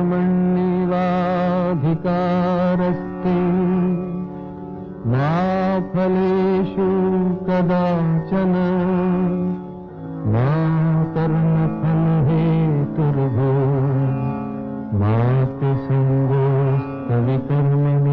कर्मण्येवाधिकारस्ते मा फलेषु कदाचन मा कर्मफलहेतुर्भो मा ते संगोऽस्त्वविकर्मणि।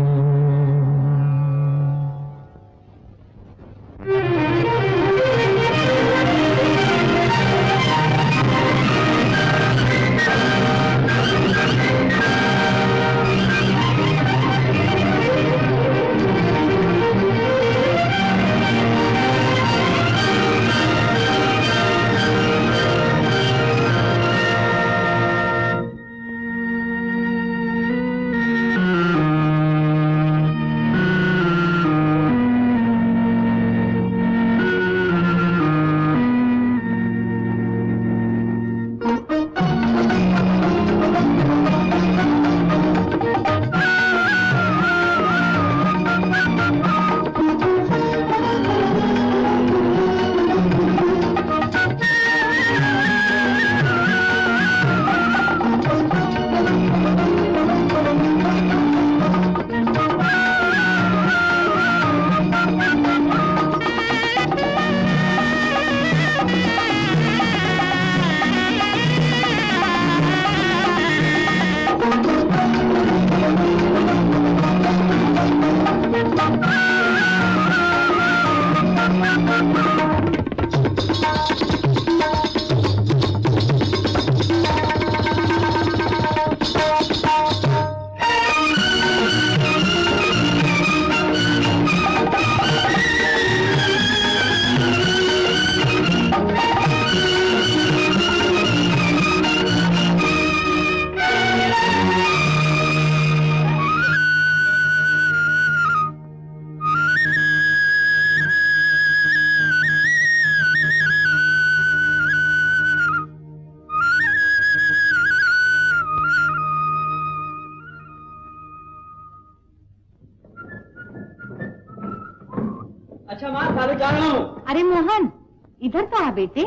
अरे मोहन, इधर तो आ बेटे।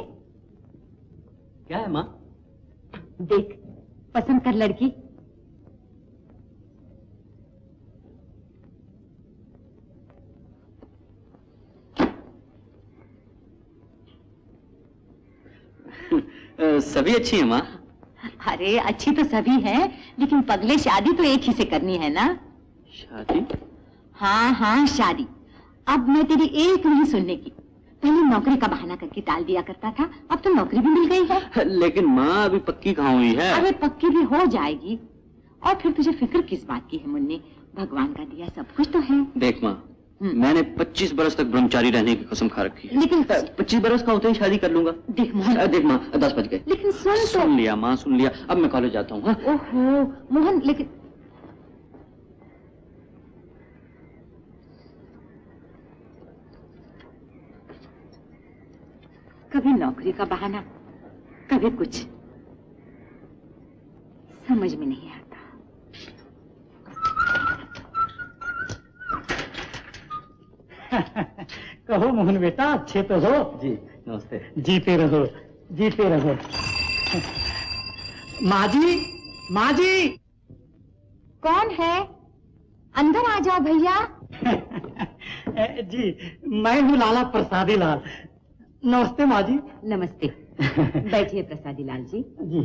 क्या है माँ? देख, पसंद कर लड़की। सभी अच्छी है माँ। अरे अच्छी तो सभी है, लेकिन पगले शादी तो एक ही से करनी है ना। शादी? हाँ हाँ शादी। अब मैं तेरी एक नहीं सुनने की। पहले नौकरी का बहाना करके टाल दिया करता था, अब तो नौकरी भी मिल गई है। लेकिन माँ अभी पक्की कहाँ हुई है? अरे पक्की भी हो जाएगी। और फिर तुझे फिक्र किस बात की है मुन्ने? भगवान का दिया सब कुछ तो है। देख माँ, मैंने 25 बरस तक ब्रह्मचारी रहने की कसम खा रखी है। लेकिन 25 बरस का होते ही शादी कर लूंगा। देख मोहन, देख माँ, 10 बज गए। लेकिन सुन लिया माँ, सुन लिया। अब मैं कॉलेज जाता हूँ। ओहो मोहन, लेकिन कभी नौकरी का बहाना, कभी कुछ, समझ में नहीं आता। कहो मोहन बेटा, अच्छे तो हो? जी नमस्ते। जीते रहो, जीते रहो। माँ जी, माँ जी। कौन है? अंदर आ जाओ भैया। जी, मैं हूँ लाला प्रसादी लाल। नमस्ते माँ जी। नमस्ते। बैठिए प्रसादी लाल जी। जी।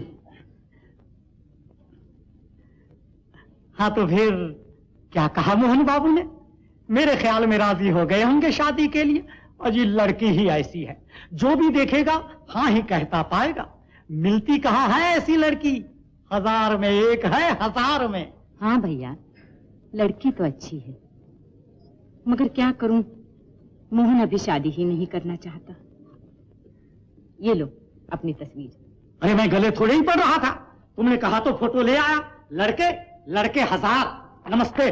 हाँ तो फिर क्या कहा मोहन बाबू ने? मेरे ख्याल में राजी हो गए होंगे शादी के लिए। और ये लड़की ही ऐसी है, जो भी देखेगा हाँ ही कहता पाएगा। मिलती कहाँ है ऐसी लड़की? 1000 में एक है, 1000 में। हाँ भैया, लड़की तो अच्छी है, मगर क्या करूं, मोहन अभी शादी ही नहीं करना चाहता। ये लो अपनी तस्वीर। अरे मैं गले थोड़े ही पड़ रहा था, तुमने कहा तो फोटो ले आया। लड़के लड़के 1000। नमस्ते।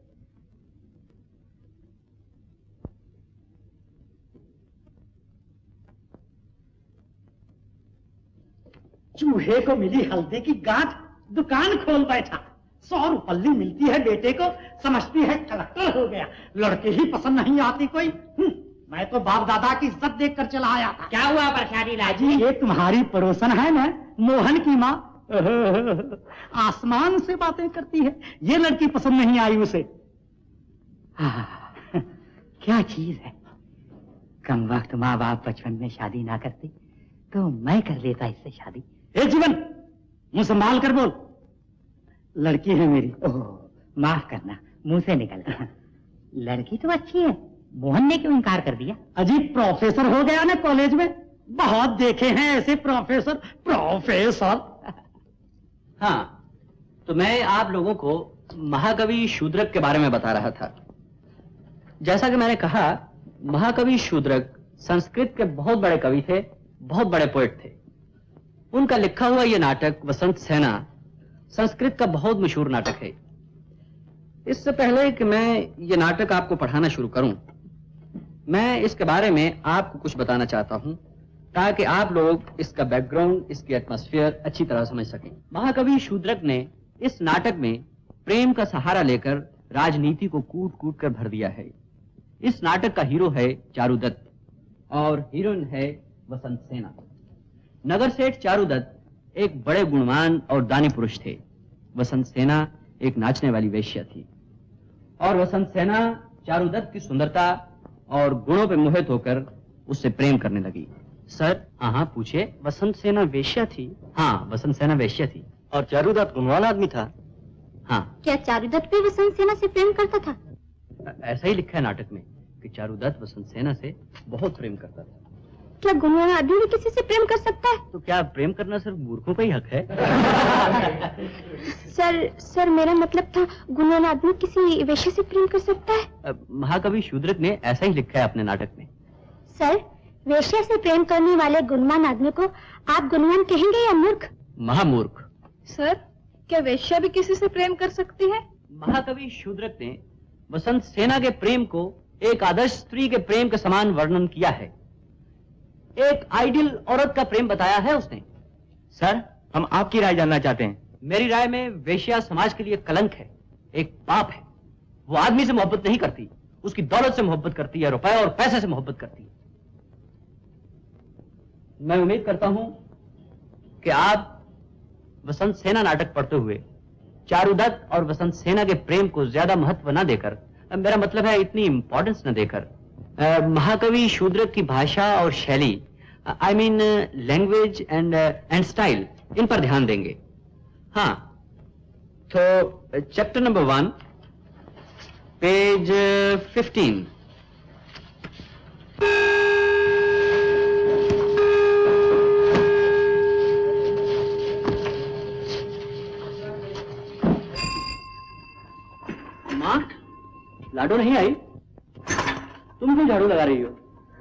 चूहे को मिली हल्दी की गांठ, दुकान खोल बैठा। 100 रुपल्ली मिलती है बेटे को, समझती है कलेक्टर हो गया। लड़के ही पसंद नहीं आती कोई। मैं तो बाप दादा की इज्जत देखकर चला आया था। क्या हुआ प्रसादी लाल जी? ये तुम्हारी पड़ोसन है ना, मोहन की माँ, आसमान से बातें करती है, ये लड़की पसंद नहीं आई उसे। क्या चीज है, कम वक्त माँ बाप बचपन में शादी ना करते तो मैं कर लेता इससे शादी। ए जीवन, मुंह संभाल कर बोल, लड़की है मेरी। ओह माफ करना, मुंह से निकल गया। लड़की तो अच्छी है, मोहन ने क्यों इनकार कर दिया? अजीत प्रोफेसर हो गया ना कॉलेज में, बहुत देखे हैं ऐसे प्रोफेसर। प्रोफेसर हाँ, तो मैं आप लोगों को महाकवि शूद्रक के बारे में बता रहा था। जैसा कि मैंने कहा, महाकवि शूद्रक संस्कृत के बहुत बड़े कवि थे, बहुत बड़े पोएट थे। उनका लिखा हुआ यह नाटक वसंत सेना संस्कृत का बहुत मशहूर नाटक है। इससे पहले कि मैं ये नाटक आपको पढ़ाना शुरू करूं, मैं इसके बारे में आपको कुछ बताना चाहता हूं, ताकि आप लोग इसका बैकग्राउंड, इसकी एटमॉस्फेयर अच्छी तरह समझ सकें। महाकवि शूद्रक ने इस नाटक में प्रेम का सहारा लेकर राजनीति को कूट कूट कर भर दिया है। इस नाटक का हीरो है चारू दत्त और हीरोइन है वसंत सेना। नगर सेठ चारू दत्त एक बड़े गुणवान और दानी पुरुष थे। वसंत सेना एक नाचने वाली वेश्या थी और वसंत सेना चारू दत्त की सुंदरता और गुणों पर मोहित होकर उससे प्रेम करने लगी। सर, हाँ पूछिए। वसंत सेना वेश्या थी? हाँ, वसंत सेना वेश्या थी। और चारू दत्त गुणवान आदमी था? हाँ। क्या चारू दत्त भी वसंत सेना से प्रेम करता था? ऐसा ही लिखा है नाटक में कि चारू दत्त वसंत सेना से बहुत प्रेम करता था। क्या गुणवान आदमी भी किसी से प्रेम कर सकता है? तो क्या प्रेम करना सिर्फ मूर्खों का ही हक है? सर मेरा मतलब था, गुणवान आदमी किसी वेश्या से प्रेम कर सकता है? महाकवि शूद्रक ने ऐसा ही लिखा है अपने नाटक में। सर, वेश्या से प्रेम करने वाले गुणवान आदमी को आप गुणवान कहेंगे या मूर्ख? महामूर्ख। सर, क्या वेश्या भी किसी से प्रेम कर सकती है? महाकवि शूद्रक ने वसंत सेना के प्रेम को एक आदर्श स्त्री के प्रेम के समान वर्णन किया है। एक आइडियल औरत का प्रेम बताया है उसने। सर, हम आपकी राय जानना चाहते हैं। मेरी राय में वेश्या समाज के लिए कलंक है, एक पाप है। वो आदमी से मोहब्बत नहीं करती, उसकी दौलत से मोहब्बत करती है, रुपए और पैसे से मोहब्बत करती है। मैं उम्मीद करता हूं कि आप वसंत सेना नाटक पढ़ते हुए चारू दत्त और वसंत सेना के प्रेम को ज्यादा महत्व न देकर, मेरा मतलब है इतनी इंपॉर्टेंस न देकर, महाकवि शूद्रक की भाषा और शैली, I mean language and style, इन पर ध्यान देंगे। हाँ, तो चैप्टर नंबर 1, पेज 15। माँ, लाडो नहीं आई? तुम क्यों झाड़ू लगा रही हो?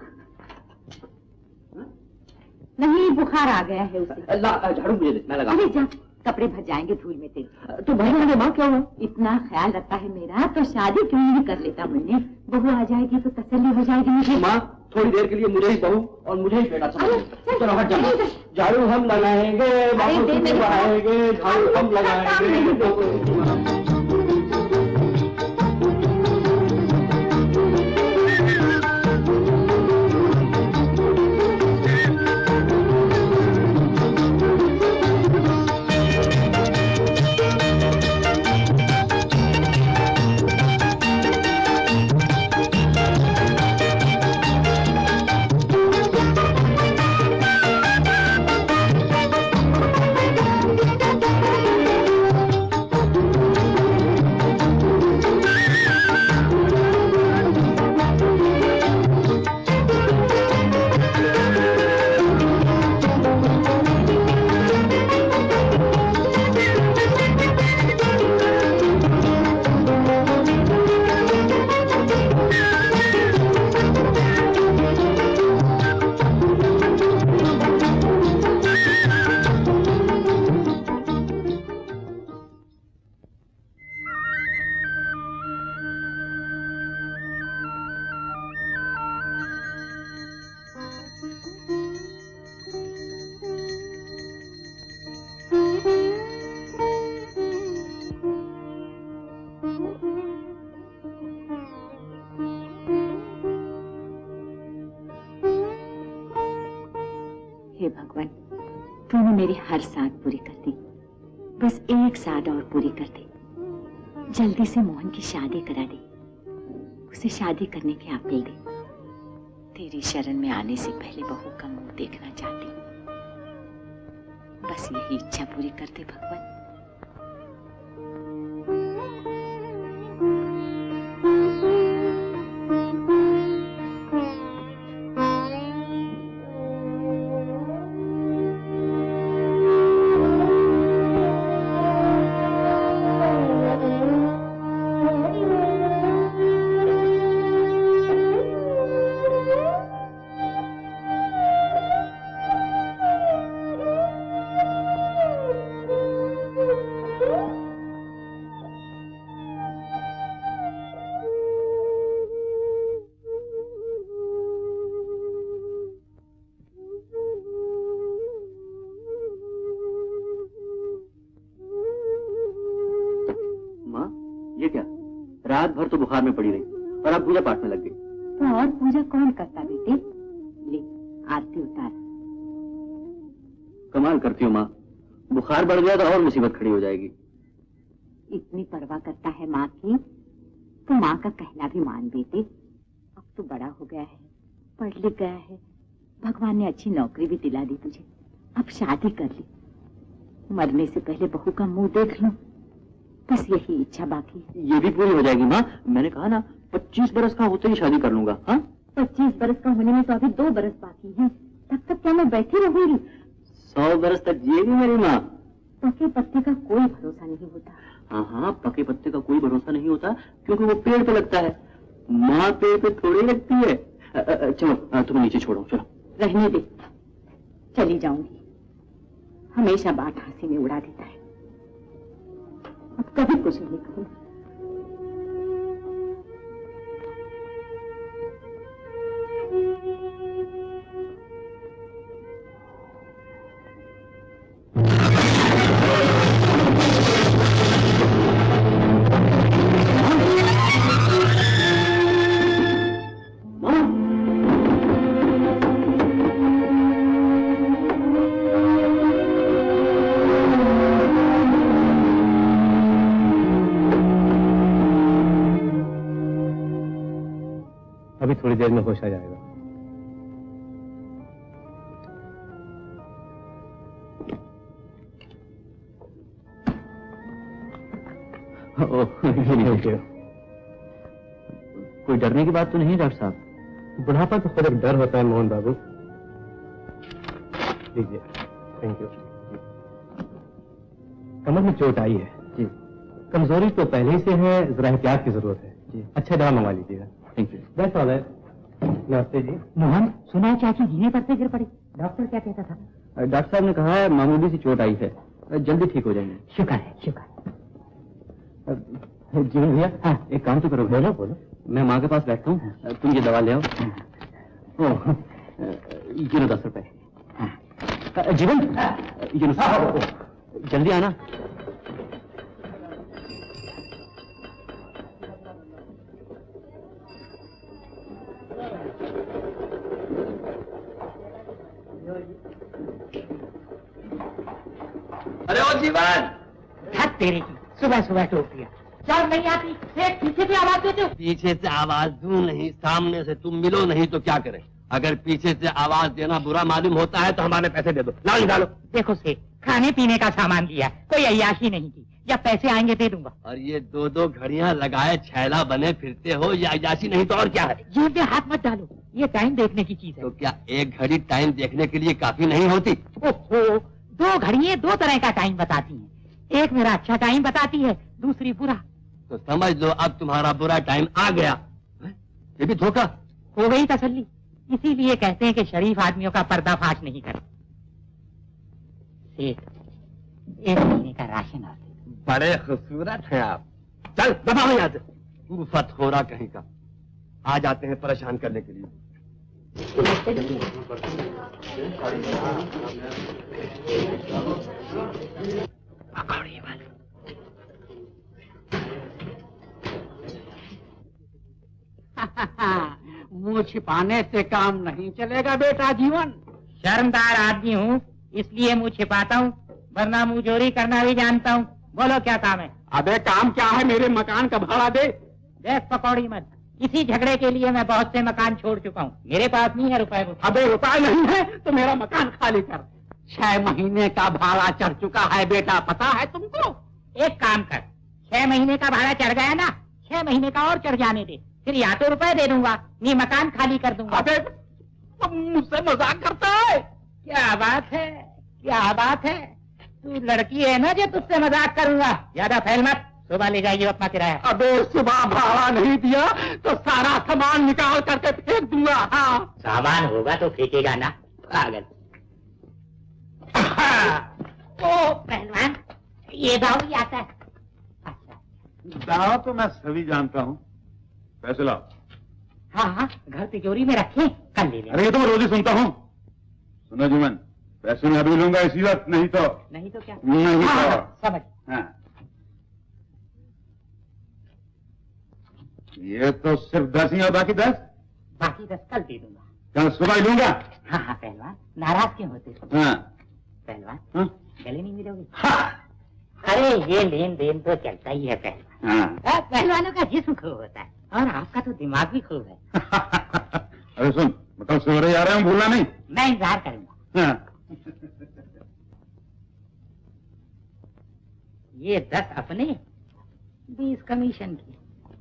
नहीं, बुखार आ गया है उसे। झाड़ू मुझे दे, मैं लगा। अरे जा, कपड़े भर जाएंगे धूल में तेरे। तो भाई मैंने माँ क्या हुआ? इतना ख्याल रखता है मेरा, तो शादी क्यों नहीं कर लेता मुन्ने? बहू आ जाएगी तो तसल्ली हो जाएगी मुझे। माँ, थोड़ी देर के लिए मुझे ही बहू और मुझे ही बेटा समझ। चलो हट जाओ। झाड़ू हम लगाएंगे, लगाएंगे, झाड़ू हम लगाएंगे। हे भगवान, तूने मेरी हर सांस पूरी कर दी। बस एक साद और पूरी कर दे, जल्दी से मोहन की शादी करा दे, उसे शादी करने की अपील दे। तेरी शरण में आने से पहले बहू का मुंह देखना चाहती हूँ। बस यही इच्छा पूरी कर दे भगवान। रात भर तो बुखार में पड़ी रही और अब पूजा पाठ में लग गई। तो और पूजा कौन करता बेटे? ले आरती उतार। कमाल करती हो माँ, बुखार बढ़ गया तो और मुसीबत खड़ी हो जाएगी। इतनी परवाह करता है माँ की, तो माँ का कहना भी मान बेटे। अब तो बड़ा हो गया है, पढ़ लिख गया है, भगवान ने अच्छी नौकरी भी दिला दी तुझे। अब शादी कर ली, मरने से पहले बहू का मुंह देख लो, बस यही इच्छा बाकी। ये भी पूरी हो जाएगी माँ। मैंने कहा ना 25 बरस का होते ही शादी कर लूंगा। हाँ 25 बरस का होने में तो अभी 2 बरस बाकी हैं। तब तक क्या मैं बैठी रहूंगी? 100 बरस तक जिएगी मेरी माँ। पके पत्ते का कोई भरोसा नहीं होता। हाँ हाँ, पके पत्ते का कोई भरोसा नहीं होता, क्योंकि वो पेड़ पे लगता है, माँ पेड़ पे थोड़ी लगती है। चलो तुम्हें नीचे छोड़ो। चलो रहने दे, चली जाऊंगी। हमेशा बात हंसी में उड़ा देता है, अब कभी कुछ नहीं कहूंगा। अभी थोड़ी देर में होश आ जाएगा। कोई डरने की बात तो नहीं डॉक्टर साहब? बुढ़ापा तो खुद एक डर होता है मोहन बाबू। लीजिए, थैंक यू। कमर में चोट आई है जी। कमजोरी तो पहले ही से है, जरा एहतियात की जरूरत है जी। अच्छा दवा मंगवा लीजिएगा। Thank you. That's all right. नमस्ते जी। मोहन, सुना है चाची जीने पर से गिर पड़ी, डॉक्टर क्या कहता था? डॉक्टर साहब ने कहा है मामूली सी चोट आई है, जल्दी ठीक हो जाएंगे। शुक्र है, शुक्र। जीवन भैया, हाँ एक काम तो करो। बोलो बोलो। मैं माँ के पास बैठता हूँ, तुम ये दवा ले आओ। ये लो 10 रुपए। जीवन, ये लो, जल्दी आना। अरे ओ जीवन, धत तेरे की, सुबह सुबह टोक दिया। जब नहीं आती एक पीछे से आवाज देते हो। पीछे से आवाज दूं नहीं, सामने से तुम मिलो नहीं तो क्या करें? अगर पीछे से आवाज देना बुरा मालूम होता है तो हमारे पैसे दे दो, ना निकालो। देखो सेठ, खाने पीने का सामान दिया, कोई अय्याशी नहीं की। जब पैसे आएंगे दे दूंगा। और ये 2-2 घड़ियां लगाए छैला बने फिरते हो, ये अय्याशी नहीं तो और क्या है? जेब में हाथ मत डालो, ये टाइम देखने की चीज है। तो क्या एक घड़ी टाइम देखने के लिए काफी नहीं होती? ओहो, 2 घड़ियां 2 तरह का टाइम बताती हैं। एक मेरा अच्छा टाइम बताती है, दूसरी बुरा। तो समझ लो अब तुम्हारा बुरा टाइम आ गया। ये भी धोखा हो गई तसल्ली। इसीलिए कहते हैं कि शरीफ आदमियों का पर्दाफाश नहीं करे। सेठ, 1 महीने का राशन और दे। बड़े खूबसूरत हैं आप। चल दबाओ यहाँ से, मुफ्त हो रहा कहीं का। आ जाते हैं परेशान करने के लिए। पकौड़ी वाले। मुंह छिपाने से काम नहीं चलेगा बेटा जीवन। शर्मदार आदमी हूँ, इसलिए मुंह छिपाता हूँ, वरना मुंह चोरी करना भी जानता हूँ। बोलो क्या काम है? अबे काम क्या है, मेरे मकान का भाड़ा दे। देख पकौड़ी मत, इसी झगड़े के लिए मैं बहुत से मकान छोड़ चुका हूँ, मेरे पास नहीं है रुपए। अबे रुपए नहीं है तो मेरा मकान खाली कर। 6 महीने का भाड़ा चढ़ चुका है बेटा, पता है तुमको? एक काम कर, 6 महीने का भाड़ा चढ़ गया ना, 6 महीने का और चढ़ जाने दे, फिर या तो रुपए दे दूंगा नहीं मकान खाली कर दूंगा। अबे मुझसे मजाक करता है? क्या बात है, क्या बात है, तू लड़की है ना जो तुझसे मजाक करूंगा। ज्यादा फैल मत, सुबह ले जाइए अपना किराया। अबे सुबह भाड़ा नहीं दिया तो सारा सामान निकाल करके फेंक दूंगा। हाँ सामान होगा तो फेंकेगा ना पागल। ओ पहलवान, ये दाव भी आता है? दाव तो मैं सभी जानता हूँ, पैसे लाओ। हाँ हाँ, घर तिजोरी में रखे, कल ले लेंगे। अरे ये तो मैं रोज ही सुनता हूँ। सुनो जीवन, पैसे मैं अभी लूंगा इसी वक्त, नहीं तो क्या? नहीं हाँ, तो समझ। हाँ। ये तो सिर्फ 10 ही और बाकी 10? बाकी 10 कल दे दूंगा। कल सुबह ही लूंगा। हाँ हाँ पहलवान, नाराज क्यों होते? हाँ पहलवान, हाँ? गले नहीं मिलोगे? हाँ। अरे ये लेन देन तो चलता ही है पहलवान। हाँ। पहलवानों का जिस्म खूब होता है और आपका तो दिमाग भी खूब है। अरे सुन, मैं कल सवेरे आ रहा हूँ, भूलना नहीं। मैं इंतजार करूंगा। हाँ। ये 10 अपने, 20 कमीशन की।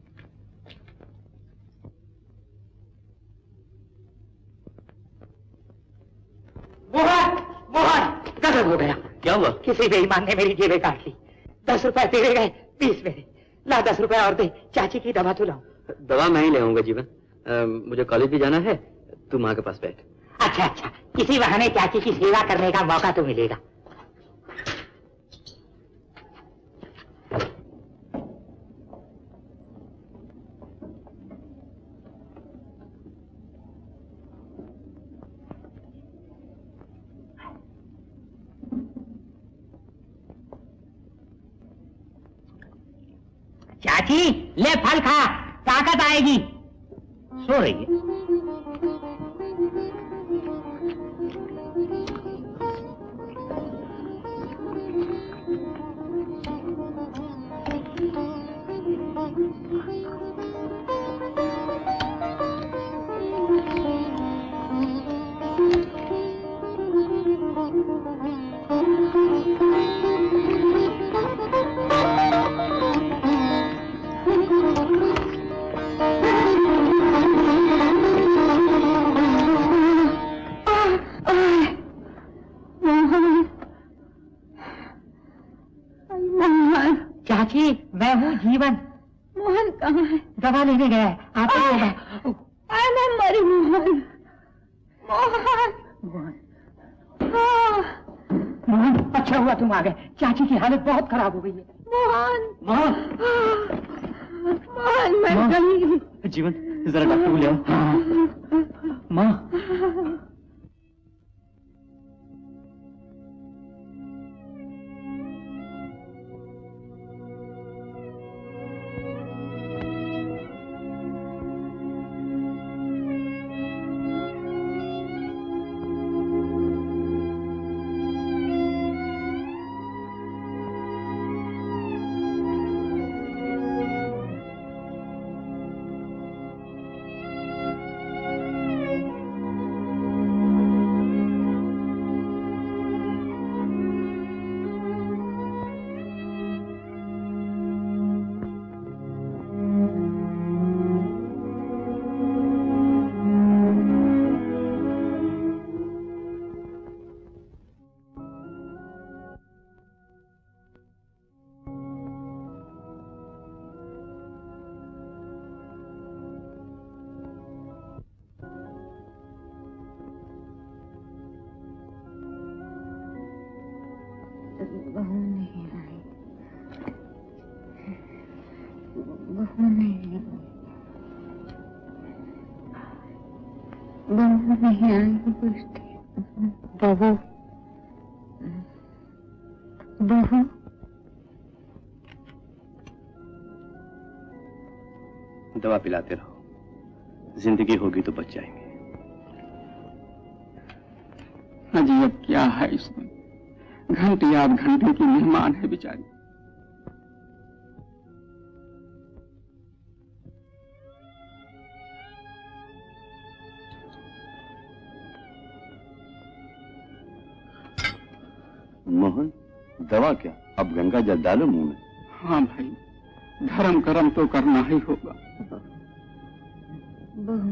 मोहन, गजब हो गया। क्या हुआ? किसी बेईमान ने मेरी जेबें काट ली। 10 रुपए तेरे गए, 20 मेरे। ला 10 रुपए और दे, चाची की दवा तो लाओ। दवा मैं ही ले आऊंगा जीवन, मुझे कॉलेज भी जाना है, तू माँ के पास बैठ। अच्छा अच्छा, किसी बहाने चाची की सेवा करने का मौका तो मिलेगा। चाची ले फल खा, ताकत आएगी। सो रही है। चाची मैं हूँ जीवन। मोहन कहाँ है? दवा लेने गया है, आता ही होगा। मैं मरी मोहन। मोहन अच्छा हुआ तुम आ गए, चाची की हालत बहुत खराब हो गई है। मोहन मैं गई। जीवन जरा डॉक्टर को ले आओ। माँ बहू बहू दवा पिलाते रहो, जिंदगी होगी तो बच जाएंगे। अजी अब क्या है इसमें, घंटे आध घंटे की मेहमान है बेचारी। मोहन, दवा क्या? अब गंगा जल डालो मुंह में। हाँ भाई, धर्म कर्म तो करना ही होगा। बहू,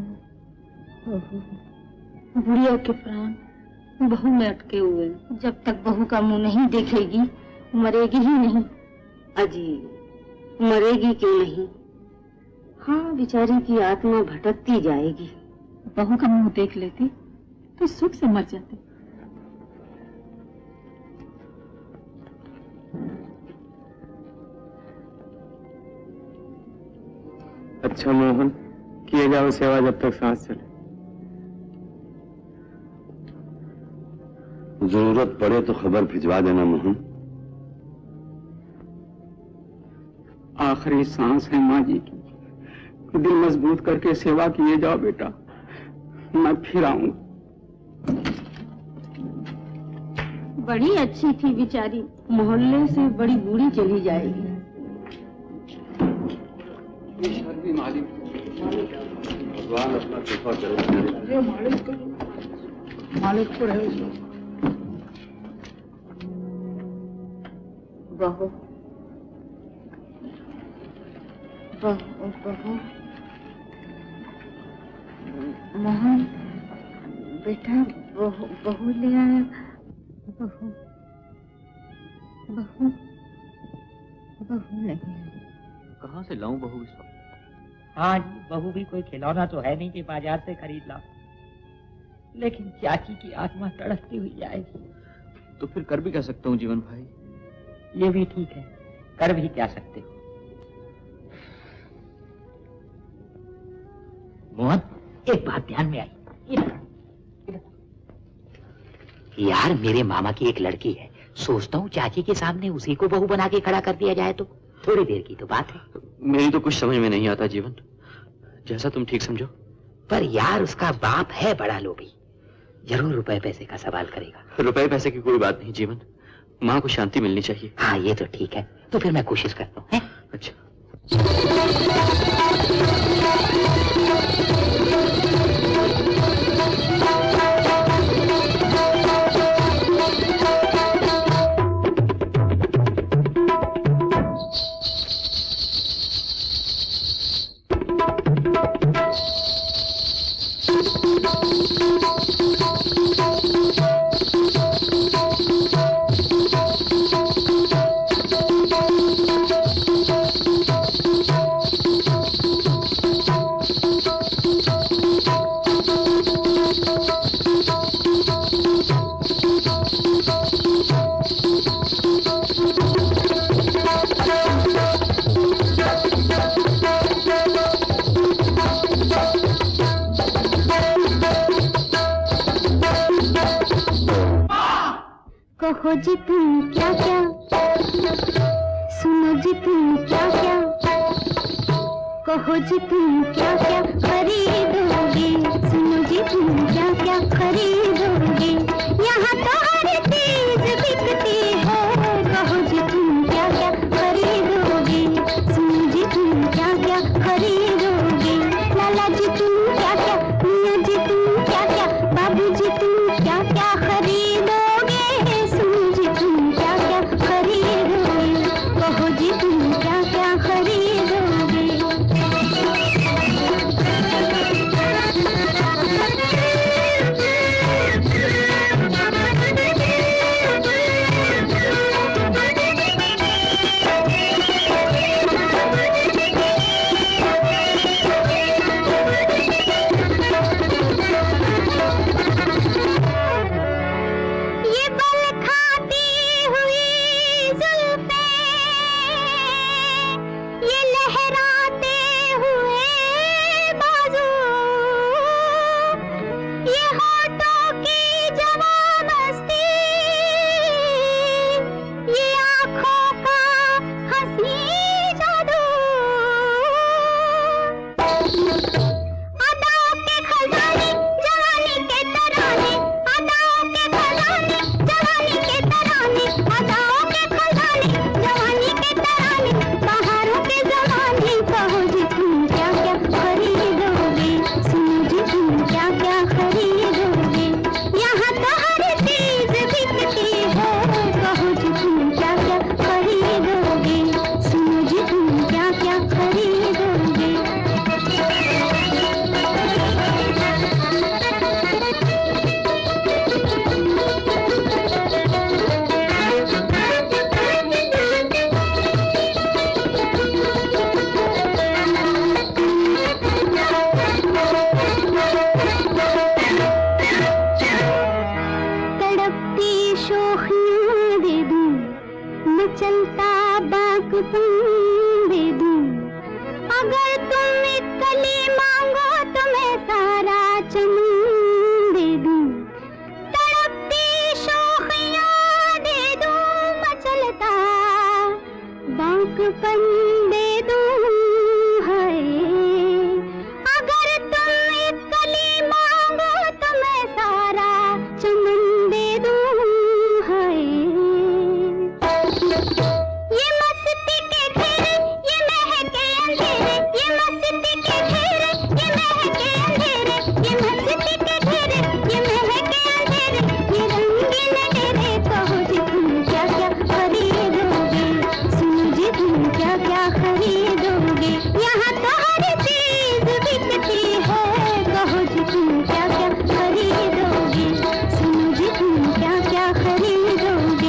बुढ़िया के प्राण बहू में अटके हुए। जब तक बहू का मुंह नहीं देखेगी मरेगी ही नहीं। अजी, मरेगी क्यों नहीं? हाँ, बेचारी की आत्मा भटकती जाएगी। बहू का मुंह देख लेती तो सुख से मर जाते। अच्छा मोहन, किए जाओ सेवा जब तक सांस चले। जरूरत पड़े तो खबर भिजवा देना मोहन। आखिरी सांस है माँ जी की, दिल मजबूत करके सेवा किए जाओ बेटा, मैं फिर आऊंगा। बड़ी अच्छी थी बेचारी, मोहल्ले से बड़ी बूढ़ी चली जाएगी। भगवान अपना कृपा करे। मालिक को रहे। बहू, बहू, बहू, मोहन बेटा, बहू, बहू ले आया। बहू, बहू, बहू नहीं। कहाँ से लाऊं बहू इस वक्त? हाँ जी, बहू भी कोई खिलौना तो है नहीं कि बाजार से खरीद लाओ, लेकिन चाची की आत्मा तड़पती हुई जाएगी। तो फिर कर भी क्या सकता हूँ जीवन भाई? ये भी ठीक है, कर भी क्या सकते हो। मोहन, एक बात ध्यान में आई। यार, मेरे मामा की एक लड़की है, सोचता हूँ चाची के सामने उसी को बहू बना के खड़ा कर दिया जाए तो। थोड़ी देर की तो बात है। मेरी तो कुछ समझ में नहीं आता जीवन, जैसा तुम ठीक समझो। पर यार, उसका बाप है बड़ा लोभी, जरूर रुपए पैसे का सवाल करेगा। रुपए पैसे की कोई बात नहीं जीवन, माँ को शांति मिलनी चाहिए। हाँ, ये तो ठीक है, तो फिर मैं कोशिश करता हूँ। अच्छा। कहो जी तुम क्या क्या, सुनो जी तुम क्या क्या, कहो जी तुम क्या क्या खरीदोगे, सुनो जी तुम क्या क्या खरीदोगे, यहाँ तो हर चीज बिकती है, कहो जी तुम क्या क्या खरीदोगे, सुनो जी तुम क्या क्या खरीदोगे, लाला जी तुम क्या क्या, मियाँ जी तुम क्या क्या, बाबू जी तुम क्या क्या खरीदोगे, सुनो जी तुम क्या क्या खरीदोगे, कहो जी तुम क्या क्या खरीदोगे। मचलता बागबान दे दूं। अगर तुम एक कली मांगो तो मैं सारा चमन दे दूं। तड़पती शोखियां दे दूं, मचलता बागबान दे दूं। हाय अगर तुम एक कली मांगो तो मैं सारा चमन दे दूं। हाय ये मस्ती के घेरे, ये महके अंधेरे, ये मस्ती के घेरे, ये महके अंधेरे, ये मस्ती के घेरे, ये महके अंधेरे, ये रंगीन डेरे। कहो जी तुम क्या क्या खरीदोगे, सुनो जी तुम क्या क्या खरीदोगे। यहाँ तो हर चीज बिकती है। कहो जी तुम क्या क्या खरीदोगे, सुनो जी तुम क्या क्या खरीदोगे।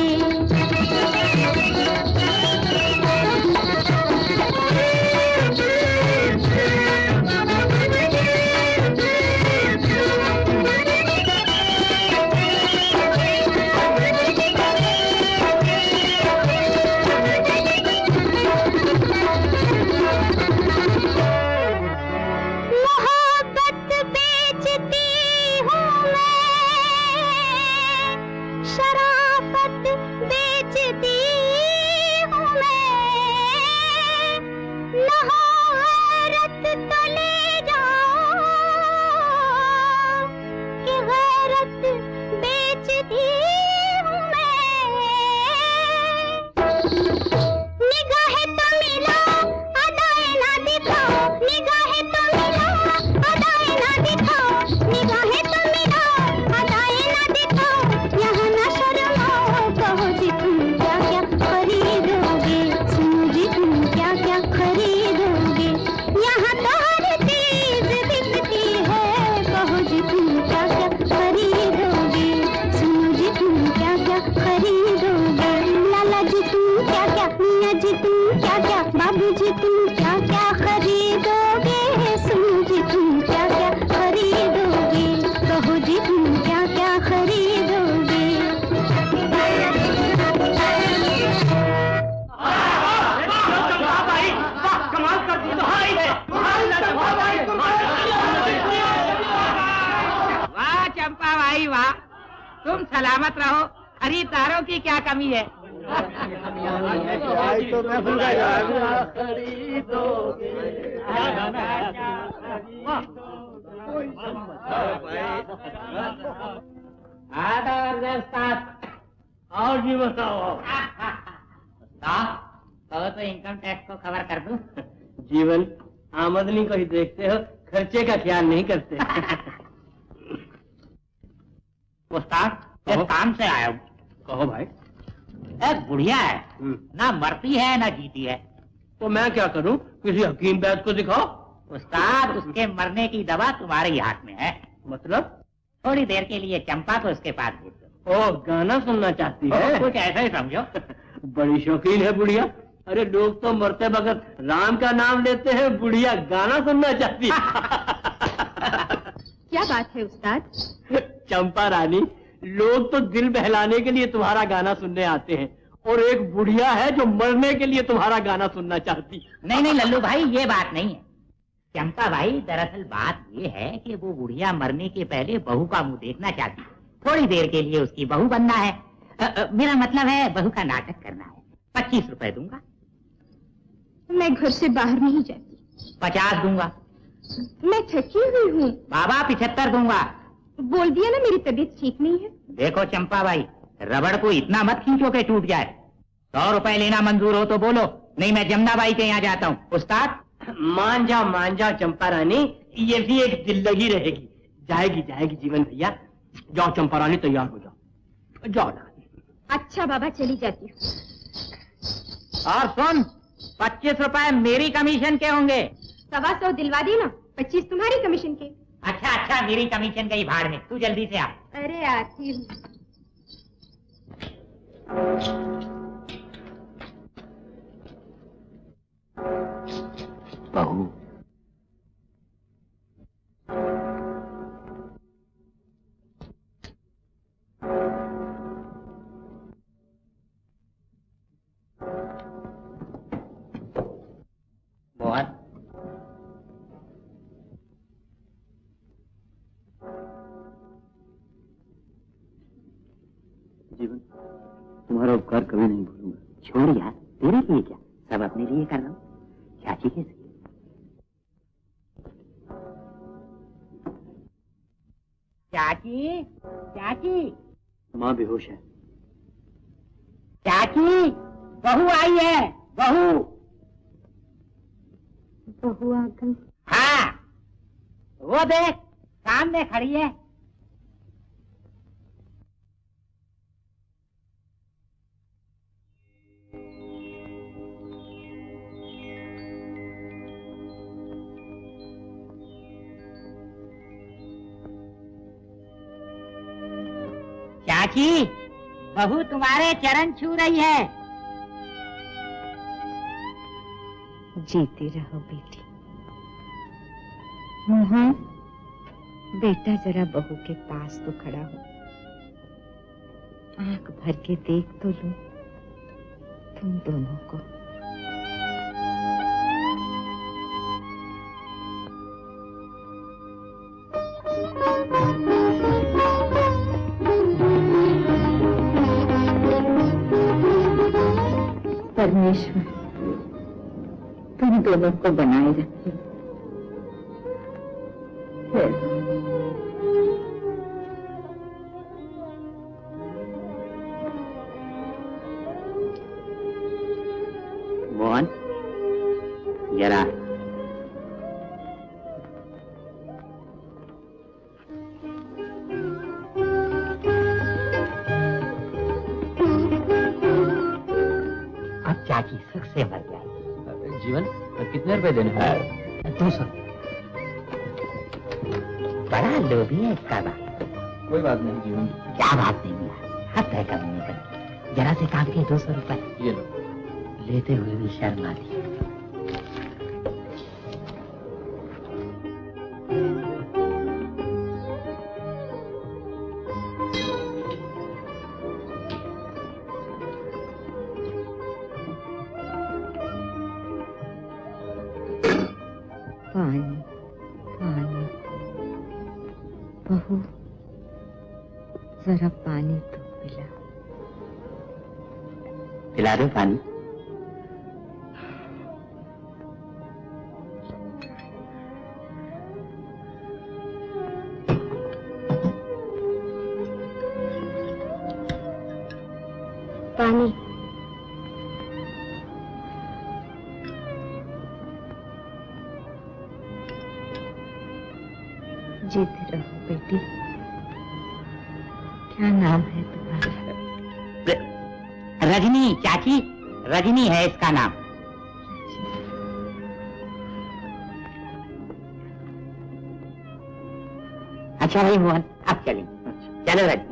मोहब्बत बेचती हूँ मैं, शराफत बेचती हूँ मैं। न हो गैरत तो ले जाओ, कि गैरत बेचती हूँ मैं। निगाहें तो मिलाओ, अदाएं ना दिखाओ, निगाहें तो मिलाओ, अदाएं ना दिखाओ, निगाहें तो मिलाओ, अदाएं ना दिखाओ। यहाँ ना शर्माओ। कहो जी तुम क्या क्या खरीदोगे, सुनो जी तुम क्या क्या खरीदोगे। यहाँ तो हर चीज बिकती है। कहो जी तुम क्या क्या खरीदोगे, सुनो जी तुम क्या क्या खरीदोगे। लाला जी तुम क्या क्या, मियाँ जी तुम क्या क्या, बाबू जी तुम क्या क्या खरीदोगे। सुनो जी तुम क्या क्या खरीदोगे, कहो जी तुम क्या क्या खरीदोगे। वाह चंपा भाई वाह, तुम सलामत रहो। खरीदारों की क्या कमी है। और जी बताओ। तो इनकम टैक्स को खबर कर दूं। जीवन आमदनी को ही देखते हो, खर्चे का ख्याल नहीं करते। उस्ताद एक काम से आया हूँ। कहो भाई। एक बुढ़िया है, ना मरती है ना जीती है। तो मैं क्या करूं, किसी हकीम वैद्य को दिखाओ। उस्ताद उसके मरने की दवा तुम्हारे ही हाथ में है। मतलब? थोड़ी देर के लिए चंपा को उसके पास भेज दो। ओ गाना सुनना चाहती है? कुछ ऐसा ही समझो। बड़ी शौकीन है बुढ़िया। अरे लोग तो मरते वक्त राम का नाम लेते हैं, बुढ़िया गाना सुनना चाहती है। क्या बात है उस्ताद? चंपा रानी, लोग तो दिल बहलाने के लिए तुम्हारा गाना सुनने आते हैं, और एक बुढ़िया है जो मरने के लिए तुम्हारा गाना सुनना चाहती। नहीं नहीं लल्लू भाई, ये बात नहीं है। चंपा भाई दरअसल बात ये है कि वो बुढ़िया मरने के पहले बहू का मुंह देखना चाहती है। थोड़ी देर के लिए उसकी बहू बनना है। मेरा मतलब है बहू का नाटक करना है। 25 रुपए दूंगा। मैं घर से बाहर नहीं जाती। 50 दूंगा। मैं थकी हुई हूँ। बाबा 75 दूंगा। बोल दिया ना मेरी तबीयत ठीक नहीं है। देखो चंपा भाई, रबड़ को इतना मत खींचो के टूट जाए। 100 रुपए लेना मंजूर हो तो बोलो, नहीं मैं जमुना बाई के यहाँ जाता हूँ। उस्ताद मान जाओ चंपा रानी, ये भी एक दिल्लगी रहेगी। जाएगी जाएगी जीवन भैया। जाओ चंपा रानी, तैयार हो जाओ। जाओ ना। अच्छा बाबा, चली जाती हूँ। और सुन, 25 रुपए मेरी कमीशन के होंगे। 125 दिलवा दी ना, 25 तुम्हारी कमीशन के। अच्छा, मेरी कमीशन गई भाड़ में। तू जल्दी से आ। अरे आती हूँ। बहू, कभी नहीं भूलूंगा। छोड़ यार, तेरे लिए क्या, सब अपने लिए कर रहा हूँ। चाची कैसे? चाची, चाची। माँ बेहोश है। चाची, बहू आई है, बहू। बहू आ गई? हाँ, वो देख सामने खड़ी है। चाची, बहू तुम्हारे चरण छू रही है। जीती रहो बेटी। मोहन, बेटा जरा बहू के पास तो खड़ा हो, आंख भर के देख तो लूं तुम दोनों को। परमेश्वर तुम दोनों को बनाए रखे। मोहन, जरा अब चाची सुख से मर जाए। जीवन, कितने रुपए देने हैं? 200। बड़ा लोभी है इसका बाप। कोई बात नहीं जीवन। क्या बात नहीं यार, हद है कम नहीं कर। जरा से काम के 200 रुपए ये लो। लेते हुए भी शर्म आती है। पानी पानी, बहू जरा पानी तो पिला। पिला दो पानी। पानी। जीती रहो बेटी। क्या नाम है तुम्हारा? रजनी चाची, रजनी है इसका नाम। अच्छा भाई मोहन, अब चलें। चलो रजनी।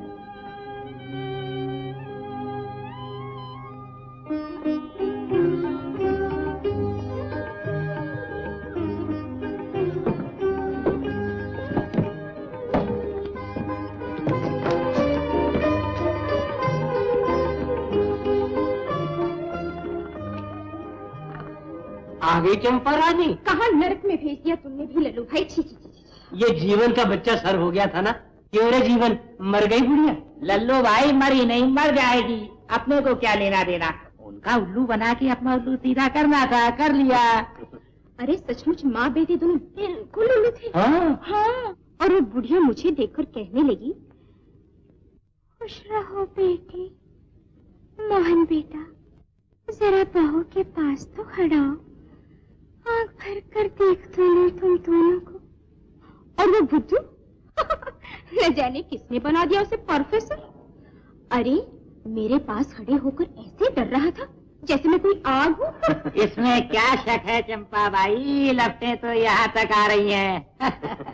आ गई चंपा रानी। कहाँ नरक में भेज दिया तुमने भी लल्लू भाई। छी छी छी। ये जीवन का बच्चा सर हो गया था ना। क्यों रे जीवन, मर गई बुढ़िया? लल्लू भाई मरी नहीं, मर जाएगी, अपने को क्या लेना देना। उनका उल्लू बना के अपना उल्लू सीधा करना था, कर लिया। अरे सचमुच माँ बेटी दोनों बिल्कुल उल्लू थे। हाँ। और वो बुढ़िया मुझे देखकर कहने लगी, खुश रहो बेटी। मोहन बेटा जरा बहू के पास तो खड़ा हो, आंख भर कर देख तो लो तुम दोनों को। और वो बुद्धू न जाने किसने बना दिया उसे प्रोफेसर। अरे मेरे पास खड़े होकर ऐसे डर रहा था जैसे मैं कोई आग हूँ। इसमें क्या शक है चंपा भाई, लपटें तो यहाँ तक आ रही हैं।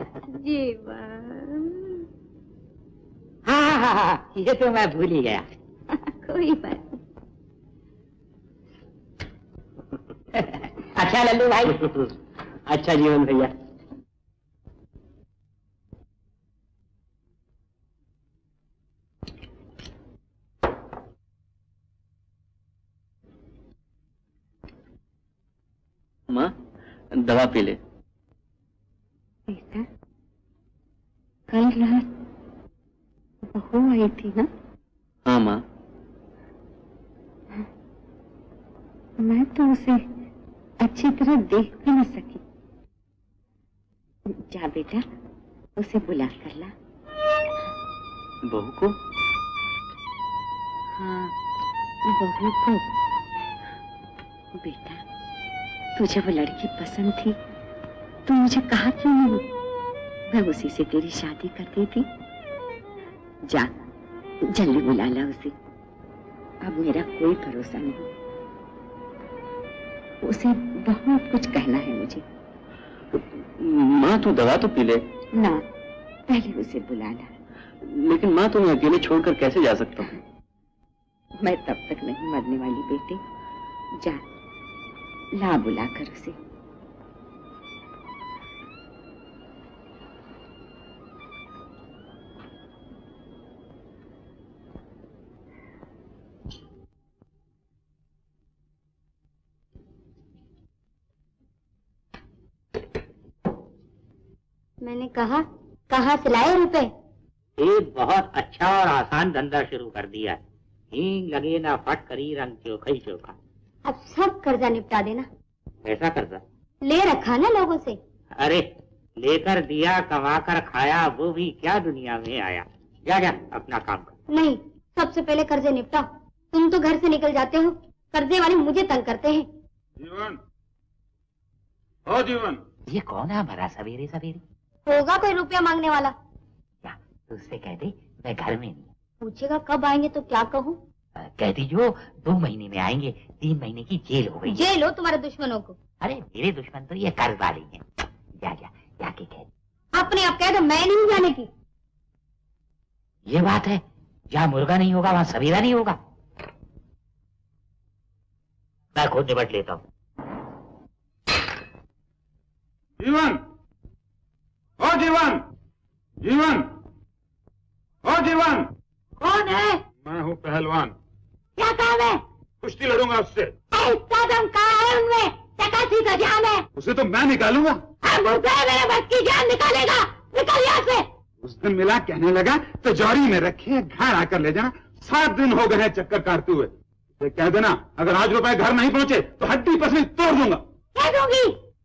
जीवन। हाँ, ये तो मैं भूल ही गया। कोई बात नहीं। अच्छा लल्लू भाई। अच्छा जीवन भैया। माँ दवा पी ले। बेटा कल रात बहू आई थी ना? हाँ माँ। मैं तो उसे अच्छी तरह देख भी न सकी। जा बेटा, उसे बुला कर ला। बहू को? हाँ, बहू को। बेटा, तुझे वो लड़की पसंद थी, तू मुझे कहा क्यों नहीं? मैं उसी से तेरी शादी कर देती। जा, जल्दी बुला ला उसे। अब मेरा कोई भरोसा नहीं, उसे बहुत कुछ कहना है मुझे। माँ तू दवा तो पी ले। ना, पहले उसे बुला ला। लेकिन माँ तुम्हें अकेले छोड़कर कैसे जा सकता हूँ? मैं तब तक नहीं मरने वाली बेटे। जा, ला बुलाकर उसे। मैंने कहा, कहाँ से लाए रुपए? एक बहुत अच्छा और आसान धंधा शुरू कर दिया। हींग लगे ना फट करी रंग चोखा ही चोखा। अब सब कर्जा निपटा देना। ऐसा कर्जा ले रखा ना लोगों से। अरे लेकर दिया, कमा कर खाया, वो भी क्या दुनिया में आया। जा जा अपना काम कर। नहीं, सबसे पहले कर्जे निपटाओ। तुम तो घर से निकल जाते हो, कर्जे वाले मुझे तंग करते हैं। जीवन, ओ जीवन, ये कौन है हमारा सवेरे सवेरे? होगा कोई रुपया मांगने वाला। क्या तो उससे कह दे मैं घर में नहीं। पूछेगा कब आएंगे तो क्या कहूँ? कह दीजिए 2 महीने में आएंगे, 3 महीने की जेल हो गई। जेल हो तुम्हारे दुश्मनों को। अरे मेरे दुश्मन तो ये कर्ज वाले हैं। जा जा जाके कह। अपने आप कह दो, मैं नहीं जाने की। ये बात है, जहाँ मुर्गा नहीं होगा वहाँ सवेरा नहीं होगा। मैं खुद निपट लेता हूँ। जीवन, ओ जीवन, जीवन, ओ जीवन। कौन है? मैं हूँ पहलवान। क्या काम है? कुश्ती लड़ूंगा उससे। इतना दम कहाँ है उनमें? चकासी का जान है। उसे तो मैं निकालूंगा। मेरे बस की जान निकालेगा। निकल यहाँ से। उस दिन मिला कहने लगा तो जौरी में रखे, घर आकर ले जाना। 7 दिन हो गए हैं चक्कर काटते हुए। तो कह देना अगर आज रुपए घर नहीं पहुंचे तो हड्डी पसली तोड़ दूंगा। कह दूंगी।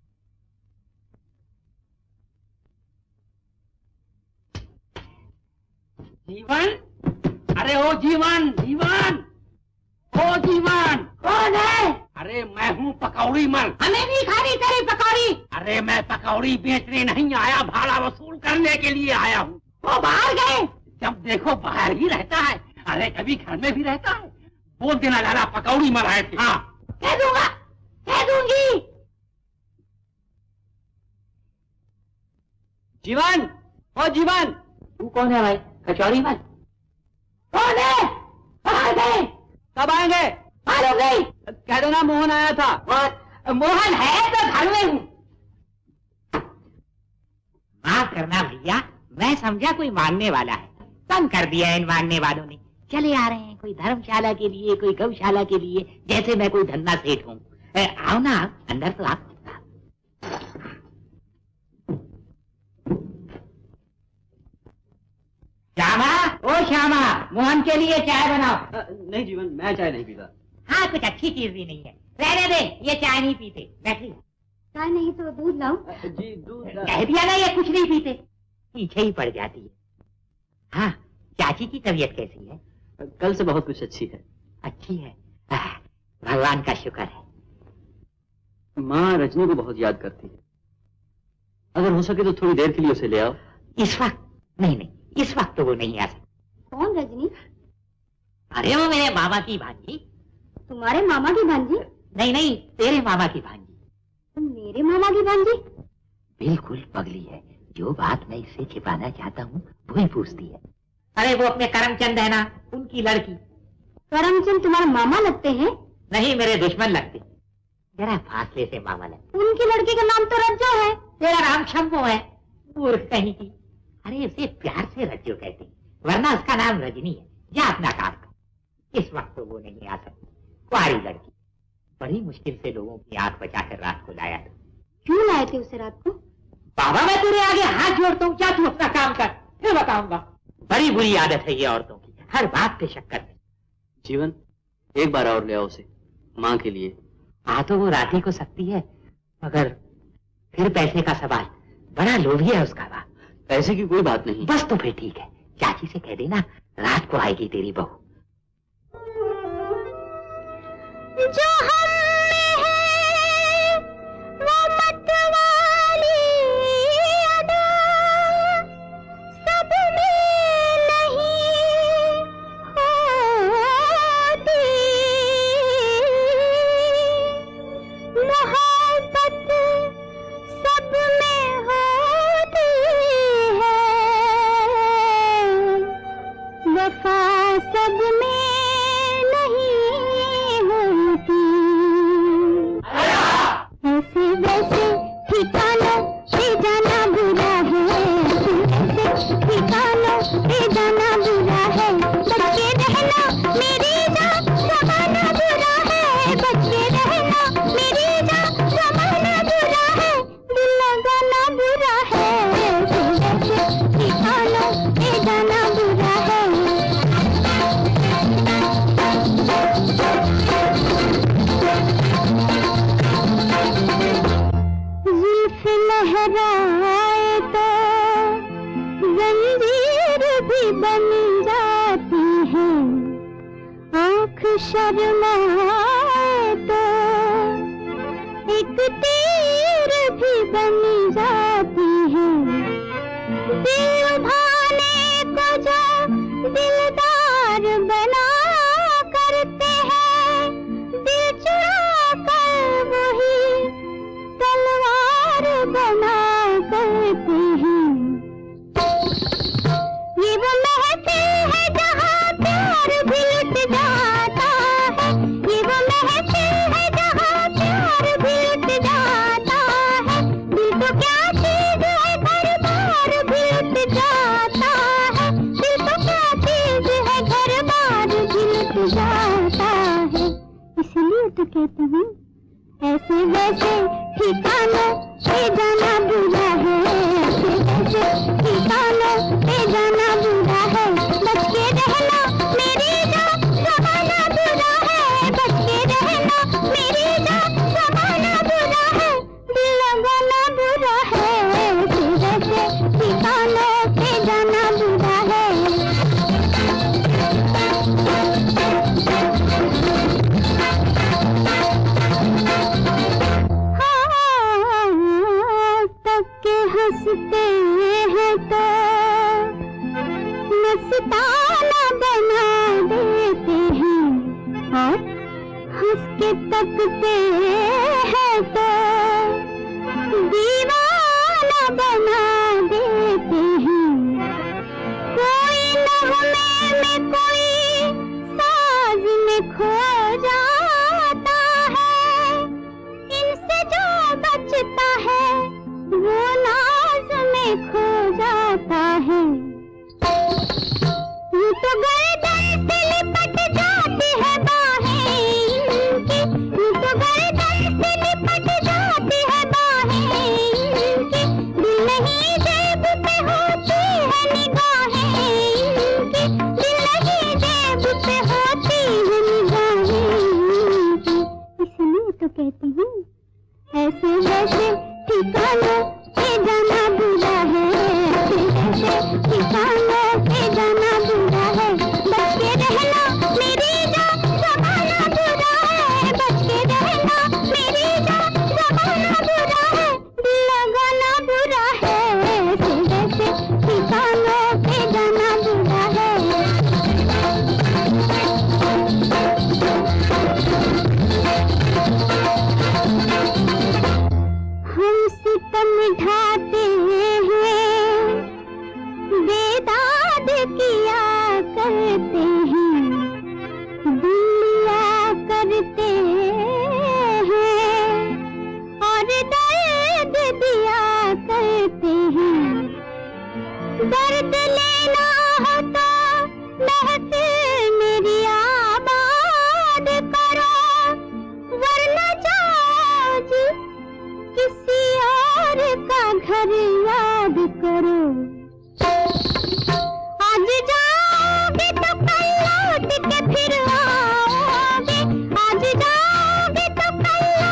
जीवन, अरे ओ जीवन, जीवन, ओ जीवन। कौन है? अरे मैं हूँ पकौड़ी मल। हमें नहीं खानी तेरी पकौड़ी। अरे मैं पकौड़ी बेचने नहीं आया, भाड़ा वसूल करने के लिए आया हूँ। वो बाहर गए? जब देखो बाहर ही रहता है। अरे कभी घर में भी रहता है। बोल देना लाला पकौड़ी मल आए थे। हाँ कह दूंगा, कह दूंगी। जीवन, ओ जीवन। तू कौन है भाई? कचौड़ी मल। कौन है? बाहर गए? कब आएंगे? मालूम नहीं। कह दो ना मोहन आया था। मोहन है तो घर में हूँ। माफ करना भैया, मैं समझा कोई मानने वाला है। तंग कर दिया इन मानने वालों ने। चले आ रहे हैं, कोई धर्मशाला के लिए, कोई गौशाला के लिए, जैसे मैं कोई धन्ना सेठ हूँ। आओ ना अंदर तो आप। श्यामा, ओ श्यामा, मोहन के लिए चाय बनाओ। नहीं जीवन, मैं चाय नहीं पीता। हाँ, कुछ अच्छी चीज भी नहीं है। रहने दे, ये चाय नहीं पीते। बैठिए। चाय नहीं तो दूध लाऊं? जी दूध। कह दिया ना ये कुछ नहीं पीते। पीछे ही पड़ जाती है। हाँ, चाची की तबीयत कैसी है? कल से बहुत कुछ अच्छी है। अच्छी है? भगवान का शुक्र है। माँ रजनी को बहुत याद करती है। अगर हो सके तो थोड़ी देर के लिए उसे ले आओ। इस वक्त? नहीं नहीं, इस वक्त तो वो नहीं आ सकती। कौन रजनी? अरे वो मेरे मामा की भांजी। तुम्हारे मामा की भांजी? नहीं नहीं, तेरे मामा की भांजी। मेरे मामा की भांजी? बिल्कुल पगली है। जो बात मैं इससे छिपाना चाहता हूँ वही पूछती है। अरे वो अपने करमचंद है ना, उनकी लड़की। करमचंद तुम्हारे मामा लगते हैं? नहीं, मेरे दुश्मन लगते। जरा फासले से मामा लगते। उनकी लड़की का नाम तो रज्जो है। तेरा नाम शंभू है। मूर्ख कहीं की। अरे उसे प्यार से रज्जो कहते, वरना उसका नाम रजनी है। जा अपना काम कर। इस वक्त तो वो नहीं आ सकती। कुआरी लड़की, बड़ी मुश्किल से लोगों की आंख बचाकर रात को लाया था। क्यों लाए थे उसे रात को? बाबा मैं तेरे आगे हाथ जोड़ता हूँ, जा तू अपना काम कर, फिर बताऊंगा। बड़ी बुरी आदत है ये औरतों की, हर बात पे शक करते। जीवन, एक बार और ले आओ उसे, माँ के लिए। आ तो वो राधी को सकती है, मगर फिर पैसे का सवाल, बड़ा लोभी है उसका बाप। पैसे की कोई बात नहीं। बस तो फिर ठीक है, चाची से कह देना रात को आएगी तेरी बहू। जो हम में है वो मतवाली अदा, सब में नहीं होती। मोहब्बत सब में होती है, वफा सब में नहीं होती। ऐसे वैसे ठिकानों पे जाना बुरा है, ऐसे ठिकानों पे जाना बुरा है। बच्चे रहना मेरी जान जमाना बुरा है, बच्चे रहना मेरी जान जमाना बुरा है, दिल लगाना बुरा है। ऐसे ठिकानों पे जाना बुरा है। जुल्फ लहराए तो जंजीर भी बन जाती है, आँख शर्माए तो एक तीर भी बन जाती है। दिल उभाने को जो दिलदार बना करते हैं, दिल चुरा कर वही तलवार बना करते हैं। ये वो महफिल है जहाँ प्यार भी लुट जाता है, ये वो महफिल है जहाँ प्यार भी लुट जाता है। दिल तो क्या चीज है घर बार भी लुट जाता है, दिल तो क्या चीज है घर बार भी लुट जाता है। इसलिए तो कहती हूँ ऐसे वैसे ठिकानों पे जाना बुरा है, ऐसे वैसे ठिकानों पे जाना बुरा है। बच के रहना मेरी जान जमाना बुरा है, बच के रहना मेरी जान जमाना बुरा है, दिल लगाना बुरा है। ऐसे वैसे ठिकानों पे जाना बुरा है। हंसते हैं तो मस्ताना बना देते हैं, और हंस के तकते हैं तो दीवाना बना देते हैं। कोई नगमे में कोई साज में खो जाता है, इनसे जो बचता है वो नाज में खो जाता है। यूं तो गर्दन से लिपट जाती है बाहें इनकी, यूं तो गर्दन से लिपट जाती है बाहें इनकी। दिल नहीं जेब पे होती है निगाहें इनकी, दिल नहीं जेब पे होती है निगाहें इनकी। इसलिए तो कहती हूँ ऐसे वैसे ठिकानों पे जाना बुरा है, ऐसे ठिकानों पे जाना बुरा है। बच के रहना मेरी जान जमाना बुरा है, बच के रहना मेरी जान जमाना बुरा है, दिल लगाना बुरा है। ऐसे वैसे ठिकानों पे जाना बुरा है। हम सितम ढाते हैं, बेदाद किया करते हैं, दिया करते हैं, और दर्द दिया करते हैं। दर्द लेना हो तो महफिल मेरी आबाद करो, वरना जाओ जी किसी और का घर याद करो। आज जाओगे तो कल लौट के फिर आओगे, आज जाओगे तो कल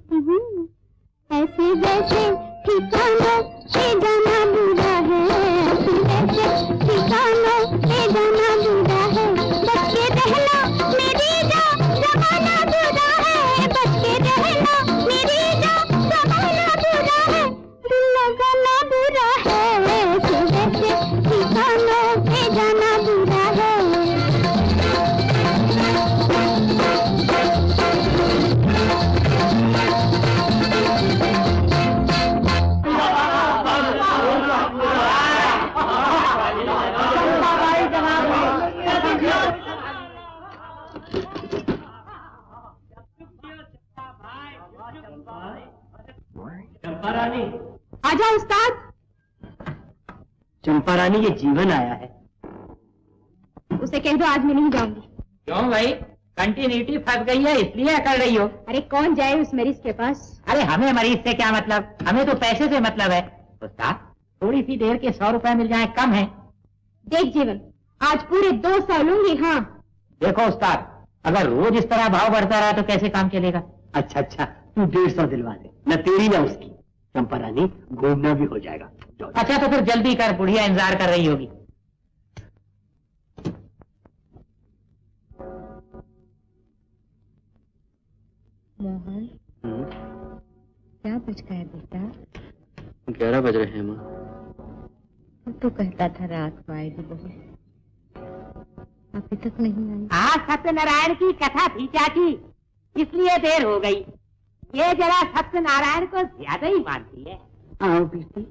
कहती हूँ, ऐसे वैसे ठिकानों पे जाना बुरा है, ऐसे वैसे ठिकानों पे जाना बुरा है। बच के रहना मेरी जान, जमाना बुरा है, बच के रहना मेरी जान, जमाना बुरा है, दिल लगाना बुरा है, ऐसे वैसे ठिकानों पे जाना बुरा है। चंपा रानी, आजा उस्ताद। चंपा रानी, ये जीवन आया है। उसे कह दो आज मैं नहीं जाऊंगी। क्यों भाई, कंटिन्यूटी फंस गई है इसलिए कर रही हो? अरे कौन जाए उस मरीज के पास? अरे हमें मरीज से क्या मतलब, हमें तो पैसे से मतलब है। उस्ताद, थोड़ी सी देर के 100 रुपए मिल जाए कम है। देख जीवन, आज पूरे 200 लूंगी। हाँ देखो उस्ताद, अगर रोज इस तरह भाव बढ़ता रहा तो कैसे काम चलेगा? अच्छा अच्छा, तू 150 दिलवा दे, न तेरी न उसकी। चंपा रानी, घूमना भी हो जाएगा। अच्छा तो फिर जल्दी कर, बुढ़िया इंतजार कर रही होगी। मोहन, क्या बज गया है बेटा? 11 बज रहे हैं माँ। तो कहता था रात को आएगी बहू, अभी तक नहीं आई। आज सत्यनारायण की कथा थी चाची, इसलिए देर हो गई। ये जरा सत्यनारायण को ज्यादा ही मानती है। आओ बेटी।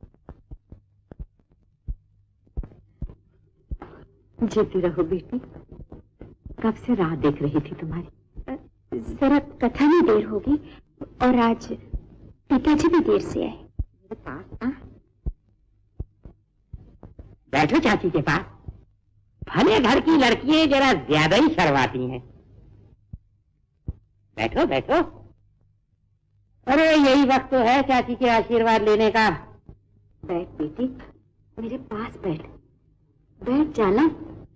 जीती रहो बेटी, कब से राह देख रही थी तुम्हारी। जरा कथा में देर होगी, और आज पिताजी भी देर से आए मेरे पास। बैठो चाची के पास। भले घर की लड़कियां जरा ज्यादा ही शर्माती हैं। बैठो बैठो। अरे यही वक्त तो है चाची के आशीर्वाद लेने का। बैठ बेटी, मेरे पास बैठ, बैठ जाना।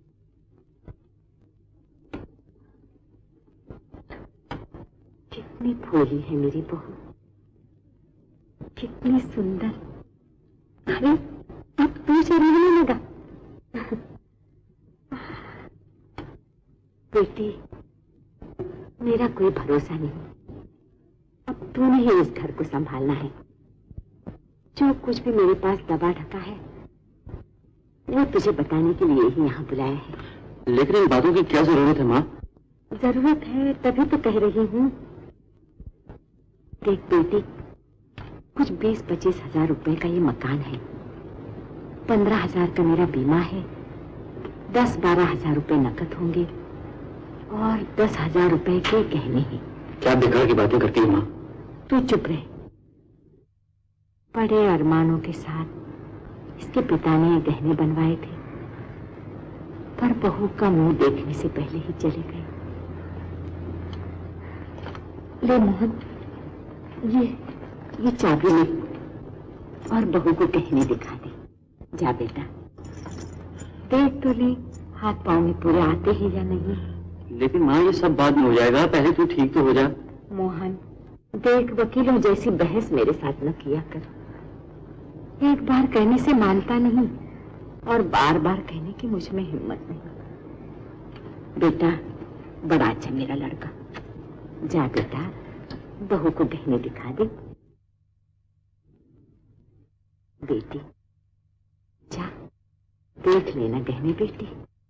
कितनी भोली है मेरी बहू, कितनी सुंदर। अरे अब तू शरीरने लगा। बेटी, मेरा कोई भरोसा नहीं, अब तूने ही इस घर को संभालना है। जो कुछ भी मेरे पास दबा ढका है वो तुझे बताने के लिए ही यहाँ बुलाया है। लेकिन इन बातों की क्या जरूरत है माँ? जरूरत है तभी तो कह रही हूँ। देख बेटी, कुछ 20-25 हजार रुपए का ये मकान है, 15 हजार का मेरा बीमा है, 10-12 हजार रुपए नकद होंगे, और 10 हजार रुपए के गहने हैं। क्या बेकार की बातें करती है माँ? तू चुप रहे। बड़े अरमानों के साथ इसके पिता ने गहने बनवाए थे, पर बहू का मुंह देखने से पहले ही चले गए। ले मोहन, ये चाबी ले और बहू को गहने दिखा दे। जा बेटा, देख तो ले हाथ पाँव में पूरे आते हैं या नहीं। लेकिन माँ, ये सब बाद में हो जाएगा, पहले तू ठीक तो हो जा। मोहन देख, वकीलों जैसी बहस मेरे साथ न किया कर। एक बार कहने से मानता नहीं, और बार बार कहने की मुझ में हिम्मत नहीं। बेटा, बड़ा अच्छा मेरा लड़का। जा बेटा, बहू को गहने दिखा दे। बेटी जा, देख लेना गहने बेटी।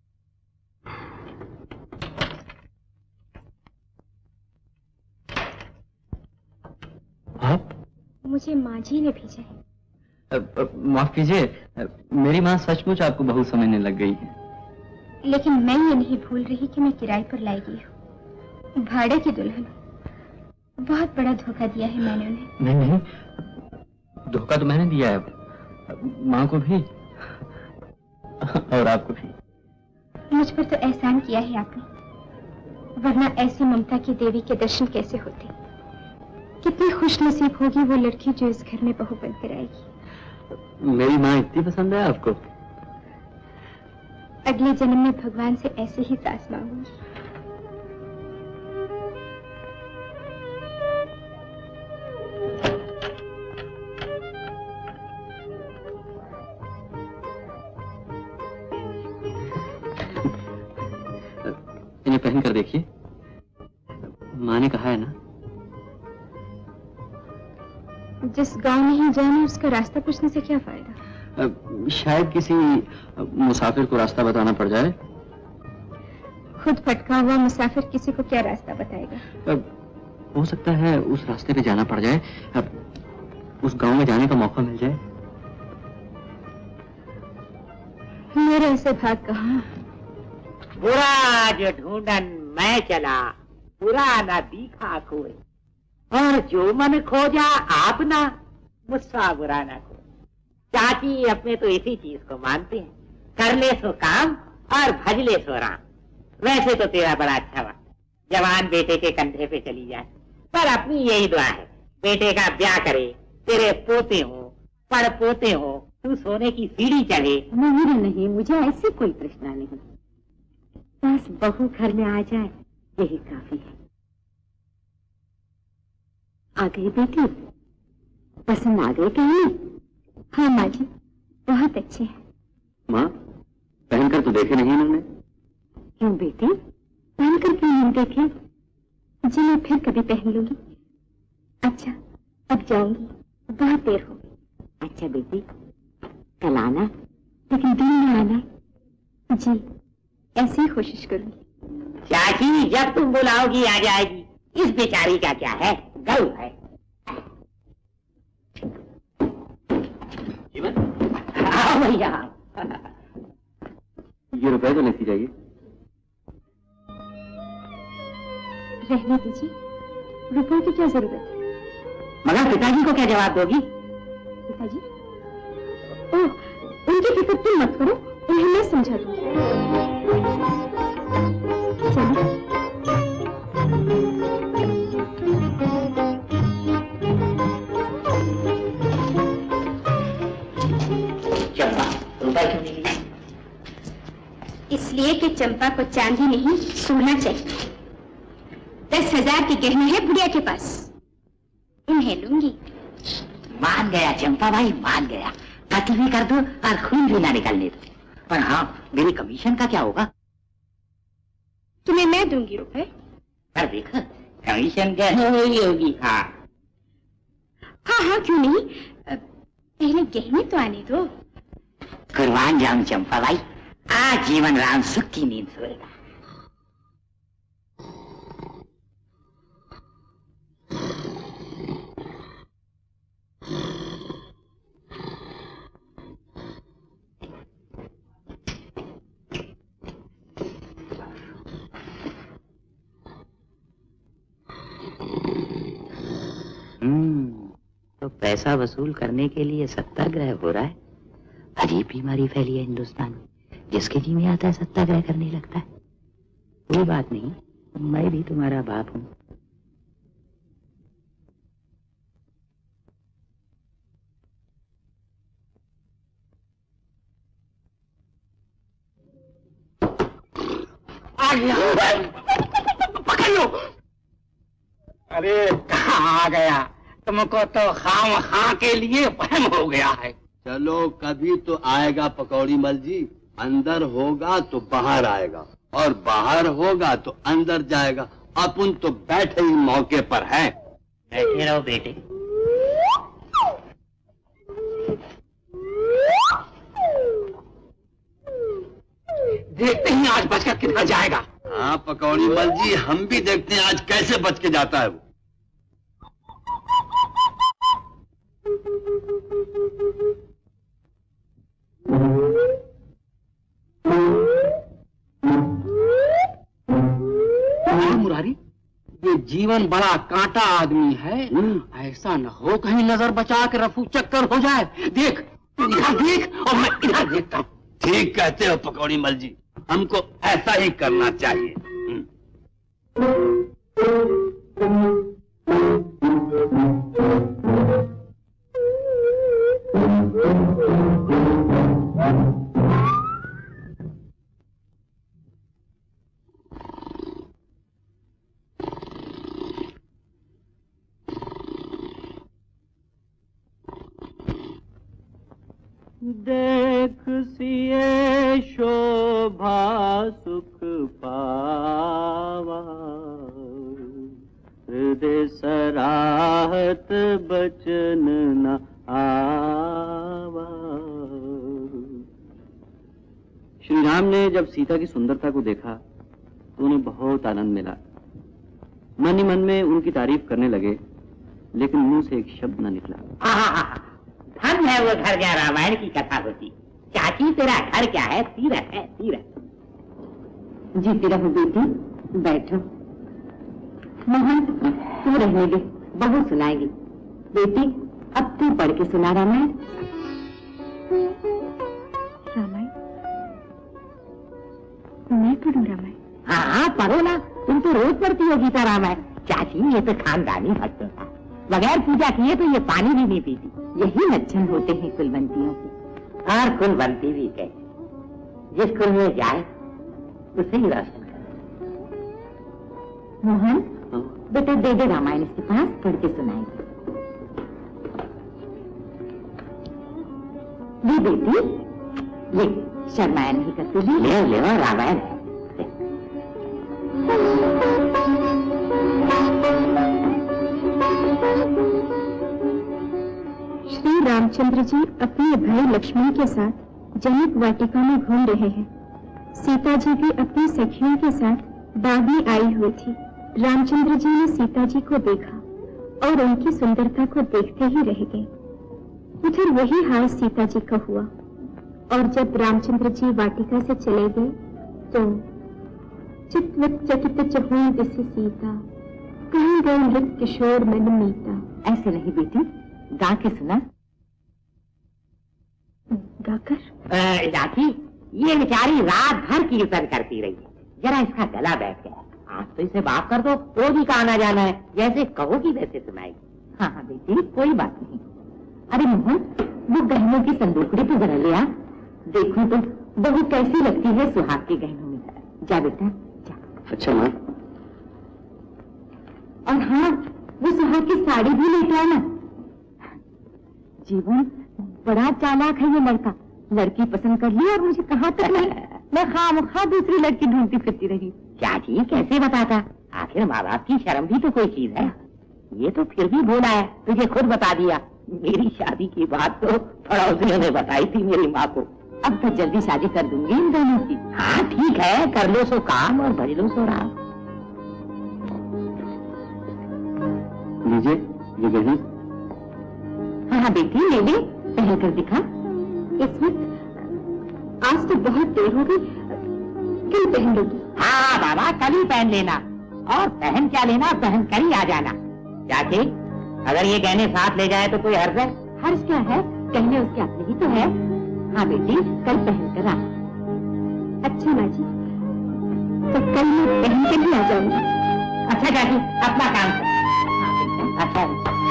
आप? मुझे माँ जी ने भेजा है। माफ कीजिए, मेरी माँ सचमुच आपको बहुत समझने लग गई है। लेकिन मैं ये नहीं भूल रही कि मैं किराए पर लाई गई हूँ, भाड़े की दुल्हन। बहुत बड़ा धोखा दिया है मैंने उन्हें। नहीं, धोखा तो मैंने दिया है, माँ को भी और आपको भी। मुझ पर तो एहसान किया है आपने, वरना ऐसी ममता की देवी के दर्शन कैसे होते। कितनी खुश नसीब होगी वो लड़की जो इस घर में बहू बनकर आएगी। मेरी माँ इतनी पसंद है आपको? अगले जन्म में भगवान से ऐसे ही सास मांगूंगी। इन्हें पहन कर देखिए। माँ ने कहा है ना, जिस गांव नहीं जाना उसका रास्ता पूछने से क्या फायदा। शायद किसी मुसाफिर को रास्ता बताना पड़ जाए। खुद भटका हुआ मुसाफिर किसी को क्या रास्ता बताएगा। हो सकता है उस रास्ते पे जाना पड़ जाए, उस गांव में जाने का मौका मिल जाए। मेरे ऐसे भाग कहाँ। बुरा जो ढूंढन मैं चला, बुरा ना दिखा कोई, और जो मन खोजा आपना, मुझसा बुरा ना कोई। चाची अपने तो इसी चीज को मानते हैं, कर ले सो काम और भज ले सो राम। वैसे तो तेरा बड़ा अच्छा हुआ जवान बेटे के कंधे पे चली जाए, पर अपनी यही दुआ है बेटे का ब्याह करे, तेरे पोते हो, पड़ पोते हो, तू सोने की सीढ़ी चढ़े। नहीं नहीं, मुझे ऐसी कोई तृष्णा नहीं, बस बहू घर में आ जाए यही काफी है। आ गई बेटी, पसंद आ गई कहीं? हाँ माँ जी, बहुत अच्छे हैं। माँ, पहनकर तो देखे नहीं इन्होंने। क्यों बेटी, पहनकर क्यों नहीं देखे? जी मैं फिर कभी पहन लूंगी। अच्छा अब जाऊंगी, बहुत देर हो गई। अच्छा बेटी, कल आना, लेकिन दिन में आना। जी ऐसी ही कोशिश करूंगी। चाची जब तुम बुलाओगी आ जाएगी, इस बेचारी का क्या है, गौ है। जीवन, आओ भैया। ये रुपए तो लेती जाइए। रहने दीजिए, रुपयों की क्या जरूरत है। मगर पिताजी को क्या जवाब दोगी? पिताजी? ओह, उनकी फिक्र तुम मत करो, उन्हें मैं समझा दूंगी। चलिए। चंपा, रुपए क्यों नहीं लिए? इसलिए कि चंपा को चांदी नहीं सोना चाहिए। 10,000 के गहने हैं बुढ़िया के पास, उन्हें लूंगी। मान गया चंपा भाई, मान गया। कत्ल भी कर दो और खून भी ना निकलने दो। पर हाँ, मेरी कमीशन का क्या होगा? तुम्हें मैं दूंगी रुपए। पर देखो, कमीशन गहनों में ही होगी। हाँ हाँ हाँ, क्यों नहीं, पहले गहने तो आने दो। कुर्बान जाऊं चंपा भाई, आज जीवन राम सुख की नींद सोएगा। तो पैसा वसूल करने के लिए सत्याग्रह हो रहा है। अजीब बीमारी फैली है हिंदुस्तान में, जिसके जी में आता है सत्याग्रह करने लगता है। कोई बात नहीं, मैं भी तुम्हारा बाप हूं। आ गया, पकड़ लो। अरे कहाँ आ गया, तुमको तो खाम खा के लिए वहम हो गया है। चलो कभी तो आएगा पकौड़ी मल जी, अंदर होगा तो बाहर आएगा, और बाहर होगा तो अंदर जाएगा। अपन तो बैठे ही मौके पर हैं। बैठे रहो बेटे। देखते हैं आज बचकर किधर जाएगा। हाँ पकौड़ी मल जी, हम भी देखते हैं आज कैसे बच के जाता है वो। मुरारी, ये जीवन बड़ा कांटा आदमी है, ऐसा न हो कहीं नजर बचा के रफू चक्कर हो जाए। देख, तू इधर देख और मैं इधर देखता हूँ। ठीक कहते हो पकौड़ी मल जी, हमको ऐसा ही करना चाहिए। देख सिए शोभा सुख पावा, हृदय सराहत बचन न आवा। श्री राम ने जब सीता की सुंदरता को देखा तो उन्हें बहुत आनंद मिला। मन ही मन में उनकी तारीफ करने लगे, लेकिन मुंह से एक शब्द न निकला। धन है वो घर जहाँ रामायण की कथा होती। चाची तेरा घर क्या है? तीरथ है, तीरथ। जीती रहो बेटी, बैठो। मोहन तू रहने दे, बहू सुनाएगी। बेटी अब तू पढ़ के सुना रामायण। रामायण? मैं पढ़ूं रामायण? हाँ पढ़ो ना, तुम तो रोज पढ़ती हो गीता रामायण। चाची ये तो खानदानी भक्त था, बगैर पूजा किए तो ये पानी भी नहीं पीती। यही लक्षण होते हैं कुलवंतियों के। और कुलवंती भी कहते, जिस कुल में जाए उसे ही रोशन करे। मोहन बेटा दे दे रामायण इसके पास, पढ़ के सुनाएगी। ले बेटी, ले शर्माया नहीं करती भी। ले ले रामायण। श्री रामचंद्र जी अपने भाई लक्ष्मण के साथ जनक वाटिका में घूम रहे हैं। सीता जी भी अपनी सखियों के साथ बाग में आई हुई थी। रामचंद्र जी ने सीता जी को देखा और उनकी सुंदरता को देखते ही रह गए। उधर वही हाल सीता जी का हुआ, और जब रामचंद्र जी वाटिका से चले गए तो चित्त चकित चहुँ दिसि सीता, कहीं गए मृत किशोर मन मीता। ऐसे नहीं बेटी, गा के सुना। गाकर? चाची ये बेचारी रात भर कीर्तन करती रही है, जरा इसका गला बैठ गया। आज तो इसे माफ कर दो, वो भी कहा ना जाना है, जैसे कहोगी वैसे सुनाएगी। हाँ हाँ बेटी कोई बात नहीं। अरे मोहन वो गहनों की संदूकड़ी तो जरा ले आ, देखो तो बहू कैसी लगती है सुहाग के गहनों में। जा बेटा जा। अच्छा माँ। और हाँ वो सुहाग की साड़ी भी लेके आना। जीवन बड़ा चालाक है ये लड़का, लड़की पसंद कर ली और मुझे कहाँ तक नहीं, मैं खामखा दूसरी लड़की ढूंढती फिरती रही। चाची कैसे बताता, आखिर माँ बाप की शर्म भी तो कोई चीज है। ये तो फिर भी बोला है, तुझे खुद बता दिया। मेरी शादी की बात तो पड़ोसियों ने बताई थी मेरी माँ को। अब तो जल्दी शादी कर दूंगी इन दोनों की। हाँ ठीक है, कर लो सो काम और भज लो सो राम। लीजिए ये गहने। हाँ हाँ बेटी ले ले, पहन कर दिखा। इसमें आज तो बहुत देर हो गई, कल पहन लोगी? हाँ बाबा कल ही पहन लेना, और पहन क्या लेना पहन कर ही आ जाना। चाची अगर ये गहने साथ ले जाए तो कोई हर्ज है? हर्ज क्या है, गहने उसके अपने ही तो है। हाँ बेटी कल पहन कर आ। अच्छा माँ जी, तो कल मैं पहन कर ही आ जाऊंगी। अच्छा चाची अपना काम कर। अच्छा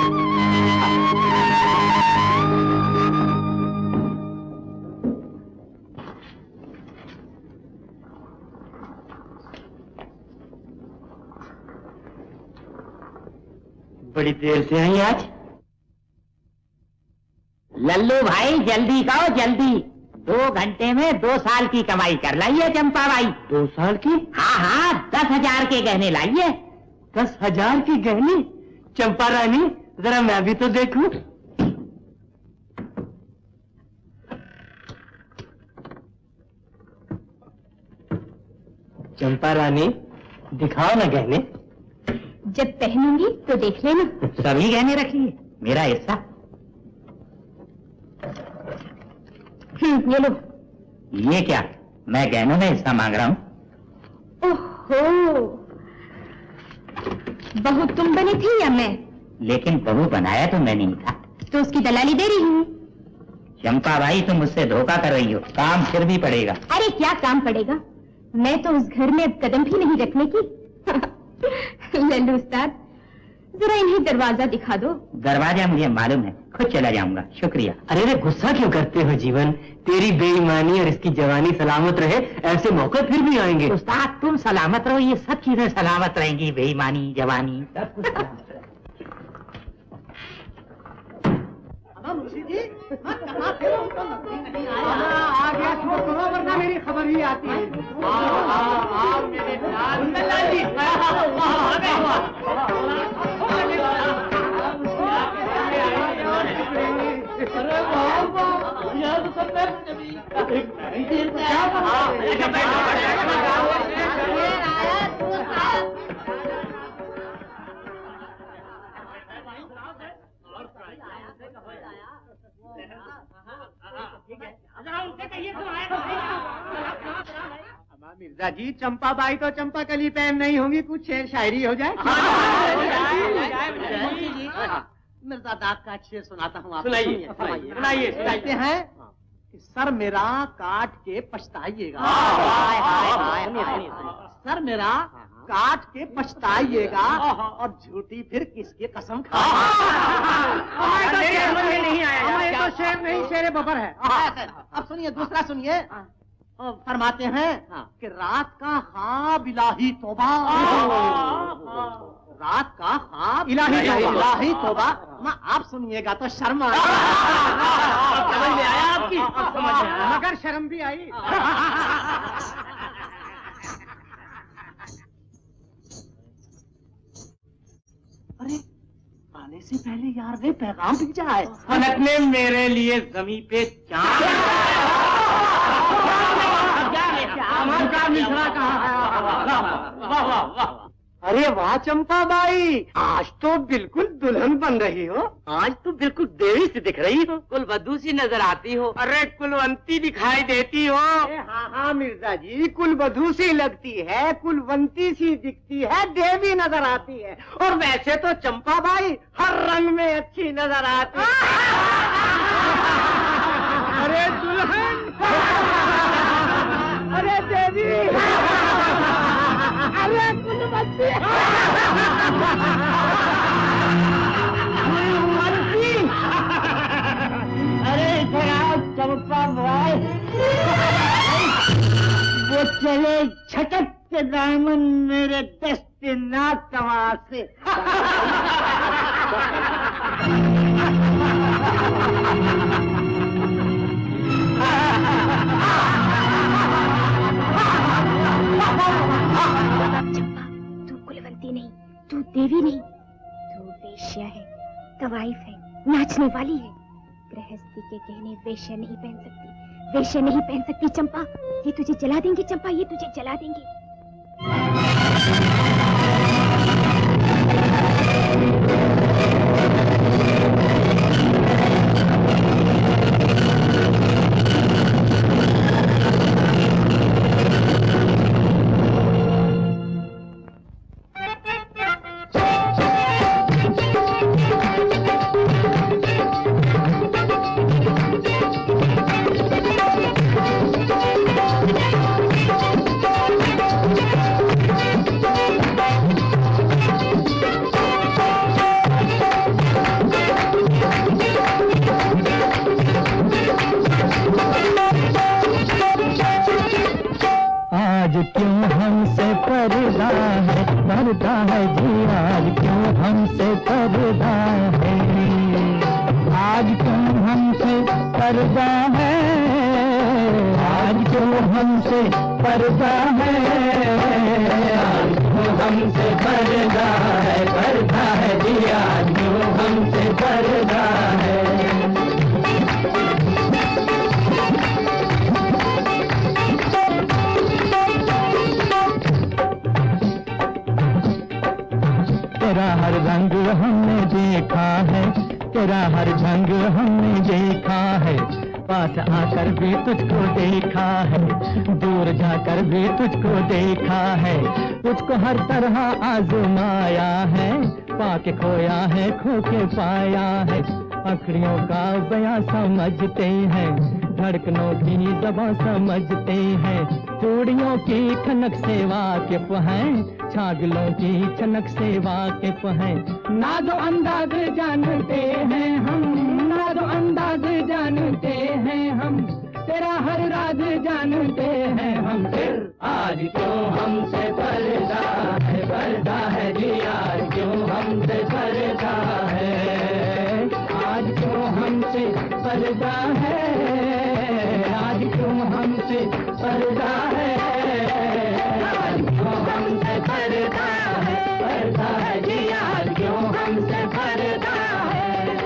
बड़ी देर से आई आज। लल्लू भाई जल्दी कहो जल्दी, 2 घंटे में 2 साल की कमाई कर लाइए चंपा भाई। 2 साल की? हाँ हाँ 10,000 के गहने लाइए। 10,000 की गहने? चंपा रानी जरा मैं भी तो देखूं। चंपा रानी दिखाओ ना गहने। जब पहनूंगी तो देख लेना। सभी गहने रखिए, मेरा हिस्सा। ये लो। ये क्या, मैं गहनों में हिस्सा मांग रहा हूँ? ओहो, बहू तुम बनी थी या मैं? लेकिन बहू बनाया तो मैं नहीं था। तो उसकी दलाली दे रही हूँ। चंपा भाई तुम मुझसे धोखा कर रही हो, काम फिर भी पड़ेगा। अरे क्या काम पड़ेगा, मैं तो उस घर में अब कदम भी नहीं रखने की। लल्लू उस्ताद जरा इन्हें दरवाजा दिखा दो। दरवाजा मुझे मालूम है, खुद चला जाऊंगा, शुक्रिया। अरे रे गुस्सा क्यों करते हो जीवन, तेरी बेईमानी और इसकी जवानी सलामत रहे, ऐसे मौके फिर भी आएंगे। उस्ताद तुम सलामत रहो, ये सब चीजें सलामत रहेंगी, बेईमानी जवानी सब कुछ सलामत रहे। मुंशी जी कहाँ थे? उनका नजर नहीं आया। आ गया छोड़ करो वरना मेरी खबर ही आती है। मेरे लाल जी अरे वाह यार तो सब मिर्जा जी चंपा बाई तो चंपा कली पैम नहीं होंगी, कुछ शेर शायरी हो जाए। मिर्जा दाग का शेर सुनाता हूँ आपको। सुनाइए। कहते हैं कि सर मेरा काट के पछताइएगा, सर मेरा काट के पछताइएगा और झूठी फिर किसकी कसम नहीं आया। तो शेर नहीं शेर बबर है। अब सुनिए दूसरा सुनिए। फरमाते हैं कि रात का ख्वाब इलाही तौबा, रात का ख्वाब इलाही तौबा। आप सुनिएगा तो शर्मा समझ में आया आपकी, मगर शर्म भी आई। अरे आने से पहले यार ने पैगाम भेजा है, फलक ने मेरे लिए जमीन पे अरे वाह चंपा बाई, आज तो बिल्कुल दुल्हन बन रही हो। आज तो बिल्कुल देवी से दिख रही हो, कुलवधू सी नजर आती हो। अरे कुलवंती दिखाई देती हो। हाँ मिर्जा जी, कुलवधू सी लगती है, कुलवंती सी दिखती है, देवी नजर आती है। और वैसे तो चंपा बाई हर रंग में अच्छी नजर आती है। अरे दुल्हन, अरे देवी, अरे कुलवंती, अरे चंपा भाई, वो चले छटक के दामन मेरे दस्ते नातवा से। चंपा, तू कुलवंती नहीं, तू देवी नहीं, तू वेश्या है, तवाइफ है, नाचने वाली है। गृहस्थी के गहने वेश्या नहीं पहन सकती, वेश्या नहीं पहन सकती। चंपा, ये तुझे जला देंगे। चंपा, ये तुझे जला देंगे। क्यों हमसे पर्दा है, पर्दा है जी आज क्यों हमसे पर्दा है, आज क्यों हमसे पर्दा है, आज क्यों हमसे पर्दा है, आज क्यों हमसे पर्दा है जी आज क्यों हमसे पर्दा है। तेरा हर रंग हमने देखा है, तेरा हर ढंग हमने देखा है, पास आकर भी तुझको देखा है, दूर जाकर भी तुझको देखा है, तुझको हर तरह आजमाया है, पाके खोया है खो के पाया है, अखड़ियों का बयां समझते हैं, धड़कनों की ज़बां समझते हैं, चूड़ियों की खनक से वाकिफ हैं, छागलों की छनक से वाकिफ हैं, नाज़ो अंदाज जानते हैं हम, नाज़ो अंदाज जानते हैं हम, तेरा हर राज जानते हैं हम। फिर आज क्यों हमसे पर्दा है जी आज क्यों हमसे पर्दा है, आज क्यों हम हमसे पर्दा है, आज क्यों हमसे पर्दा है, आज क्यों हमसे पर्दा है जी, आज क्यों हमसे पर्दा है।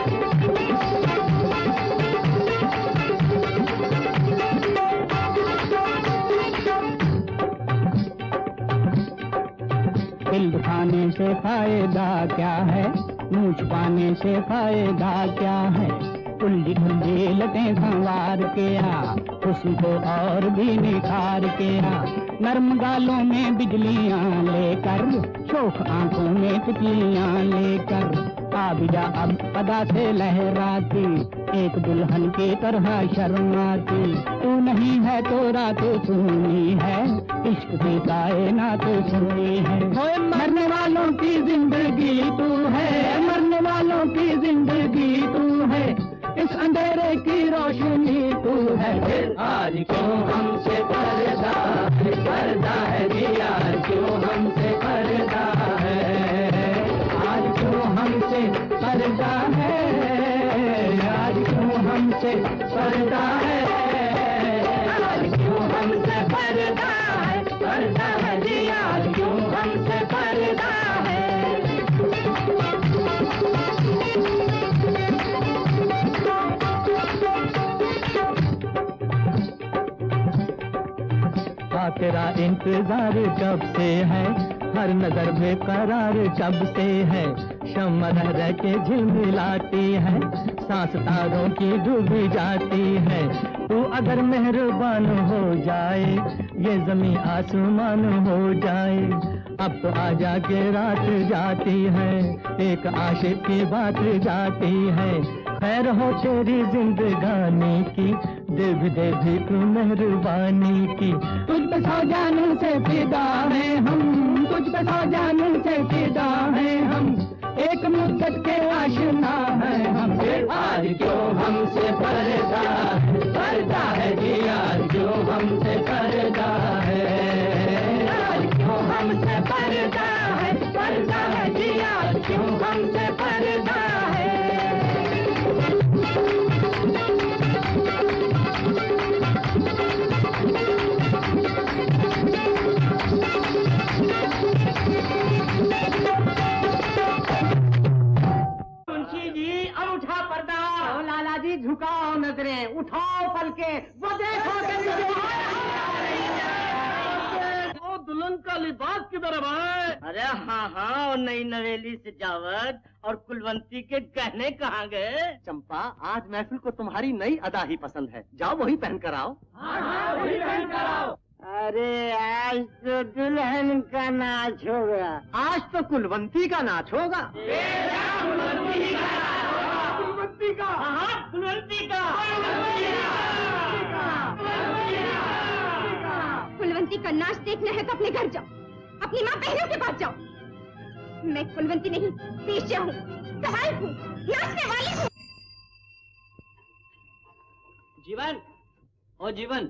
दिल दुखाने से फायदा क्या है, मुँह छुपाने से फायदा क्या है, उलझी ढुलझी लटें संवार के आ, हुस्न को और भी निखार के आ, नर्म गालों में बिजलियां लेकर, शोख आंखों में तितलियां लेकर, आ भी जा अब अदा से लहराती, एक दुल्हन की तरह शर्माती, तू नहीं है तो रात सुनी है, इश्क की कायनात सुनी है। मरने वालों की जिंदगी तू है, मरने वालों की जिंदगी तू है, इस अंधेरे की रोशनी तू है। फिर आज क्यों हमसे पर्दा है जी, आज क्यों हमसे पर्दा है, आज क्यों हमसे पर्दा है, आज क्यों हमसे पर्दा है, आज क्यों हमसे पर्दा है जी, आज क्यों हमसे पर्दा है। तेरा इंतजार कब से है, हर नजर बेकरार कब से है, शम्मा रह रह के झिलमिलाती है, सांस तारों की डूबी जाती है, तू अगर मेहरबान हो जाए, ये जमीन आसमान हो जाए, अब तो आजा के रात जाती है, एक आशिक की बात जाती है, खैर हो तेरी जिंदगानी की, दे भी तू मेहरबानी की, तुझ पे सौ जानों से फिदा है हम, तुझ पे सौ जानों से फिदा है हम, एक मुद्दत के आशिना है हम। फिर आज क्यों हमसे पर्दा है जी, आज क्यों हमसे पर्दा है, आज क्यों हमसे पर्दा है जी, आज क्यों हमसे पर्दा है। मुंशी जी अब उठा पर्दा, लाला जी झुकाओ नजरें, उठाओ पलके, वो देखो दुल्हन का लिबास किधर है? अरे हाँ हाँ, और नई नवेली सजावट और कुलवंती के गहने कहाँ गए? चंपा, आज महफिल को तुम्हारी नई अदा ही पसंद है, जाओ वही पहन कर आओ। हाँ, वही पहन कर आओ। अरे आज तो दुल्हन का नाच होगा, आज तो कुलवंती का नाच होगा। कुलवंती का, कुलवंती का, हाँ कुलवंती का, कुलवंती का नाच देखना है तो अपने घर जाओ, अपनी माँ बहनों के पास जाओ। मैं कुलवंती नहीं, पीछे हूँ, सवाल हूँ, नाचने वाली हूँ। जीवन, ओ जीवन,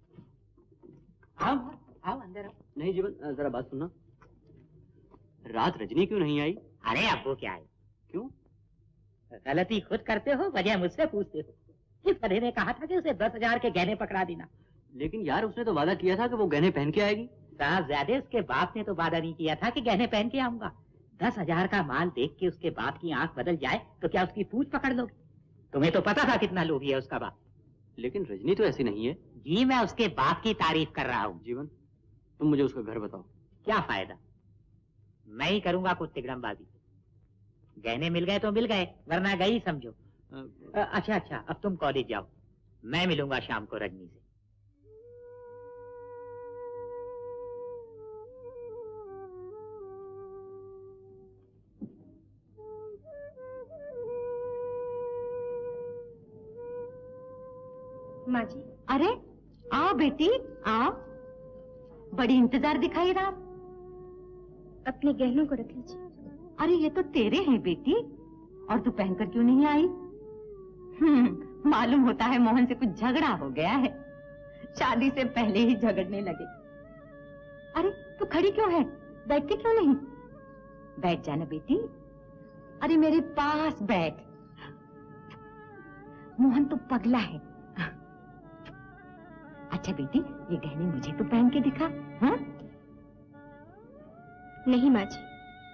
आओ अंदर आओ। नहीं जीवन, जरा बात सुनना, रात रजनी क्यों नहीं आई? अरे अब्बू क्या है? क्यों? गलती खुद करते हो, वजह मुझसे पूछते हो। इस गधे ने कहा था कि उसे 10,000 के गहने पकड़ा देना। लेकिन यार उसने तो वादा किया था कि वो गहने पहन के आएगी। साहबजादे, उसके बाप ने तो वादा नहीं किया था कि गहने पहन के आऊंगा। 10,000 का माल देख के उसके बाप की आंख बदल जाए तो क्या उसकी पूंछ पकड़ लोगे? तुम्हें तो पता था कितना लोभी है उसका बाप। लेकिन रजनी तो ऐसी नहीं है। जी मैं उसके बाप की तारीफ कर रहा हूँ। जीवन, तुम मुझे उसका घर बताओ। क्या फायदा, मैं ही करूंगा कुछ तिगड़मबाजी। गहने मिल गए तो मिल गए, वरना गई समझो। अच्छा, अब तुम कॉलेज जाओ, मैं मिलूंगा शाम को रजनी से। माँ जी। अरे आओ बेटी आओ, बड़ी इंतजार दिखाई रहा। अपने गहनों को रख लीजिए। अरे ये तो तेरे हैं बेटी, और तू पहनकर क्यों नहीं आई? मालूम होता है मोहन से कुछ झगड़ा हो गया है, शादी से पहले ही झगड़ने लगे। अरे तू खड़ी क्यों है, बैठती क्यों नहीं? बैठ जाना बेटी, अरे मेरे पास बैठ। मोहन तो पगला है। अच्छा बेटी, ये गहने मुझे तो पहन के दिखा। हाँ? नहीं माँ जी,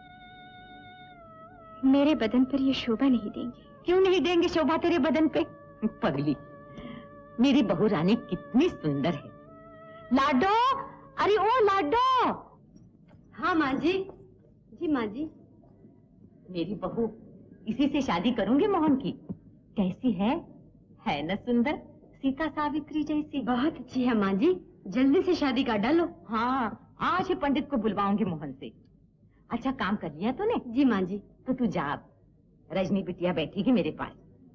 मेरे बदन पर ये शोभा नहीं देंगे। क्यों नहीं देंगे शोभा तेरे बदन पे? पगली, मेरी बहू रानी कितनी सुंदर है। लाडो, अरे ओ लाडो। हाँ माँ जी। जी माँ जी। मेरी बहू, इसी से शादी करूंगी मोहन की। कैसी है ना सुंदर, सीता सावित्री जैसी। बहुत अच्छी है माँ जी, जल्दी से शादी का डालो। हाँ, आज ही पंडित को बुलवाऊंगी मोहन से। अच्छा काम कर लिया तूने? जी माँ जी। तो तू जा, रजनी बिटिया बैठेगी मेरे पास।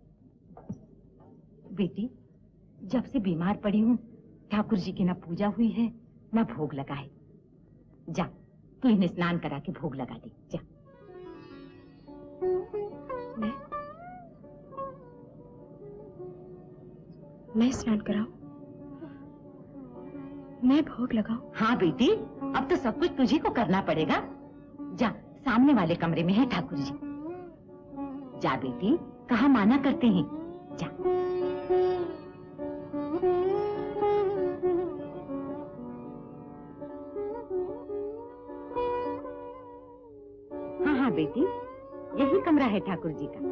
बेटी, जब से बीमार पड़ी हूँ ठाकुर जी की ना पूजा हुई है ना भोग लगा है। जा, तू इन्हें स्नान करा के भोग लगा दे। जा। मैं स्नान कराऊं? मैं भोग लगाऊं? हाँ बेटी, अब तो सब कुछ तुझी को करना पड़ेगा। जा, सामने वाले कमरे में है ठाकुर जी। जा बेटी, कहाँ माना करते हैं। जा। हाँ हाँ बेटी, यही कमरा है ठाकुर जी का।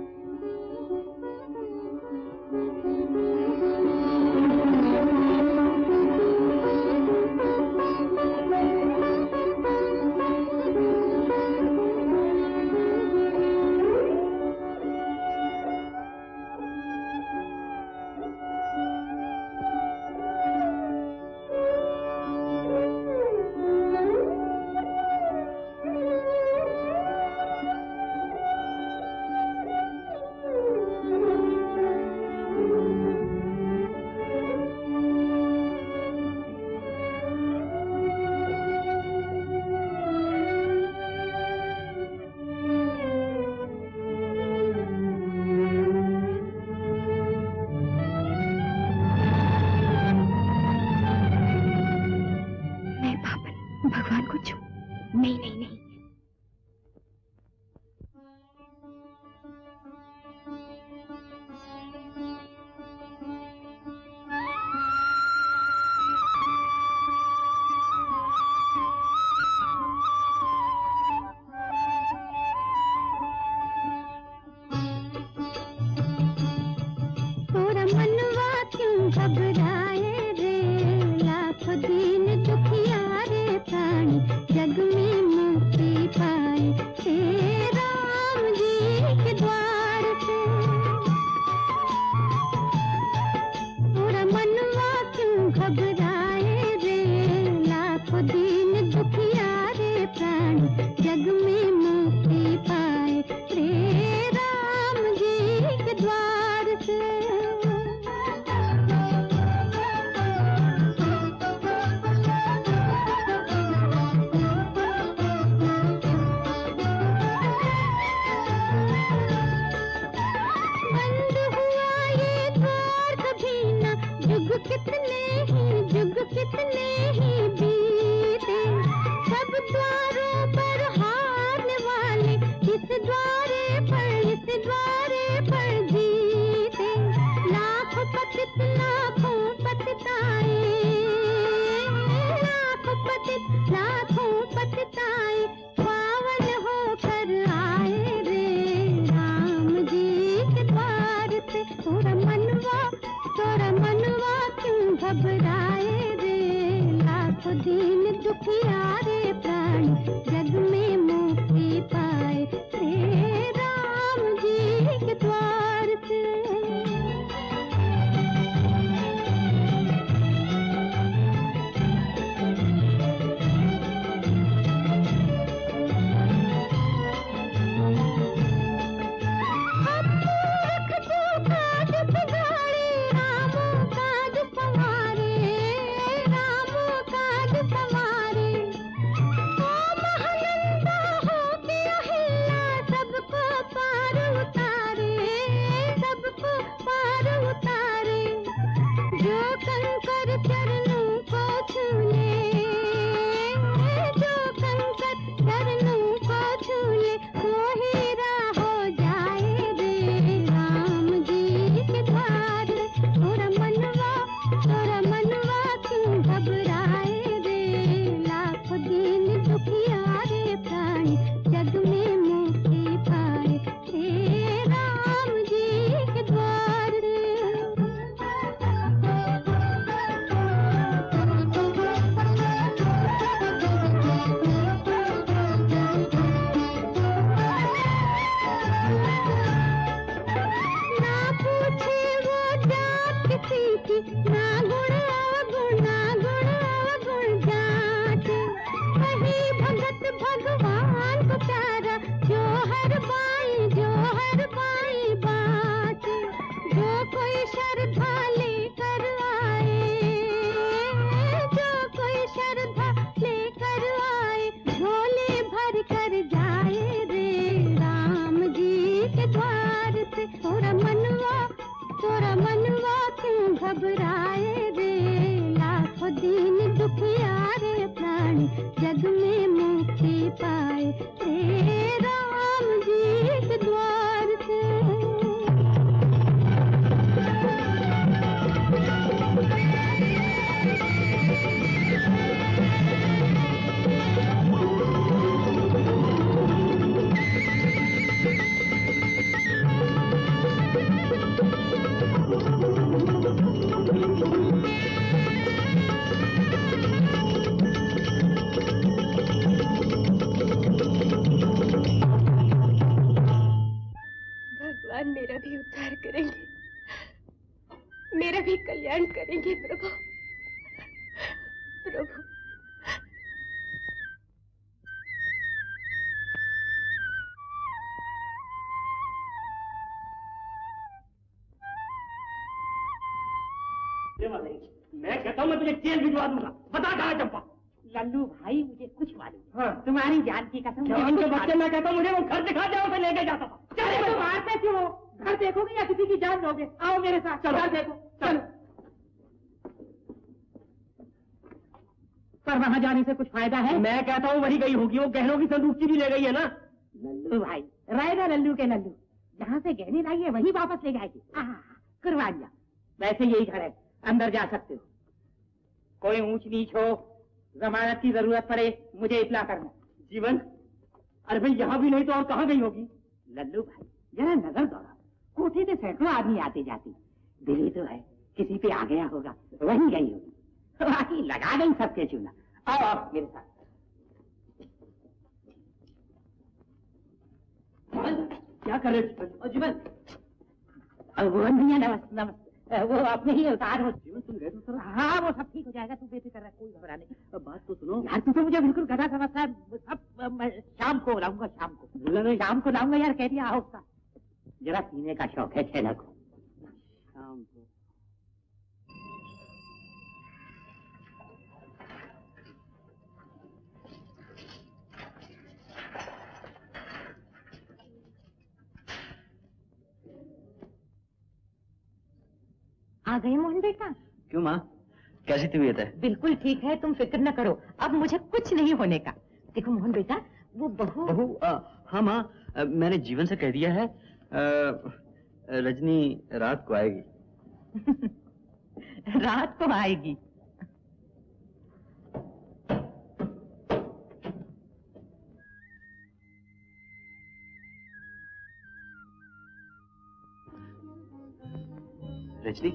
घबराए रे, लाखों दीन दुखियारे प्राणी जग में मुक्ति पाए रे राम जी के द्वार से। भगवान मेरा भी उद्धार करेंगे, मेरा भी कल्याण करेंगे प्रभु। प्रभु मैं कहता हूँ मैं तुझे जेल भिजवा दूंगा। बता कहाँ है चंपा? लल्लू भाई मुझे कुछ मालूम। हाँ। तुम्हारी जान की कसम। जान के बच्चे मैं कहता हूँ मुझे वो घर दिखा जाओ, मैं लेके जाता था। चले तो मारते क्यों हो? घर देखोगे या किसी की जान दोगे? आओ मेरे साथ। चलो। घर देखो। चलो। पर वहाँ जाने से कुछ फायदा है? मैं कहता हूँ वही गई होगी, वो गहनों की संदूकची भी ले गई है ना। लल्लू भाई रहेगा लल्लू के लल्लू, जहाँ से गहने लाई है वही वापस ले जाएगी। करवा दिया। वैसे यही घर है, अंदर जा सकते हो। कोई ऊंच नीच हो, जमानत की जरूरत पड़े, मुझे इत्तला करना। जीवन, अरे भाई यहाँ भी नहीं तो और कहाँ गई होगी? लल्लू भाई जरा नजर दौड़ा, कोठे से सैकड़ों आदमी आते जाते, दिली तो है किसी पे आ गया होगा, वहीं गई होगी। बाकी लगा गई सबके चूना। आओ आओ मेरे साथ। क्या कर रहे जीवन? वो नमस्ते, वो अपने ही अवतार हो। जीवन तुम गए तो सर? हाँ वो सब ठीक हो जाएगा, तू बेफिक्र रह, कोई घबरा नहीं। अब बात तो सुनो यार, तू तो मुझे बिल्कुल गधा समझता है। सब मैं शाम को लाऊंगा, शाम को लाऊंगा यार, कह दिया आओ उसका। जरा पीने का शौक है, छेना को शाम को। आ गए मोहन बेटा? क्यों माँ, कैसी तबीयत है? बिल्कुल ठीक है, तुम फिक्र न करो, अब मुझे कुछ नहीं होने का। देखो मोहन बेटा, वो बहू हाँ माँ, मैंने जीवन से कह दिया है, रजनी रात को आएगी। रात को आएगी? रजनी,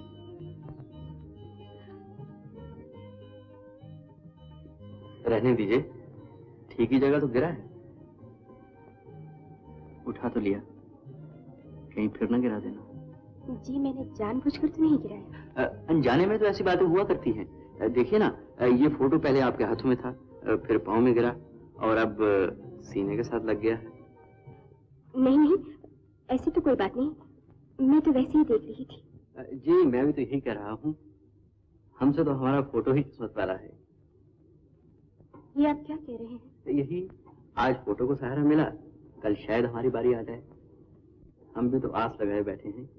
रहने दीजिए, ठीक ही जगह तो गिरा है, उठा तो लिया, कहीं फिर ना गिरा देना। जी मैंने जानबूझकर तो नहीं गिराया। अनजाने में तो ऐसी बातें हुआ करती हैं। देखिए ना, ये फोटो पहले आपके हाथों में था, फिर पाँव में गिरा और अब सीने के साथ लग गया। नहीं नहीं, ऐसी तो कोई बात नहीं, मैं तो वैसे ही देख रही थी। जी मैं भी तो यही कह रहा हूँ, हमसे तो हमारा फोटो ही किस्मत वाला है। ये आप क्या कह रहे हैं? यही, आज फोटो को सहारा मिला, कल शायद हमारी बारी आ जाए। हम भी तो आस लगाए बैठे हैं।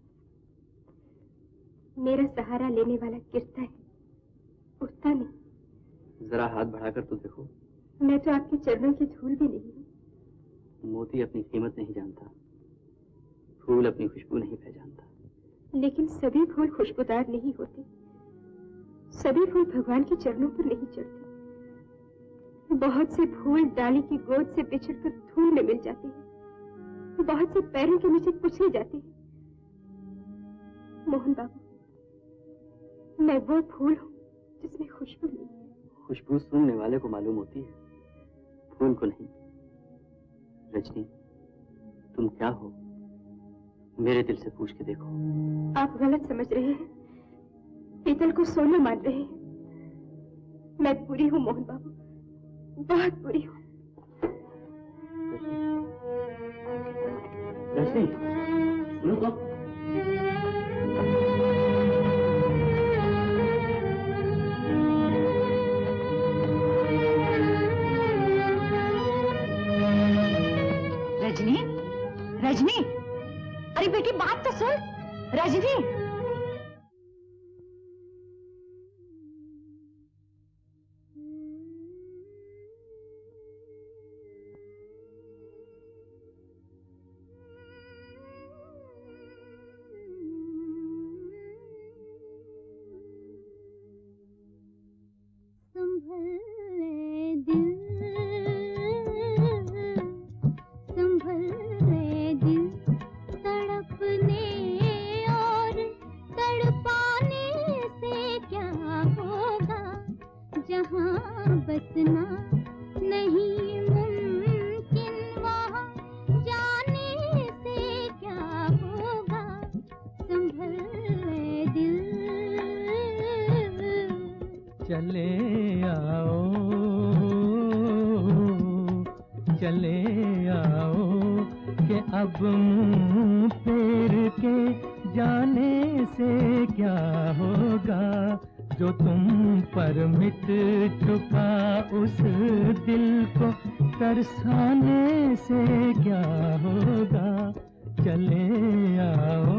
मेरा सहारा लेने वाला गिरता है, उठता नहीं। जरा हाथ बढ़ाकर तो देखो। मैं तो आपके चरणों की धूल भी नहीं हूँ। मोती अपनी कीमत नहीं जानता, फूल अपनी खुशबू नहीं पहचानता। लेकिन सभी फूल खुशबूदार नहीं होते, सभी फूल भगवान के चरणों पर नहीं चढ़ते। बहुत से फूल डाली की गोद से बिछड़कर धूल में मिल जाते हैं, बहुत से पैरों के नीचे कुचले जाते हैं। मोहन बाबू, मैं वो फूल हूँ जिसमें खुशबू नहीं है। खुशबू सूंघने वाले को मालूम होती है, फूल को नहीं। रजनी, तुम क्या हो, मेरे दिल से पूछ के देखो। आप गलत समझ रहे हैं, पीतल को सोना मान रहे हैं। मैं बुरी हूँ मोहन बाबू, बहुत बुरी हूँ। रजनी, सुनो तो। रजनी, रजनी, अरे बेटी बात तो सुन। रजनी, चले आओ, चले आओ कि अब मुंह फेर के जाने से क्या होगा, जो तुम पर मिट चुका उस दिल को तरसाने से क्या होगा, चले आओ।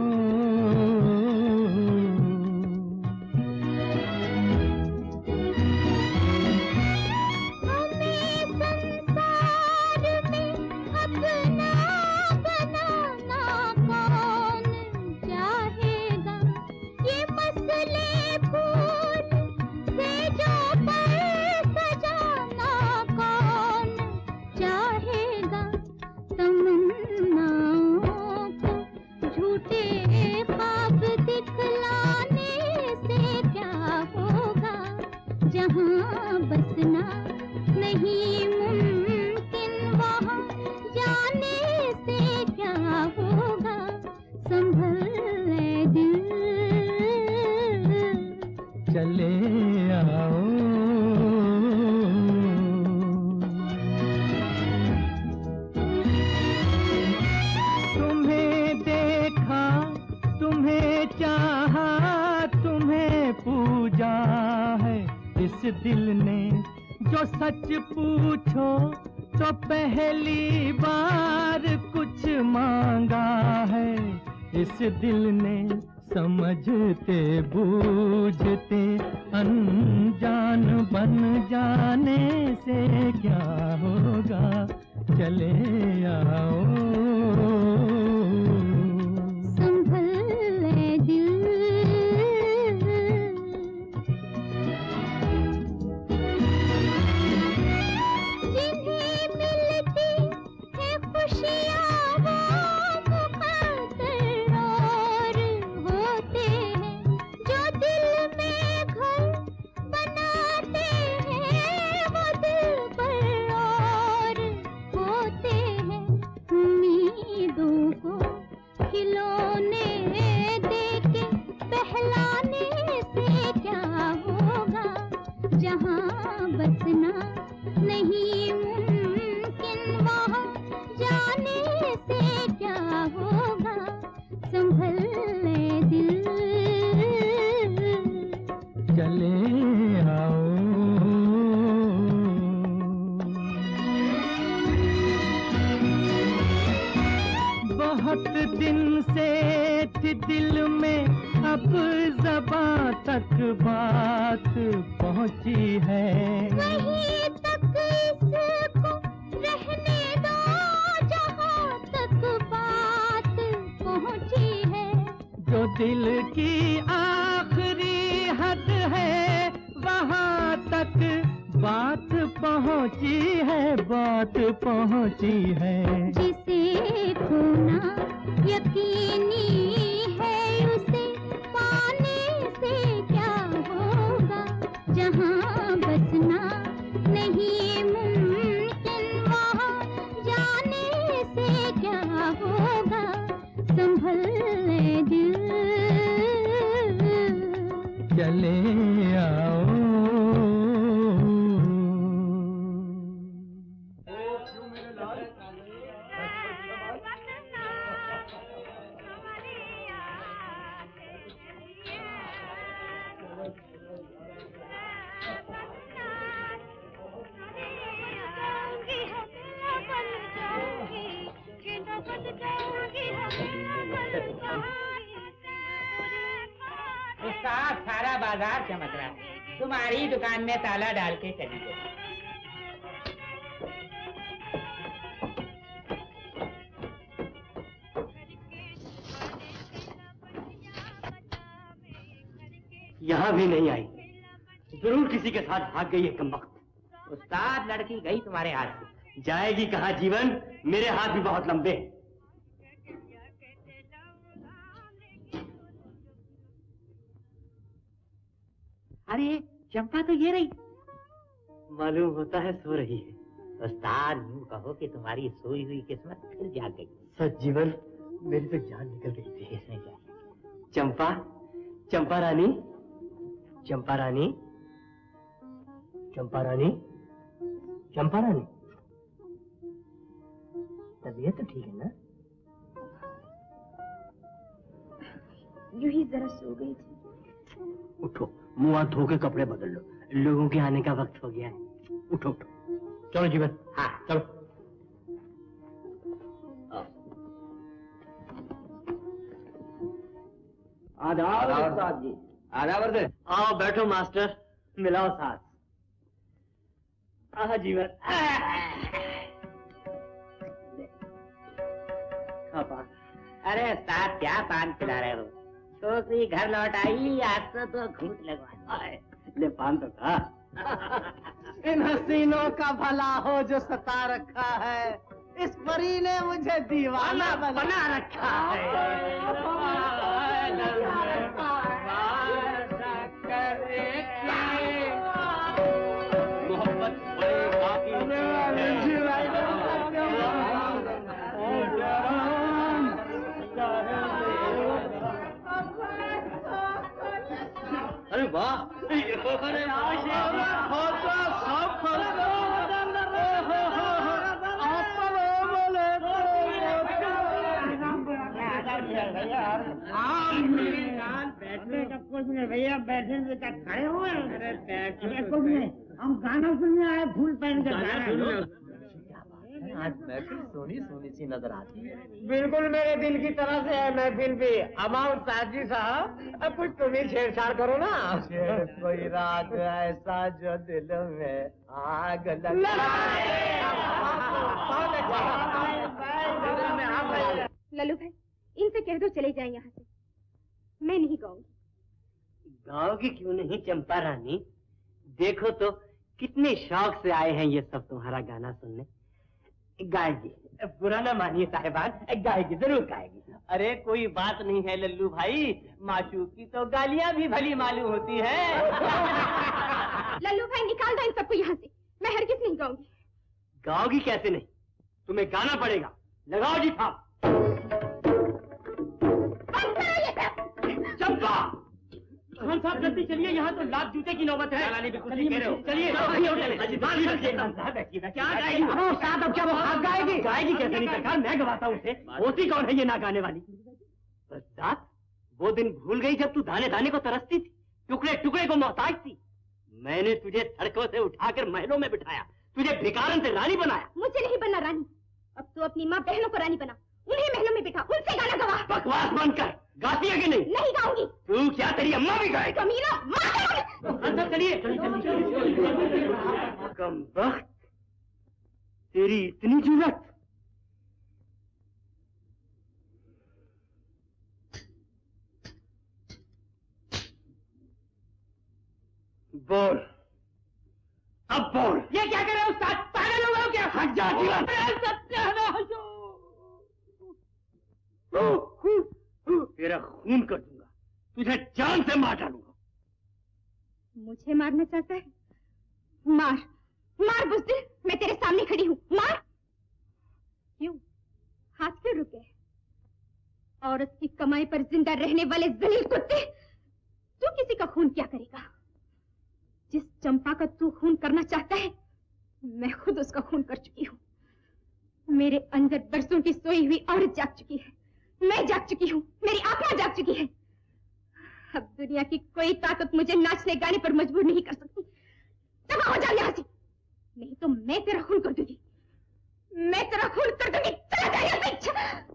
दिल ने जो सच पूछो तो पहली बार कुछ मांगा है, इस दिल ने समझते बूझते अनजान बन जाने से क्या होगा, चले आओ। सारा बाजार चमक रहा है, तुम्हारी दुकान में ताला डाल के चली गई। यहाँ भी नहीं आई, जरूर किसी के साथ भाग गई है कमबख्त। उस्ताद लड़की गई तुम्हारे हाथ से। जाएगी कहाँ जीवन, मेरे हाथ भी बहुत लंबे हैं। अरे चंपा तो ये रही। मालूम होता है सो रही है। उस्ताद यूं कहो कि तुम्हारी सोई हुई किस्मत फिर जाग गई। सच जीवन, मेरी तो जान निकल गई थी। इसमें क्या? चंपा, चंपा रानी, चंपा रानी, चंपा रानी, चंपा रानी, तबीयत तो ठीक है ना? यूं ही जरा सो गई थी। उठो, मुंह हाथ धो के कपड़े बदल लो, लोगों के आने का वक्त हो गया है। उठो उठो, चलो जीवन। हाँ चलो। आदाब जी। आदाब। आओ बैठो मास्टर, मिलाओ साथ। आह जीवन, अरे साथ क्या पान पिला रहे हो? छोकरी घर लौट आई, आज तो घूट लगवा। ले पान तो था। इन हसीनों का भला हो जो सता रखा है, इस परी ने मुझे दीवाना बना रखा है। अरे वाह, अरे बैठने का कुछ नहीं भैया, बैठे से क्या खड़े हुए? अरे बैठने कुछ नहीं, हम गाना सुनने आए, फूल पहन के। आज महफिल सोनी सोनी सी नजर आती है। बिल्कुल मेरे दिल की तरह से है महफिल भी। अमाउंट साजी साहब, अब कुछ तुम ही छेड़छाड़ करो ना। कोई रात ऐसा जो दिल में आग लल्लू भाई, इनसे कह दो चले जाएं यहाँ से, मैं नहीं गाऊंगी। गाओगी क्यों नहीं चंपा रानी? देखो तो कितने शौक से आए हैं ये सब तुम्हारा गाना सुनने। गाएगी, बुरा ना मानिए साहिबान, गाएगी, जरूर गाएगी। अरे कोई बात नहीं है लल्लू भाई, माशूक की तो गालियां भी भली मालूम होती है। लल्लू भाई निकाल दो इन सबको यहाँ से, मैं हरगिज नहीं गाऊंगी। गाओगी कैसे नहीं? तुम्हें गाना पड़ेगा। लगाओ जी था। चंपा! खान साहब जल्दी चलिए, यहाँ तो लात जूते की नौबत है। चलिए क्या गाएगी? अब क्या वो हाथ गाएगी? गाएगी कैसे नहीं सरकार, मैं गवाता हूँ उसे। होती कौन है ये ना गाने वाली? बरसात, वो दिन भूल गई जब तू दाने दाने को तरसती थी, टुकड़े टुकड़े को मोहताज थी। मैंने तुझे सड़कों से उठाकर महलों में बिठाया, तुझे भिखारन से रानी बनाया। मुझे नहीं बनना रानी, अब तो अपनी माँ बहनों को रानी बना, उन्हें महलों में बिठा, उनसे गाना गवा। बकवास बंद कर, गाती है कि नहीं? नहीं गाऊंगी। तू क्या, तेरी अम्मा भी गाएगी? कमीना, माँ चलिए। कमबख्त, तेरी इतनी जुर्रत। बोल, अब बोल। ये क्या कर रहे हो उस्ताद? पागल हो गए हो क्या? हट जा जीवन। तेरा खून कर दूंगा, तुझे जान से मार डालूंगा। मुझे मारना चाहता है? मार, मार बुज़दिल, मैं तेरे सामने खड़ी हूँ, मार। क्यों हाथ क्यों रुके? औरत की कमाई पर जिंदा रहने वाले जलील कुत्ते, तू किसी का खून क्या करेगा? जिस चंपा का तू खून करना चाहता है, मैं खुद उसका खून कर चुकी हूँ। मेरे अंदर बरसों की सोई हुई औरत जाग चुकी है, मैं जाग चुकी हूँ, मेरी आत्मा जाग चुकी है। अब दुनिया की कोई ताकत मुझे नाचने गाने पर मजबूर नहीं कर सकती। दफा हो जा यहाँ से, नहीं तो मैं तेरा खून कर दूंगी, मैं तेरा खून कर दूंगी। चला जा यहाँ से।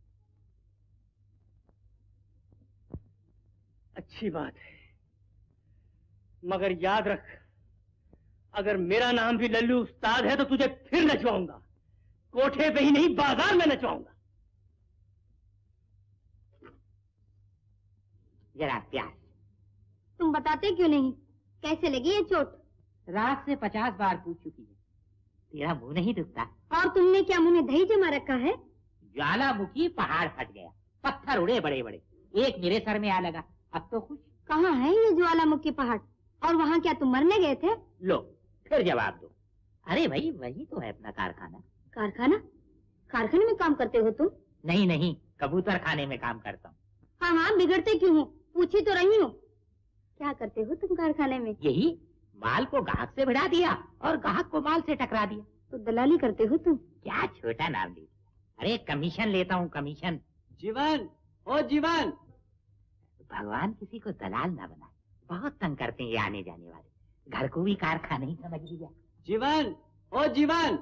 अच्छी बात है, मगर याद रख, अगर मेरा नाम भी लल्लू उस्ताद है तो तुझे फिर नचवाऊंगा, कोठे पे ही नहीं बाजार में नचवाऊंगा। जरा प्यार। तुम बताते क्यों नहीं, कैसे लगी ये चोट? रात से 50 बार पूछ चुकी है, तेरा मुंह नहीं दुखता? और तुमने क्या मुंह में दही जमा रखा है? ज्वालामुखी पहाड़ फट गया, पत्थर उड़े बड़े बड़े, एक मेरे सर में आ लगा, अब तो खुश। कहाँ है ये ज्वालामुखी पहाड़? और वहाँ क्या तुम मरने गए थे? लो फिर जवाब दो। अरे भाई वही तो है अपना कारखाना। कारखाना? कारखाने में काम करते हो तुम? नहीं नहीं, कबूतर खाने में काम करता हूँ। हाँ हाँ, बिगड़ते क्यों हो, पूछी तो रही हूँ। क्या करते हो तुम कारखाने में? यही माल को ग्राहक से भिड़ा दिया और ग्राहक को माल से टकरा दिया। तो दलाली करते हो तुम? क्या छोटा नाम ले दिया। अरे कमीशन लेता हूँ, कमीशन। जीवन, ओ जीवन। भगवान किसी को दलाल ना बनाए, बहुत तंग करते हैं ये आने जाने वाले। घर को भी कारखाना ही समझ लिया। जीवन, ओ जीवन।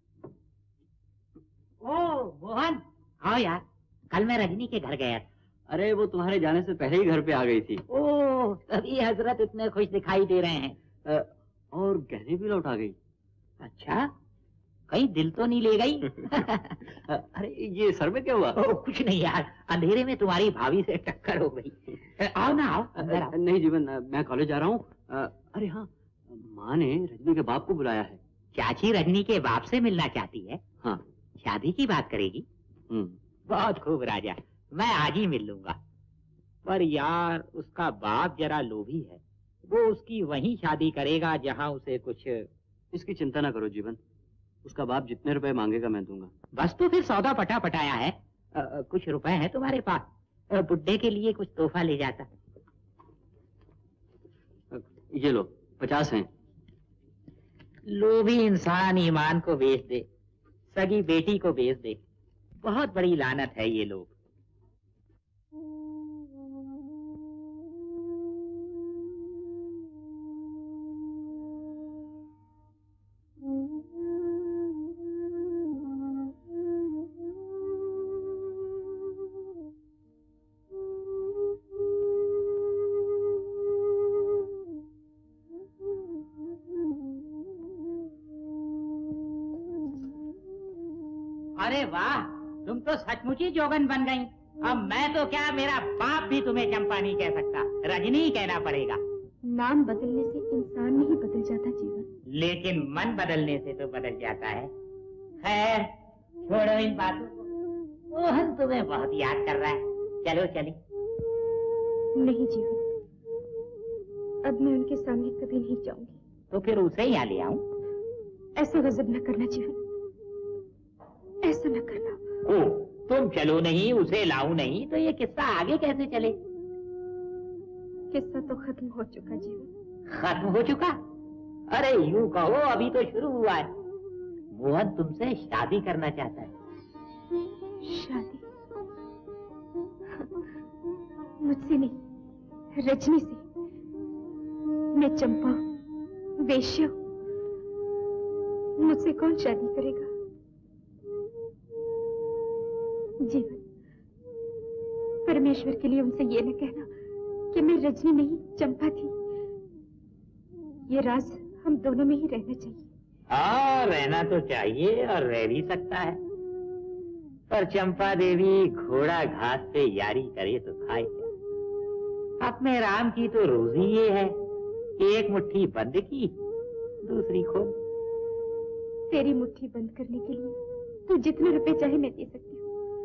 ओ मोहन, आओ यार, कल मैं रजनी के घर गया था। अरे वो तुम्हारे जाने से पहले ही घर पे आ गई थी। ओह, तभी हजरत इतने खुश दिखाई दे रहे हैं। और गहने भी लौटा गई। अच्छा, कहीं दिल तो नहीं ले गई? अरे ये सर में क्या हुआ? कुछ नहीं यार, अंधेरे में तुम्हारी भाभी से टक्कर हो गई। आओ ना, आओ अंदर आओ। नहीं जीवन, मैं कॉलेज जा रहा हूँ। अरे हाँ, माँ ने रजनी के बाप को बुलाया है। चाची रजनी के बाप से मिलना चाहती है? हाँ। शादी की बात करेगी? बहुत खूब राजा, मैं आज ही मिल लूंगा। पर यार उसका बाप जरा लोभी है, वो उसकी वहीं शादी करेगा जहाँ उसे कुछ। इसकी चिंता ना करो जीवन, उसका बाप जितने रुपए मांगेगा मैं दूंगा। बस तो फिर सौदा पटा पटाया है। कुछ रुपए हैं तुम्हारे पास? बुड्ढे के लिए कुछ तोहफा ले जाता। ये लो 50 हैं। लोभी इंसान ईमान को बेच दे, सगी बेटी को बेच दे। बहुत बड़ी लानत है ये लोग। अरे वाह, तुम तो सचमुच ही जोगन बन गई। अब मैं तो क्या, मेरा बाप भी तुम्हें चंपा नहीं कह सकता, रजनी ही कहना पड़ेगा। नाम बदलने से इंसान नहीं बदल जाता जीवन, लेकिन मन बदलने से तो बदल जाता है। खैर छोड़ो इन बातों को, मोहन तुम्हें बहुत याद कर रहा है। चलो चली। नहीं जीवन, अब मैं उनके सामने कभी नहीं जाऊंगी। तो फिर उसे यहाँ ले आऊं? ऐसा गजब न करना जीवन, ऐसा न करना। ओ, तुम चलो नहीं, उसे लाऊं नहीं, तो ये किस्सा आगे कैसे चले? किस्सा तो खत्म हो चुका जीवन। खत्म हो चुका? अरे यूं कहो, अभी तो शुरू हुआ है। मोहन तुमसे शादी करना चाहता है। शादी? मुझसे नहीं, रजनी से। मैं चंपा, वेश्या, मुझसे कौन शादी करेगा? जीवन, परमेश्वर के लिए उनसे ये न कहना कि मैं रजनी नहीं चंपा थी। ये राज हम दोनों में ही रहना चाहिए। हाँ, रहना तो चाहिए और रह भी सकता है। पर चंपा देवी घोड़ा घास पे यारी करे तो खाए क्या? अपने राम की तो रोजी ये है कि एक मुट्ठी बंद की, दूसरी खोल। तेरी मुट्ठी बंद करने के लिए तू जितने रुपए चाहे मैं दे सकती हूँ,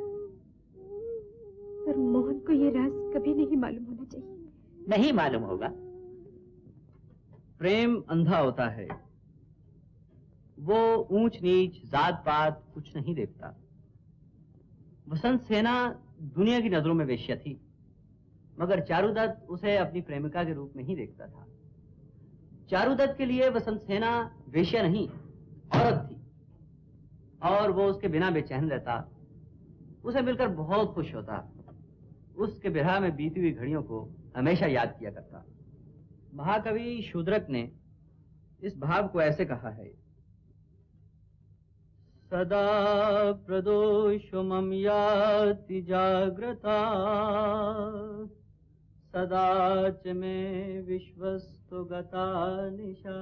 पर मोहन को ये राज कभी नहीं मालूम होना चाहिए। नहीं मालूम होगा। प्रेम अंधा होता है, वो ऊंच नीच जात पात कुछ नहीं देखता। वसंत सेना दुनिया की नजरों में वेश्या थी, मगर चारुदत्त उसे अपनी प्रेमिका के रूप में ही देखता था। चारुदत्त के लिए वसंत सेना वेश्या नहीं, औरत थी, और वो उसके बिना बेचैन रहता, उसे मिलकर बहुत खुश होता, उसके विरह में बीती हुई घड़ियों को हमेशा याद किया करता। महाकवि शूद्रक ने इस भाव को ऐसे कहा है: सदा प्रदोषो मम याति जाग्रता, सदा च मे विश्वस्तो गता निशा,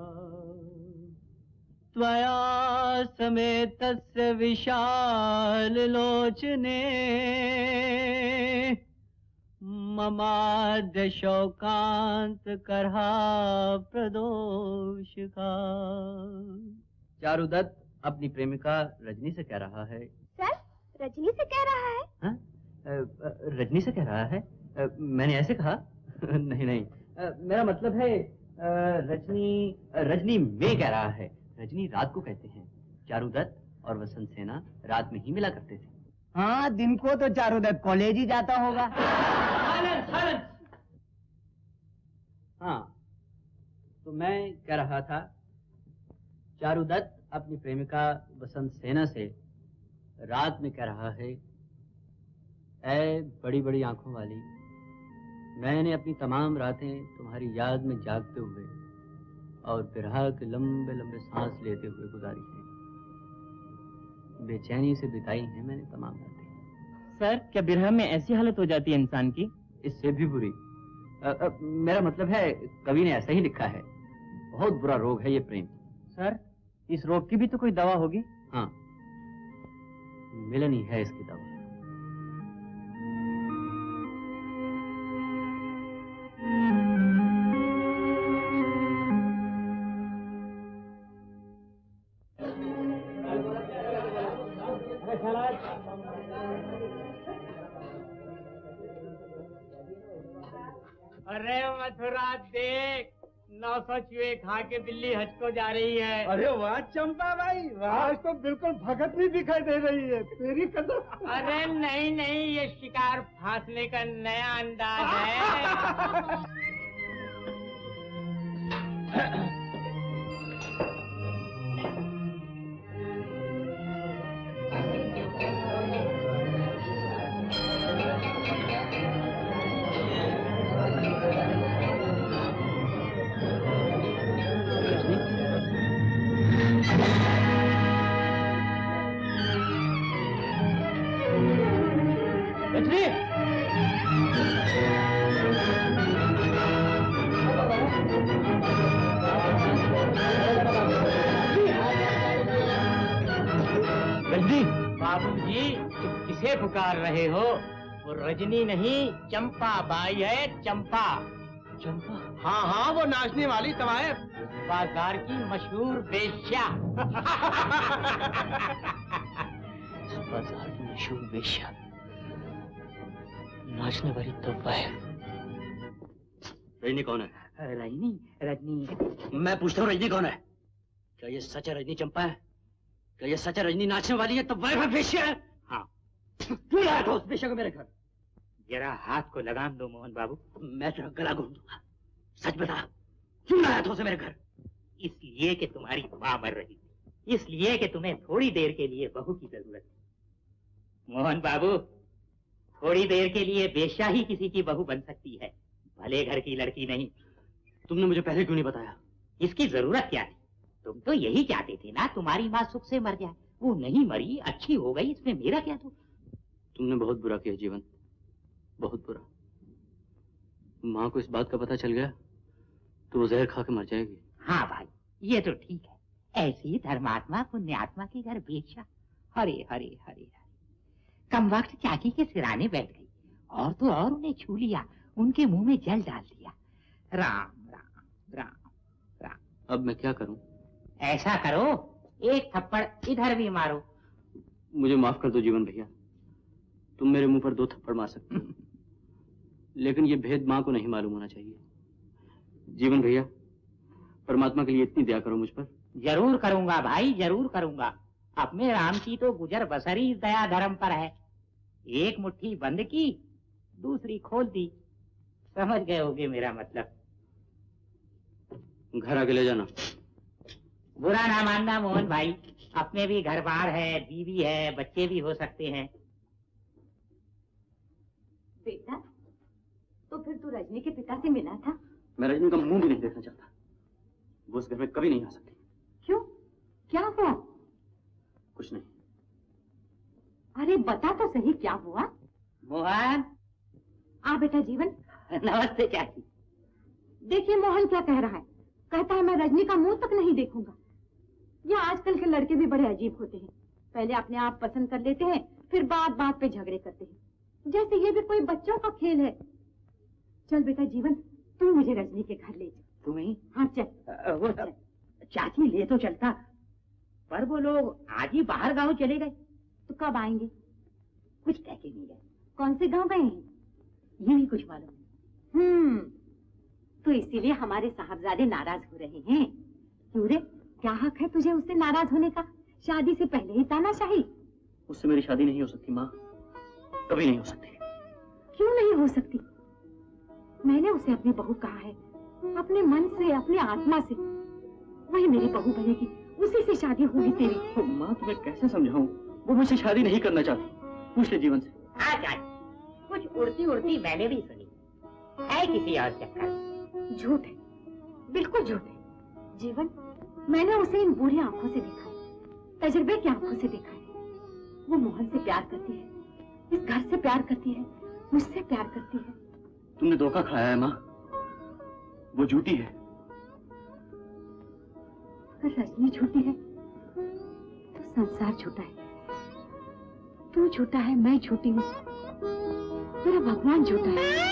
त्वया समेतस्य विशाल लोचने, ममाद्य शोकांत करहा प्रदोष का। चारुदत्त अपनी प्रेमिका रजनी से कह रहा है। सर, रजनी से कह रहा है? हाँ? रजनी से कह रहा है? मैंने ऐसे कहा? नहीं नहीं, मेरा मतलब है रजनी में कह रहा है। रजनी रात को कहते हैं। चारुदत्त और वसंत सेना रात में ही मिला करते थे। हाँ, दिन को तो चारुदत्त कॉलेज ही जाता होगा। हाँ, तो मैं कह रहा था, चारू दत्त अपनी प्रेमिका बसंत सेना से रात में कह रहा है, ऐ बड़ी बड़ी आंखों वाली, मैंने अपनी तमाम रातें तुम्हारी याद में जागते हुए और विरह के लंबे लंबे सांस लेते हुए गुजारी हैं। बेचैनी से बिताई हैं मैंने तमाम रातें। सर, क्या विरह में ऐसी हालत हो जाती है इंसान की? इससे भी बुरी। मेरा मतलब है, कवि ने ऐसा ही लिखा है, बहुत बुरा रोग है ये प्रेम। सर, इस रोग की भी तो कोई दवा होगी? हाँ, मिलन ही है इसकी दवा। अरे मथुरा देख, 900 चूहे खा के बिल्ली हज को जा रही है। अरे वाह चंपा भाई, वाह तो बिल्कुल भगत भी दिखाई दे रही है तेरी कदम। अरे नहीं नहीं, ये शिकार फांसने का नया अंदाज है। पुकार रहे हो? वो रजनी नहीं, चंपा बाई है, चंपा। चंपा? हाँ हाँ, वो नाचने वाली तवायफ, बाजार की मशहूर वेश्या। बाजार की मशहूर वेश्या, नाचने वाली तवायफ। रजनी कौन है? रजनी? रजनी? मैं पूछता हूँ, रजनी कौन है? क्या ये सच है रजनी चंपा है? क्या ये सच है रजनी नाचने वाली है, तवायफ है, वेश्या है? हाँ। क्यों लाया था उस वेश्या को मेरे घर? जरा हाथ को लगाम दो मोहन बाबू। मैं तेरा गला घोंट दूंगा। सच बता, क्यों लाया था उसे मेरे घर? इसलिए कि तुम्हारी माँ मर रही थी, इसलिए कि तुम्हें थोड़ी देर के लिए बहू की जरूरत थी। मोहन बाबू, थोड़ी देर के लिए वेश्या ही किसी की बहू बन सकती है, भले घर की लड़की नहीं। तुमने मुझे पहले क्यों नहीं बताया? इसकी जरूरत क्या थी? तुम तो यही चाहते थे ना, तुम्हारी माँ सुख से मर जाए। वो नहीं मरी, अच्छी हो गई, इसमें मेरा क्या? तुमने बहुत बुरा किया जीवन, बहुत बुरा। माँ को इस बात का पता चल गया तो वो जहर खा के मर जाएगी। हाँ भाई, ये तो ठीक है। ऐसी धर्मात्मा पुण्यात्मा के घर वेश्या, हरे हरे हरे हरे। कम वक्त चाची के सिराने बैठ गई, और तो और उन्हें छू लिया, उनके मुंह में जल डाल दिया। राम राम राम राम। अब मैं क्या करूं? ऐसा करो, एक थप्पड़ इधर भी मारो। मुझे माफ कर दो जीवन भैया, तुम मेरे मुंह पर 2 थप्पड़ मार सकते हो, लेकिन ये भेद माँ को नहीं मालूम होना चाहिए। जीवन भैया, परमात्मा के लिए इतनी दया करो मुझ पर। जरूर करूंगा भाई, जरूर करूंगा। अपने राम की तो गुजर बसरी दया धर्म पर है। एक मुट्ठी बंद की, दूसरी खोल दी। समझ गए होगे मेरा मतलब। घर आके ले जाना। बुरा ना मानना मोहन भाई, अपने भी घर बार है, बीवी है, बच्चे भी हो सकते हैं। बेटा, तो फिर तू रजनी के पिता से मिला था? मैं रजनी का मुंह भी नहीं देखना चाहता, वो उस घर में कभी नहीं आ सकती। क्यों, क्या हुआ? कुछ नहीं। अरे बता तो सही, क्या हुआ? मोहन। आ बेटा जीवन। नमस्ते चाची। देखिए मोहन क्या कह रहा है, कहता है मैं रजनी का मुंह तक नहीं देखूंगा। ये आजकल के लड़के भी बड़े अजीब होते हैं, पहले अपने आप पसंद कर लेते हैं, फिर बात बात पे झगड़े करते हैं, जैसे ये भी कोई बच्चों का खेल है। चल बेटा जीवन, तू मुझे रजनी के घर ले जा। तुम्हें? हाँ चल। वो चल। चाची ले तो चलता, पर वो लोग आज ही बाहर गांव चले गए। तो कब आएंगे? कुछ कह के नहीं गए। कौन से गांव गए हैं? ये भी कुछ मालूम। तो इसीलिए हमारे साहबजादे नाराज हो रहे हैं। क्यों रे, क्या हक है तुझे उससे नाराज होने का? शादी से पहले ही तानाशाही। उससे मेरी शादी नहीं हो सकती माँ, कभी नहीं हो सकती। क्यों नहीं हो सकती? मैंने उसे अपनी बहू कहा है, अपने मन से, अपने आत्मा से। वही मेरी बहू बनेगी, उसी से शादी होगी तेरी। तो माँ तुम्हें कैसे समझाऊं? वो मुझसे शादी नहीं करना चाहती। पूछ ले जीवन से। हाँ जान, कुछ उड़ती उड़ती मैंने भी सुनी है किसी और चक्कर। झूठ है, बिल्कुल झूठ है। जीवन, मैंने उसे इन बूढ़ी आंखों से देखा है, तजुर्बे की आंखों से देखा है। वो मोहन से प्यार करती है, इस घर से प्यार करती है, मुझसे प्यार करती है। तुमने धोखा खाया है माँ, वो झूठी है। अगर रजनी झूठी है तो संसार झूठा है। तू झूठा है, मैं झूठी हूँ, मेरा भगवान झूठा है।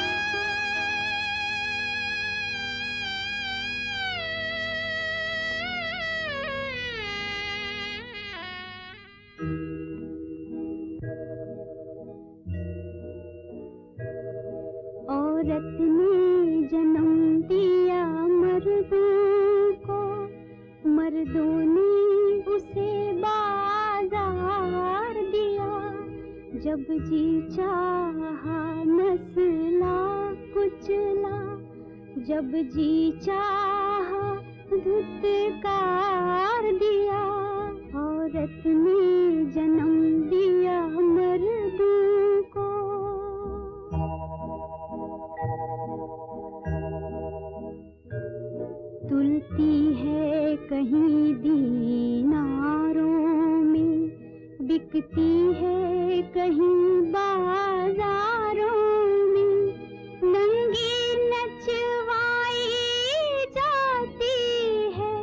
औरत ने जन्म दिया मर्दों को, मर्दों ने उसे बाजार दिया। जब जी चाहा नस्ला कुचला, जब जी चाहा धुतकार दिया। औरत ने जन्म दिया मर्दों को। तुलती है कहीं दीनारों में, बिकती है कहीं बाजारों में। नंगी नचवाई जाती है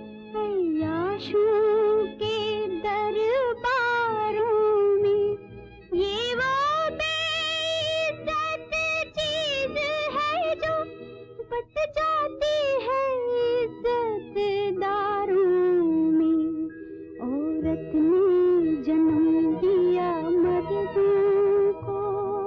अय्याशों के दरबारों में। ये वो बेइज्जत चीज है जो बच जाती है इज्जतदारों में। औरत ने जन्म दिया मर्दों को।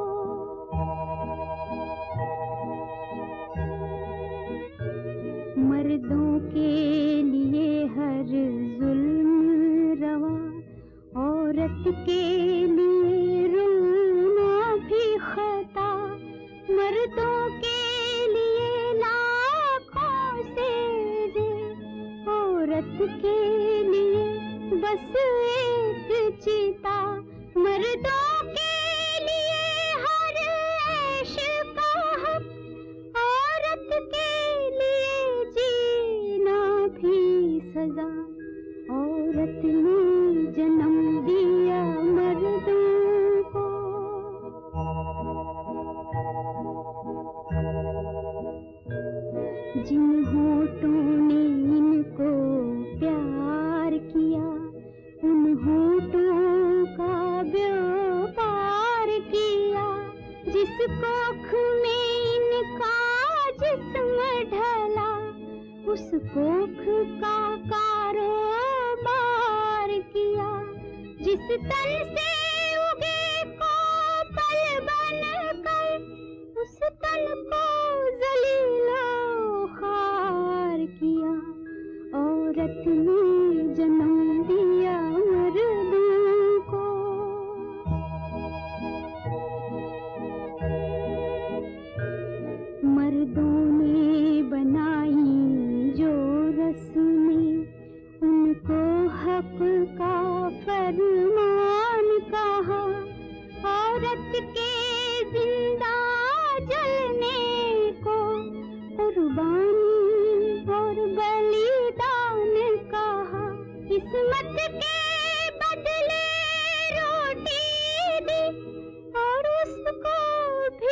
मर्दों के लिए हर जुल्म रवा, औरत के लिए रोना भी खता। मर्दों के लिए लाखों से दे, औरत के लिए बस एक चिता। मर्दों के लिए हर ऐश का हक, औरत के लिए जीना भी सजा। औरत ने जन्म दिया मर्दों को। जिन होठों ने इनको प्यार किया, उन होठों का व्यापार किया। जिस कोख में इनका जिस्म ढला, उस कोख का कारोबार किया। जिस तन से उगे को पल बन कर, उस तन को जलीलो खार किया। औरत ने जन्म दिया मर्दों को। मर्दों ने बनाई जो रस्में, उनको हक का फरमान कहा। औरत के जिंदा जलने को कुर्बानी और बलिदान कहा। किस्मत के बदले रोटी दी, और उसको भी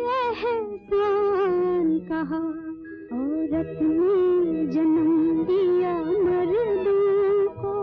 एहसान कहा। औरत ने जन्म दिया मर्दों को।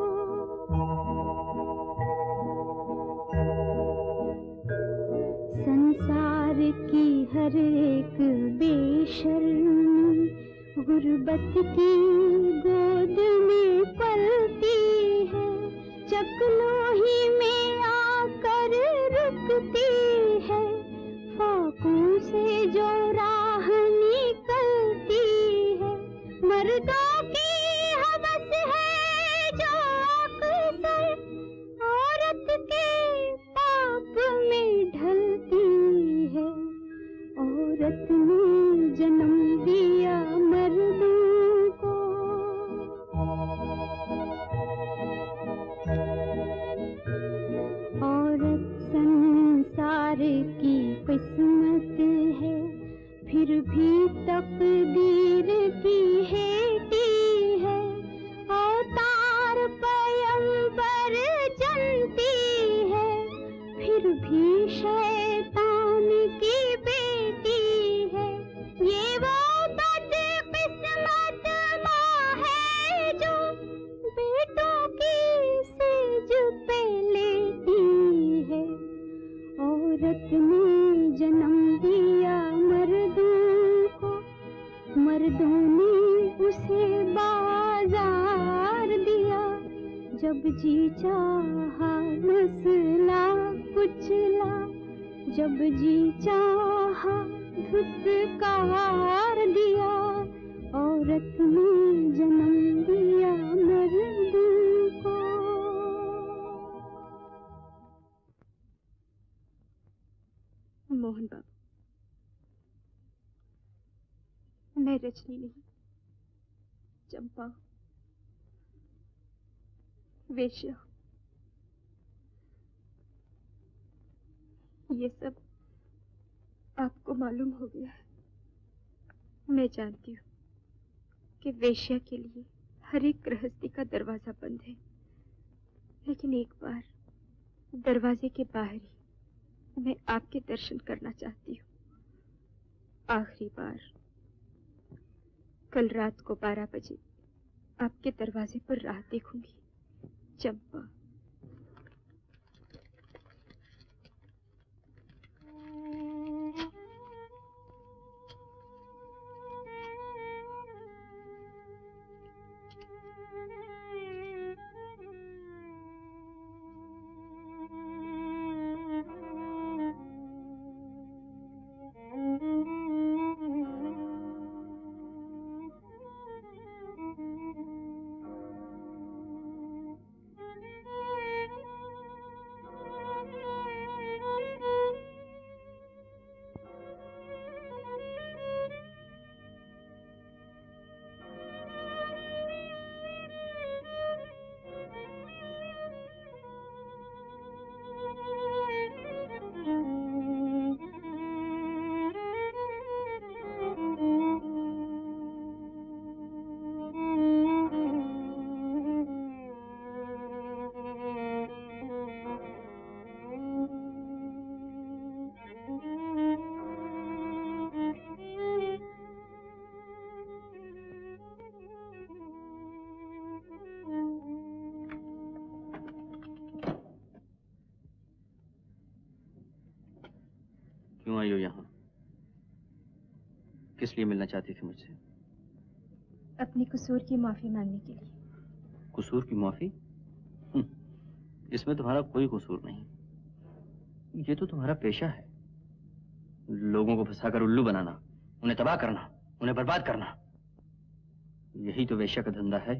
संसार की हर एक बेशर्मी गुर्बत की गोद में पलती है। चकलोही में आकर रुकती है, फाकों से जो राह निकलती है। मर्दों की हवस है जो अक्सर औरत के पाप में ढलती है। औरत ने जन्म दिया मर्दों को। औरत संसार की किस्मत है, फिर भी तकदीर की हेटी है। अवतार पैगंबर जनती है, फिर भी शैतान की बेटी है। ये वो बदकिस्मत माँ है जो बेटों की सेज पे लेटी है। औरत ने जन्म दिया मर्दों को, मर्दों ने उसे बाजार दिया। जब जी चाहा मसला कुचला, जब जी चाहा धुतकार दिया। औरत ने जन्म दिया मर्दों को। मोहन बाबू, मैं रजनी नहीं, चंपा, वेश्या। ये सब आपको मालूम हो गया है। मैं जानती हूँ कि वेश्या के लिए हर एक गृहस्थी का दरवाजा बंद है, लेकिन एक बार दरवाजे के बाहर ही मैं आपके दर्शन करना चाहती हूँ। आखिरी बार कल रात को 12 बजे आपके दरवाजे पर राह देखूंगी। चंपा। क्यों आई हो यहाँ? किस लिए मिलना चाहती थी मुझसे? अपने कसूर की माफी मांगने के लिए। कसूर की माफी? इसमें तुम्हारा कोई कसूर नहीं। ये तो तुम्हारा पेशा है, लोगों को फंसाकर उल्लू बनाना, उन्हें तबाह करना, उन्हें बर्बाद करना। यही तो वेश्या का धंधा है।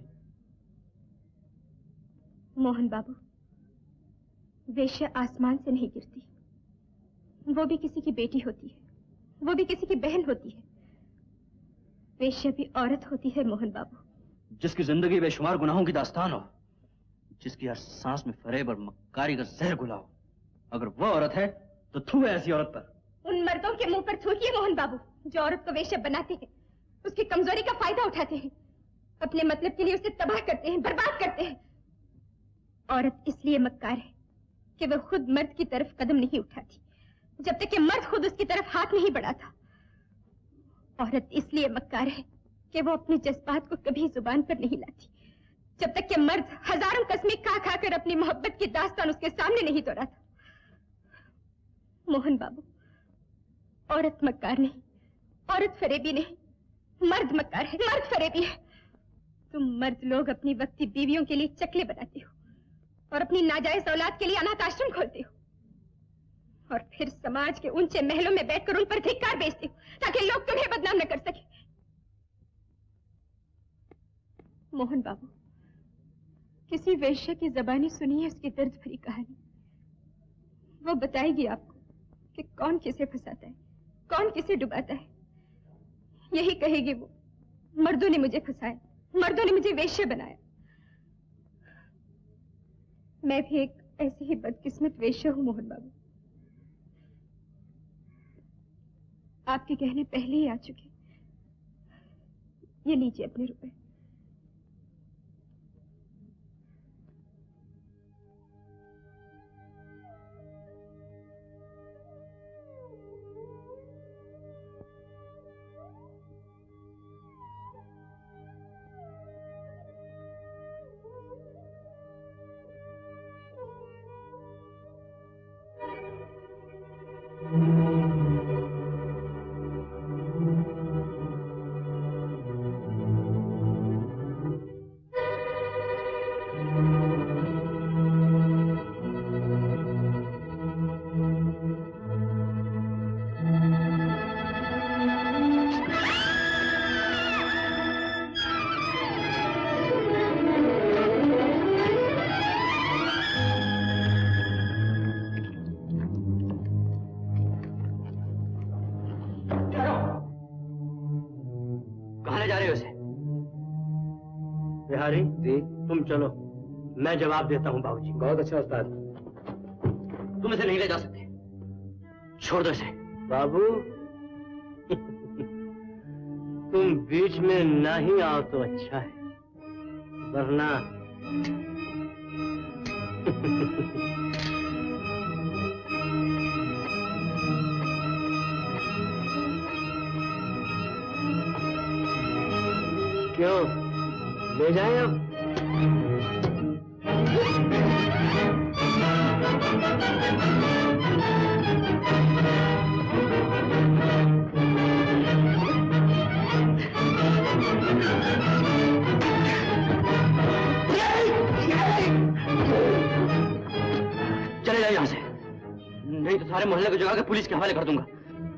मोहन बाबू, वेश्या आसमान से नहीं गिरती, वो भी किसी की बेटी होती है, वो भी किसी की बहन होती है। वेश्या भी औरत होती है मोहन बाबू। जिसकी जिंदगी बेशुमार गुनाहों की दास्तान हो, जिसकी हर सांस में फरेब और मक्कारी का जहर घुला हो, अगर वो औरत है तो थू है ऐसी औरत पर। उन मर्दों के मुंह पर थूकिए मोहन बाबू, जो औरत को वेश्या बनाते हैं, उसकी कमजोरी का फायदा उठाते हैं, अपने मतलब के लिए उसे तबाह करते हैं, बर्बाद करते हैं। औरत इसलिए मक्कार है कि वह खुद मर्द की तरफ कदम नहीं उठाती, जब तक कि मर्द खुद उसकी तरफ हाथ नहीं बढ़ाता। औरत इसलिए मक्कार है कि वो अपने जज्बात को कभी जुबान पर नहीं लाती, जब तक कि मर्द हजारों कस्में खा खा कर अपनी मोहब्बत की दास्तान उसके सामने नहीं दोहराता। मोहन बाबू, औरत मक्कार नहीं, औरत फरेबी नहीं, मर्द मक्कार है, मर्द फरेबी है। तुम मर्द लोग अपनी वक्ती बीवियों के लिए चकले बनाते हो और अपनी नाजायज औलाद के लिए अनाथ आश्रम खोलते हो, और फिर समाज के ऊंचे महलों में बैठकर उन पर धिक्कार बेचते हो ताकि लोग तुम्हें बदनाम न कर सके। मोहन बाबू, किसी वेश्या की ज़बानी सुनिए उसकी दर्द भरी कहानी। वो बताएगी आपको कि कौन किसे फंसाता है, कौन किसे डुबाता है। यही कहेगी वो, मर्दों ने मुझे फंसाया, मर्दों ने मुझे वेश्या बनाया। मैं भी एक ऐसी ही बदकिस्मत वेश्या हूं मोहन बाबू। आपके कहने पहले ही आ चुके। ये लीजिए अपने रुपए। तुम चलो, मैं जवाब देता हूँ बाबूजी। बहुत अच्छा उस्ताद। तुम इसे नहीं ले जा सकते, छोड़ दो इसे। बाबू तुम बीच में ना ही आओ तो अच्छा है, वरना क्यों ले जाएं अब? चले जाओ यहां से, नहीं तो सारे मोहल्ले को जगा के पुलिस के हवाले कर दूंगा।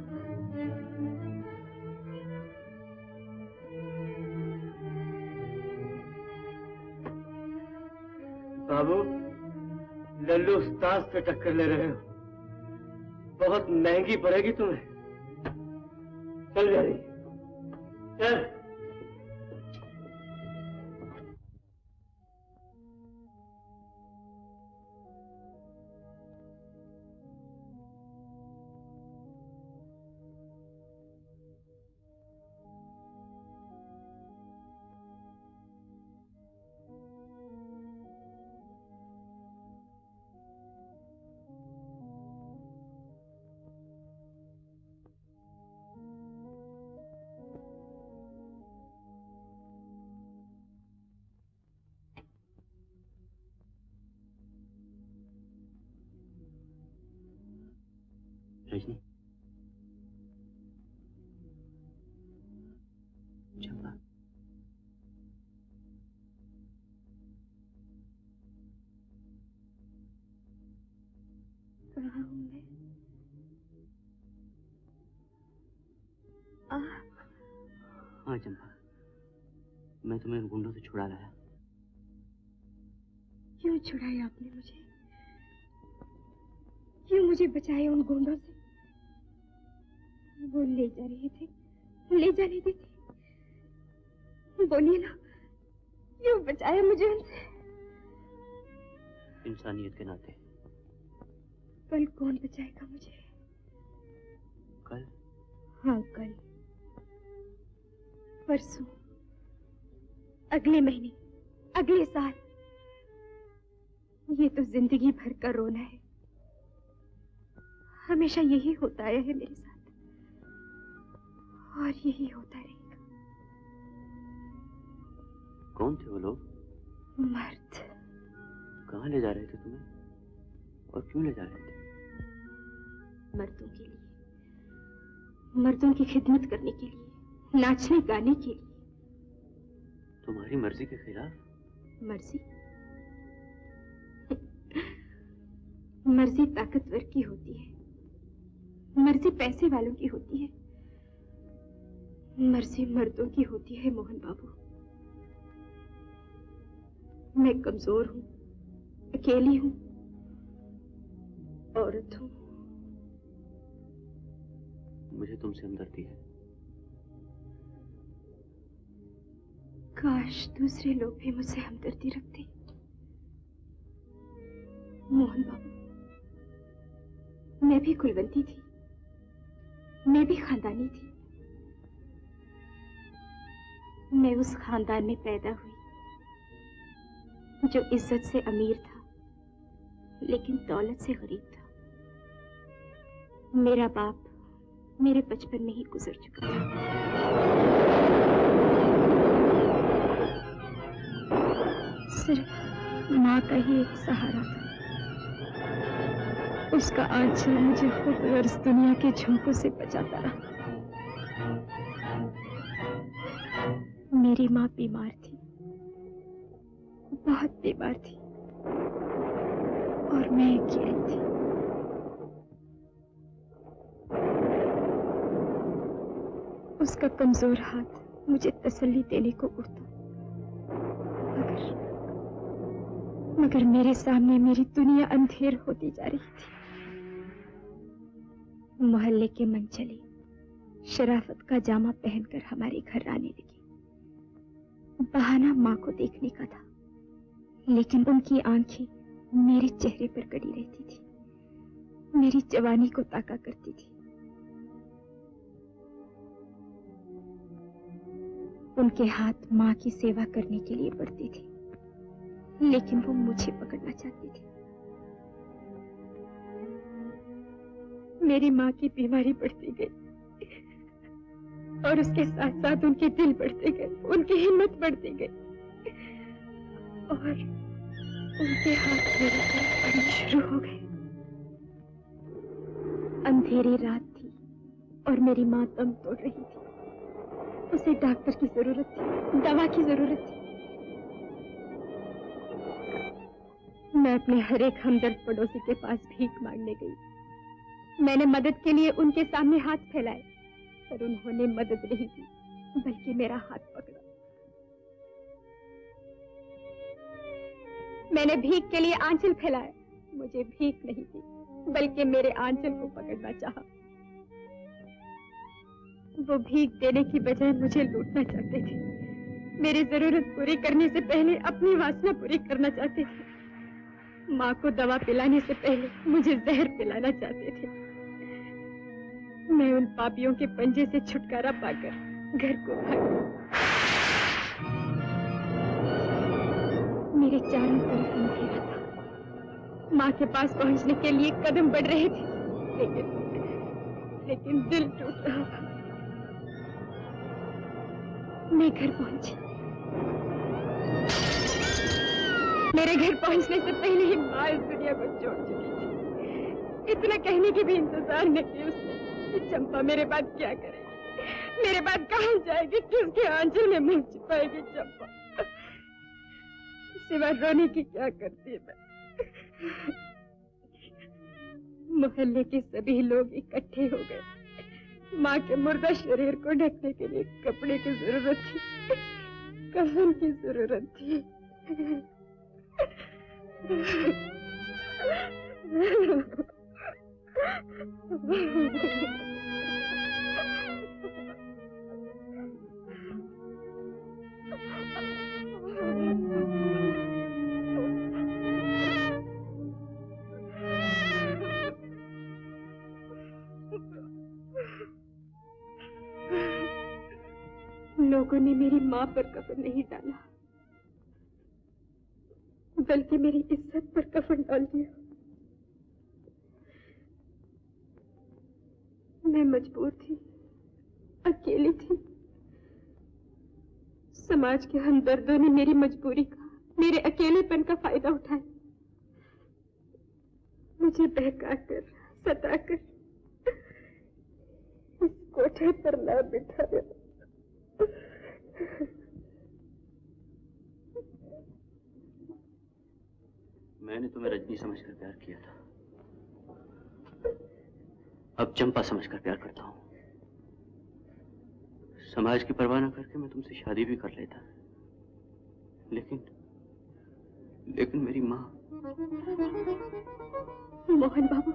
बाबू, लल्लू उस्ताद से टक्कर ले रहे हो, बहुत महंगी पड़ेगी तुम्हें। चल जा रही, चल। रजनी, चंपा, कहाँ हूँ मैं? हाँ चंपा, मैं तुम्हें उन गुंडों से छुड़ा लाया। क्यों छुड़ाया आपने मुझे? क्यों मुझे बचाया उन गुंडों से? वो ले जा रहे थे, ले जाने देते। बोलिए ना, क्यों बचाया मुझे उनसे? इंसानियत के नाते। कल कौन बचाएगा मुझे? कल? हाँ कल, परसों, अगले महीने, अगले साल। ये तो जिंदगी भर का रोना है। हमेशा यही होता आया है मेरे साथ, और यही होता रहेगा। कौन थे वो लोग? मर्द। कहाँ ले जा रहे थे तुम्हें, और क्यों ले जा रहे थे? मर्दों के लिए, मर्दों की खिदमत करने के लिए, नाचने गाने के लिए। तुम्हारी मर्जी के खिलाफ? मर्जी? मर्जी ताकतवर की होती है, मर्जी पैसे वालों की होती है, मर्जी मर्दों की होती है मोहन बाबू। मैं कमजोर हूं, अकेली हूं, औरत हूं। मुझे तुमसे हमदर्दी है। काश दूसरे लोग भी मुझसे हमदर्दी रखते। मोहन बाबू, मैं भी कुलवंती थी, मैं भी खानदानी थी। मैं उस खानदान में पैदा हुई जो इज्जत से अमीर था लेकिन दौलत से गरीब था। मेरा बाप मेरे बचपन में ही गुजर चुका था। सिर्फ माँ का ही एक सहारा था। उसका आंचल मुझे खुद गर्ज दुनिया के झोंकों से बचाता रहा। मेरी माँ बीमार थी, बहुत बीमार थी, और मैं अकेली थी। उसका कमजोर हाथ मुझे तसल्ली देने को उठता, मगर मेरे सामने मेरी दुनिया अंधेर होती जा रही थी। मोहल्ले के मनचले शराफत का जामा पहनकर हमारे घर आने लगी। बहाना माँ को देखने का था, लेकिन उनकी आंखें मेरे चेहरे पर गड़ी रहती थी, मेरी जवानी को ताका करती थी। उनके हाथ माँ की सेवा करने के लिए बढ़ते थे, लेकिन वो मुझे पकड़ना चाहती थी। मेरी माँ की बीमारी बढ़ती गई और उसके साथ साथ उनके दिल बढ़ते गए, उनकी हिम्मत बढ़ती गई और उनके हाथ मेरे पर पड़ने शुरू हो गए। अंधेरी रात थी और मेरी माँ दम तोड़ रही थी। उसे डॉक्टर की जरूरत थी, दवा की जरूरत थी। मैं अपने हर एक हमदर्द पड़ोसी के पास भीख मांगने गई। मैंने मदद के लिए उनके सामने हाथ फैलाए, पर उन्होंने मदद नहीं की, बल्कि मेरा हाथ पकड़ा। मैंने भीख के लिए आंचल फैलाया, मुझे भीख नहीं दी, बल्कि मेरे आंचल को पकड़ना चाहा। वो भीख देने की बजाय मुझे लूटना चाहते थे। मेरी जरूरत पूरी करने से पहले अपनी वासना पूरी करना चाहते थे। माँ को दवा पिलाने से पहले मुझे जहर पिलाना चाहते थे। मैं उन पापियों के पंजे से छुटकारा पाकर घर को भागी। मेरे चारों तरफ अंधेरा था। माँ के पास पहुंचने के लिए कदम बढ़ रहे थे, लेकिन दिल टूट रहा था। मैं घर पहुंची। मेरे घर पहुंचने से पहले ही माँ इस दुनिया को छोड़ चुकी थी। इतना कहने की भी इंतजार नहीं की उसने कि चंपा मेरे बाद क्या करेगी, मेरे बाद कहाँ जाएगी, किसके आंचल में मुंह छिपाएगी चंपा। सिवा रोने की क्या करती है मैं। मोहल्ले के सभी लोग इकट्ठे हो गए। माँ के मुर्दा शरीर को ढकने के लिए कपड़े की जरूरत थी, कफन की जरूरत थी। लोगों ने मेरी माँ पर कफन नहीं डाला, बल्कि मेरी इज्जत पर कफन डाल दिया। मैं मजबूर थी, अकेली थी। समाज के हमदर्दों ने मेरी मजबूरी का, मेरे अकेलेपन का फायदा उठाया। मुझे बहकाकर, सताकर इस कोठे पर ला बिठाया। मैंने तुम्हें रजनी समझकर प्यार किया था, अब चंपा समझकर प्यार करता हूँ। समाज की परवाह न करके मैं तुमसे शादी भी कर लेता, लेकिन मेरी माँ। मोहन बाबू,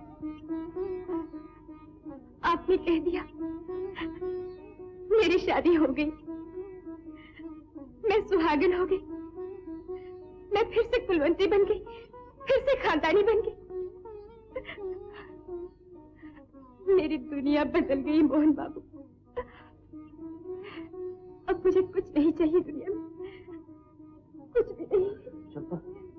आपने कह दिया मेरी शादी हो गई। मैं सुहागन हो गई, मैं फिर से कुलवंती बन गई, फिर से खानदानी बन गई। मेरी दुनिया बदल गई मोहन बाबू। अब मुझे कुछ नहीं चाहिए दुनिया में, कुछ भी नहीं। चंपा,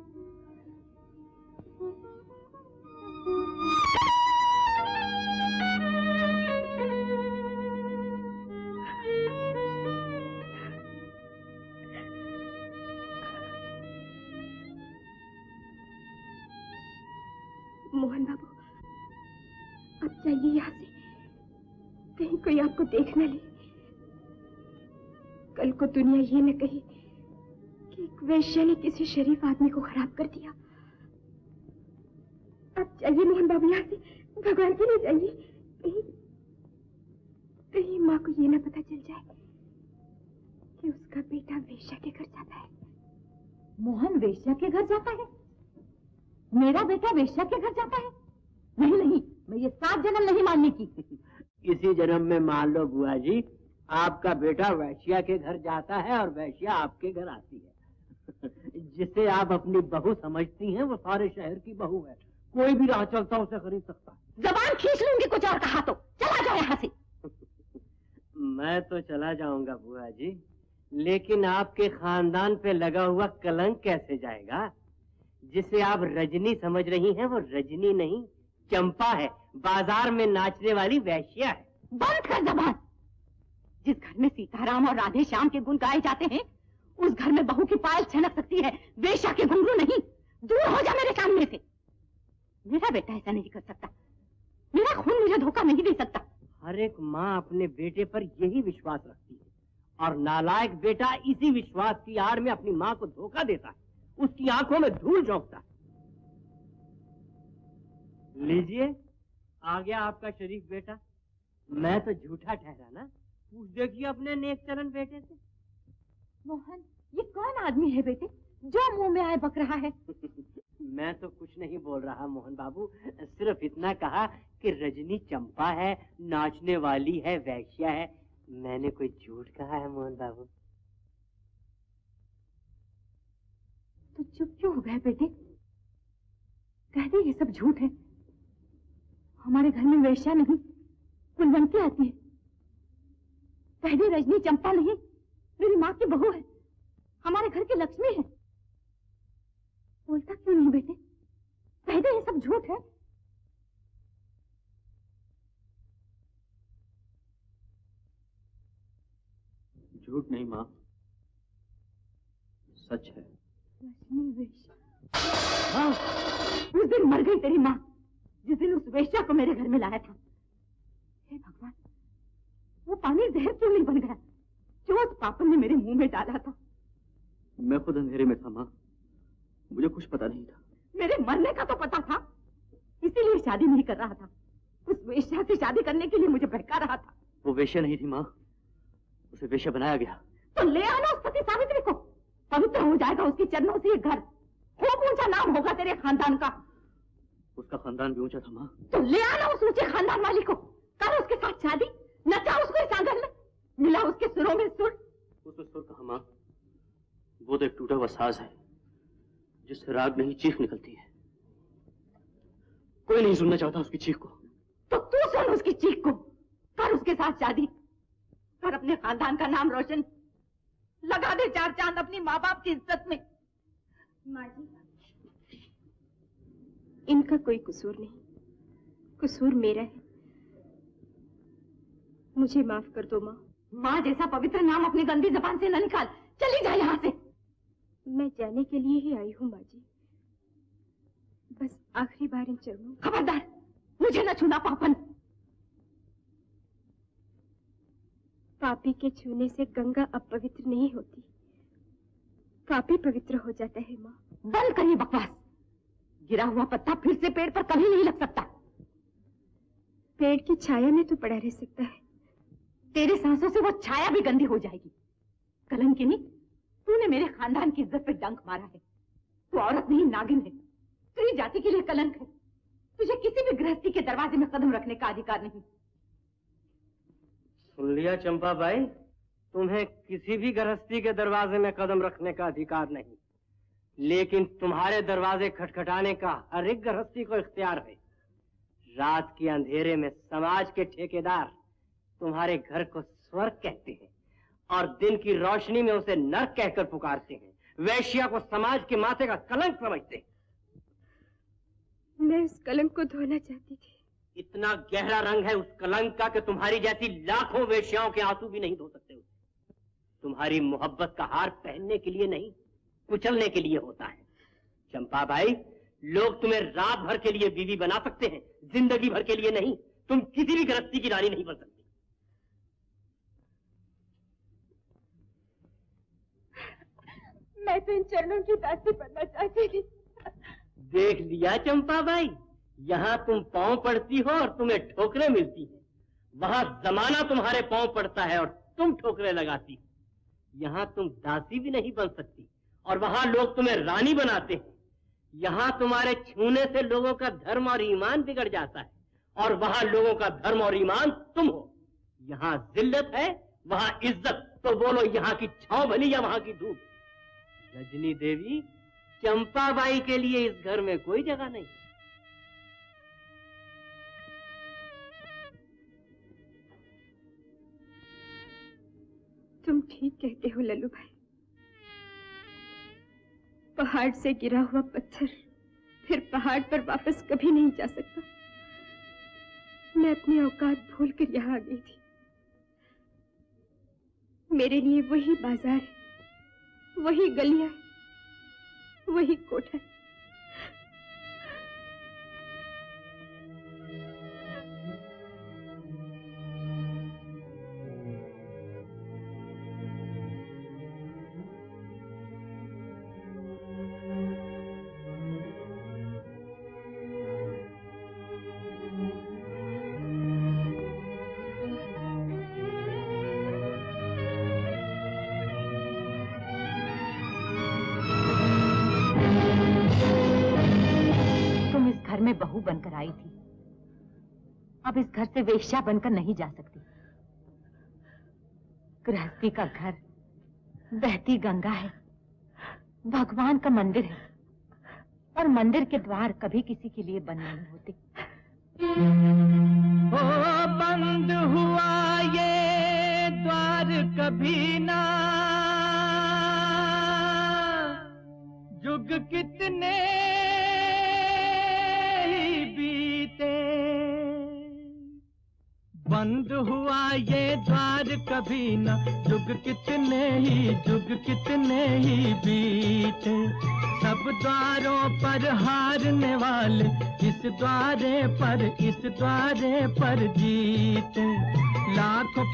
मोहन बाबू, अब जाइए यहाँ से, कहीं कोई आपको देख न ले। कल को दुनिया ये न कहे कि एक वैश्या ने किसी शरीफ आदमी को खराब कर दिया। अब जाइए मोहन बाबू यहाँ से, भगवान के लिए जाइए। कहीं माँ को ये न पता चल जाए कि उसका बेटा वेश्या के घर जाता है। मोहन वेश्या के घर जाता है? मेरा बेटा वेश्या के घर जाता है? नहीं नहीं, मैं ये 7 जन्म नहीं मानने की। इसी जन्म में मान लो बुआ जी, आपका बेटा वैश्या के घर जाता है और वैश्या आपके घर आती है। जिसे आप अपनी बहू समझती हैं वो सारे शहर की बहू है, कोई भी राह चलता उसे खरीद सकता है। जबान खींच लूंगी कुछ और कहा तो, चला जाओ यहाँ से। मैं तो चला जाऊंगा बुआ जी, लेकिन आपके खानदान पे लगा हुआ कलंक कैसे जाएगा? जिसे आप रजनी समझ रही हैं वो रजनी नहीं, चंपा है, बाजार में नाचने वाली वैश्या है। बंद कर जबान। जिस घर में सीताराम और राधे श्याम के गुण गाए जाते हैं, उस घर में बहू की पायल छनक सकती है, वेश्या के घुंघरू नहीं। दूर हो जा मेरे सामने से। मेरा बेटा ऐसा नहीं कर सकता, मेरा खून मुझे धोखा नहीं दे सकता। हर एक माँ अपने बेटे पर यही विश्वास रखती है, और नालायक बेटा इसी विश्वास की आड़ में अपनी माँ को धोखा देता है, उसकी आंखों में धूल झोंकता है। लीजिए, आ गया आपका शरीफ बेटा। मैं तो झूठा ठहरा ना? पूछ देखिए अपने नेक चलन बेटे से। मोहन, ये कौन आदमी है बेटे जो मुंह में आए बक रहा है? मैं तो कुछ नहीं बोल रहा मोहन बाबू, सिर्फ इतना कहा कि रजनी चंपा है, नाचने वाली है, वैश्या है। मैंने कोई झूठ कहा है मोहन बाबू? तो चुप क्यों हो गए बेटे? कह दे ये सब झूठ है। हमारे घर में वैश्या नहीं, कुलवंती आती है। कह दे रजनी चंपा नहीं, मेरी माँ की बहू है, हमारे घर की लक्ष्मी है। बोलता क्यों नहीं बेटे? कह दे ये सब झूठ है। झूठ नहीं माँ, सच है। लक्ष्मी वेश्या। हाँ, उस दिन मर गई तेरी माँ, जिस दिन उस वेश्या को मेरे घर में लाया था। हे भगवान, वो पानी जहर क्यों नहीं बन गया जो उस पापन ने मेरे मुंह में डाला था? मैं खुद अंधेरे में था माँ, मुझे कुछ पता नहीं था। मेरे मरने का तो पता था, इसीलिए शादी नहीं कर रहा था। उस वेश्या से शादी करने के लिए मुझे बहका रहा था। वो वेश्या नहीं थी माँ, उसे वेश्या बनाया गया। तो ले आना उस सती सावित्री को, पवित्र हो जाएगा उसके चरणों से ये घर। खूब ऊंचा नाम होगा तेरे खानदान का। उसका खानदान भी ऊंचा था माँ। तो ले आना उस ऊंचे खानदान वाली को, कर उसके साथ शादी, नचा उसको इस आंगन में, मिला उसके सुरों में सुर। उसमें सुर कहाँ माँ, वो तो एक टूटा हुआ साज है जिससे राग नहीं चीख निकलती है। कोई नहीं सुनना चाहता उसकी चीख को। तो तू सुन उसकी चीख को, कर उसके साथ शादी, कर अपने खानदान का नाम रोशन, लगा दे 4 चांद अपनी माँ बाप की इज्जत में। माँ जी, इनका कोई कसूर नहीं, कसूर मेरा है। मुझे माफ कर दो माँ। माँ जैसा पवित्र नाम अपनी गंदी जबान से न निकाल, चली जा यहाँ से। मैं जाने के लिए ही आई हूँ माँ जी, बस आखिरी बार इन चरणों। खबरदार, मुझे न छूना पापन। पापी के छूने से गंगा अपवित्र नहीं होती, पापी पवित्र हो जाता है माँ। बंद करिए बकवास। गिरा हुआ पत्ता फिर से पेड़ पर कभी नहीं लग सकता। पेड़ की छाया में तो पड़ा रह सकता है। तेरी सांसों से वो छाया भी गंदी हो जाएगी। कलंकिनी, तूने मेरे खानदान की इज्जत पे डंक मारा है। तू औरत नहीं, नागिन है, स्त्री जाति के लिए कलंक है। तुझे किसी भी गृहस्थी के दरवाजे में कदम रखने का अधिकार नहीं। सुन लिया चंपा बाई, तुम्हें किसी भी गृहस्थी के दरवाजे में कदम रखने का अधिकार नहीं, लेकिन तुम्हारे दरवाजे खटखटाने का हर एक गृहस्थी को इख्तियार है। रात के अंधेरे में समाज के ठेकेदार तुम्हारे घर को स्वर्ग कहते हैं और दिन की रोशनी में उसे नर्क कहकर पुकारते हैं। वैश्या को समाज के माथे का कलंक समझते हैं। मैं उस कलंक को धोना चाहती थी। इतना गहरा रंग है उस कलंक का कि तुम्हारी जैसी लाखों वेश्याओं के आंसू भी नहीं धो सकते उसे। तुम्हारी मोहब्बत का हार पहनने के लिए नहीं, कुचलने के लिए होता है। चंपा बाई, लोग तुम्हें रात भर के लिए बीवी बना सकते हैं, जिंदगी भर के लिए नहीं। तुम किसी भी गृहस्थी की रानी नहीं बन सकती। मैं तो इन चरणों की दासी बनना चाहती थी। देख लिया चंपा बाई, यहाँ तुम पांव पड़ती हो और तुम्हें ठोकरें मिलती हैं। वहाँ जमाना तुम्हारे पांव पड़ता है और तुम ठोकरें लगाती हो। यहाँ तुम दासी भी नहीं बन सकती और वहाँ लोग तुम्हें रानी बनाते हैं। यहाँ तुम्हारे छूने से लोगों का धर्म और ईमान बिगड़ जाता है और वहाँ लोगों का धर्म और ईमान तुम हो। यहाँ जिल्लत है, वहाँ इज्जत। तो बोलो, यहाँ की छांव भली या वहाँ की धूप? रजनी देवी, चंपा बाई के लिए इस घर में कोई जगह नहीं। तुम ठीक कहते हो लल्लू भाई। पहाड़ से गिरा हुआ पत्थर फिर पहाड़ पर वापस कभी नहीं जा सकता। मैं अपनी औकात भूलकर यहाँ आ गई थी। मेरे लिए वही बाजार है, वही गलियां है, वही कोठा है। बहू बनकर आई थी, अब इस घर से वेश्या बनकर नहीं जा सकती। गृहस्थी का घर बहती गंगा है, भगवान का मंदिर है और मंदिर के द्वार कभी किसी के लिए बंद नहीं होते। ओ बंद हुआ ये द्वार कभी ना, जुग कितने बंद हुआ ये द्वार कभी ना, जुग कितने ही बीते। सब द्वारों पर हारने वाले इस द्वारे पर जीते। लाखों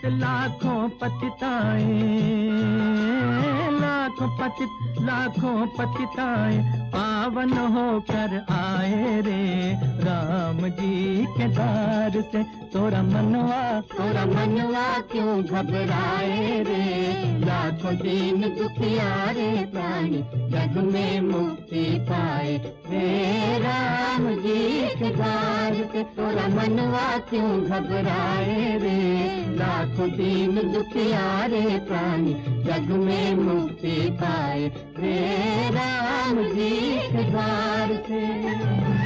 पतिताएं पावन होकर आए रे राम जी के द्वार से। तोरा मनवा क्यों घबराए रे, लाखों दीन दुखियारे प्राणी जग में मुक्ति पाए रे राम जी के द्वार से। तोरा मनवा क्यों घबराए रे, लाखों दीन दुखियारे प्राणी जग में मुक्ति पाए रे राम जी के द्वार से।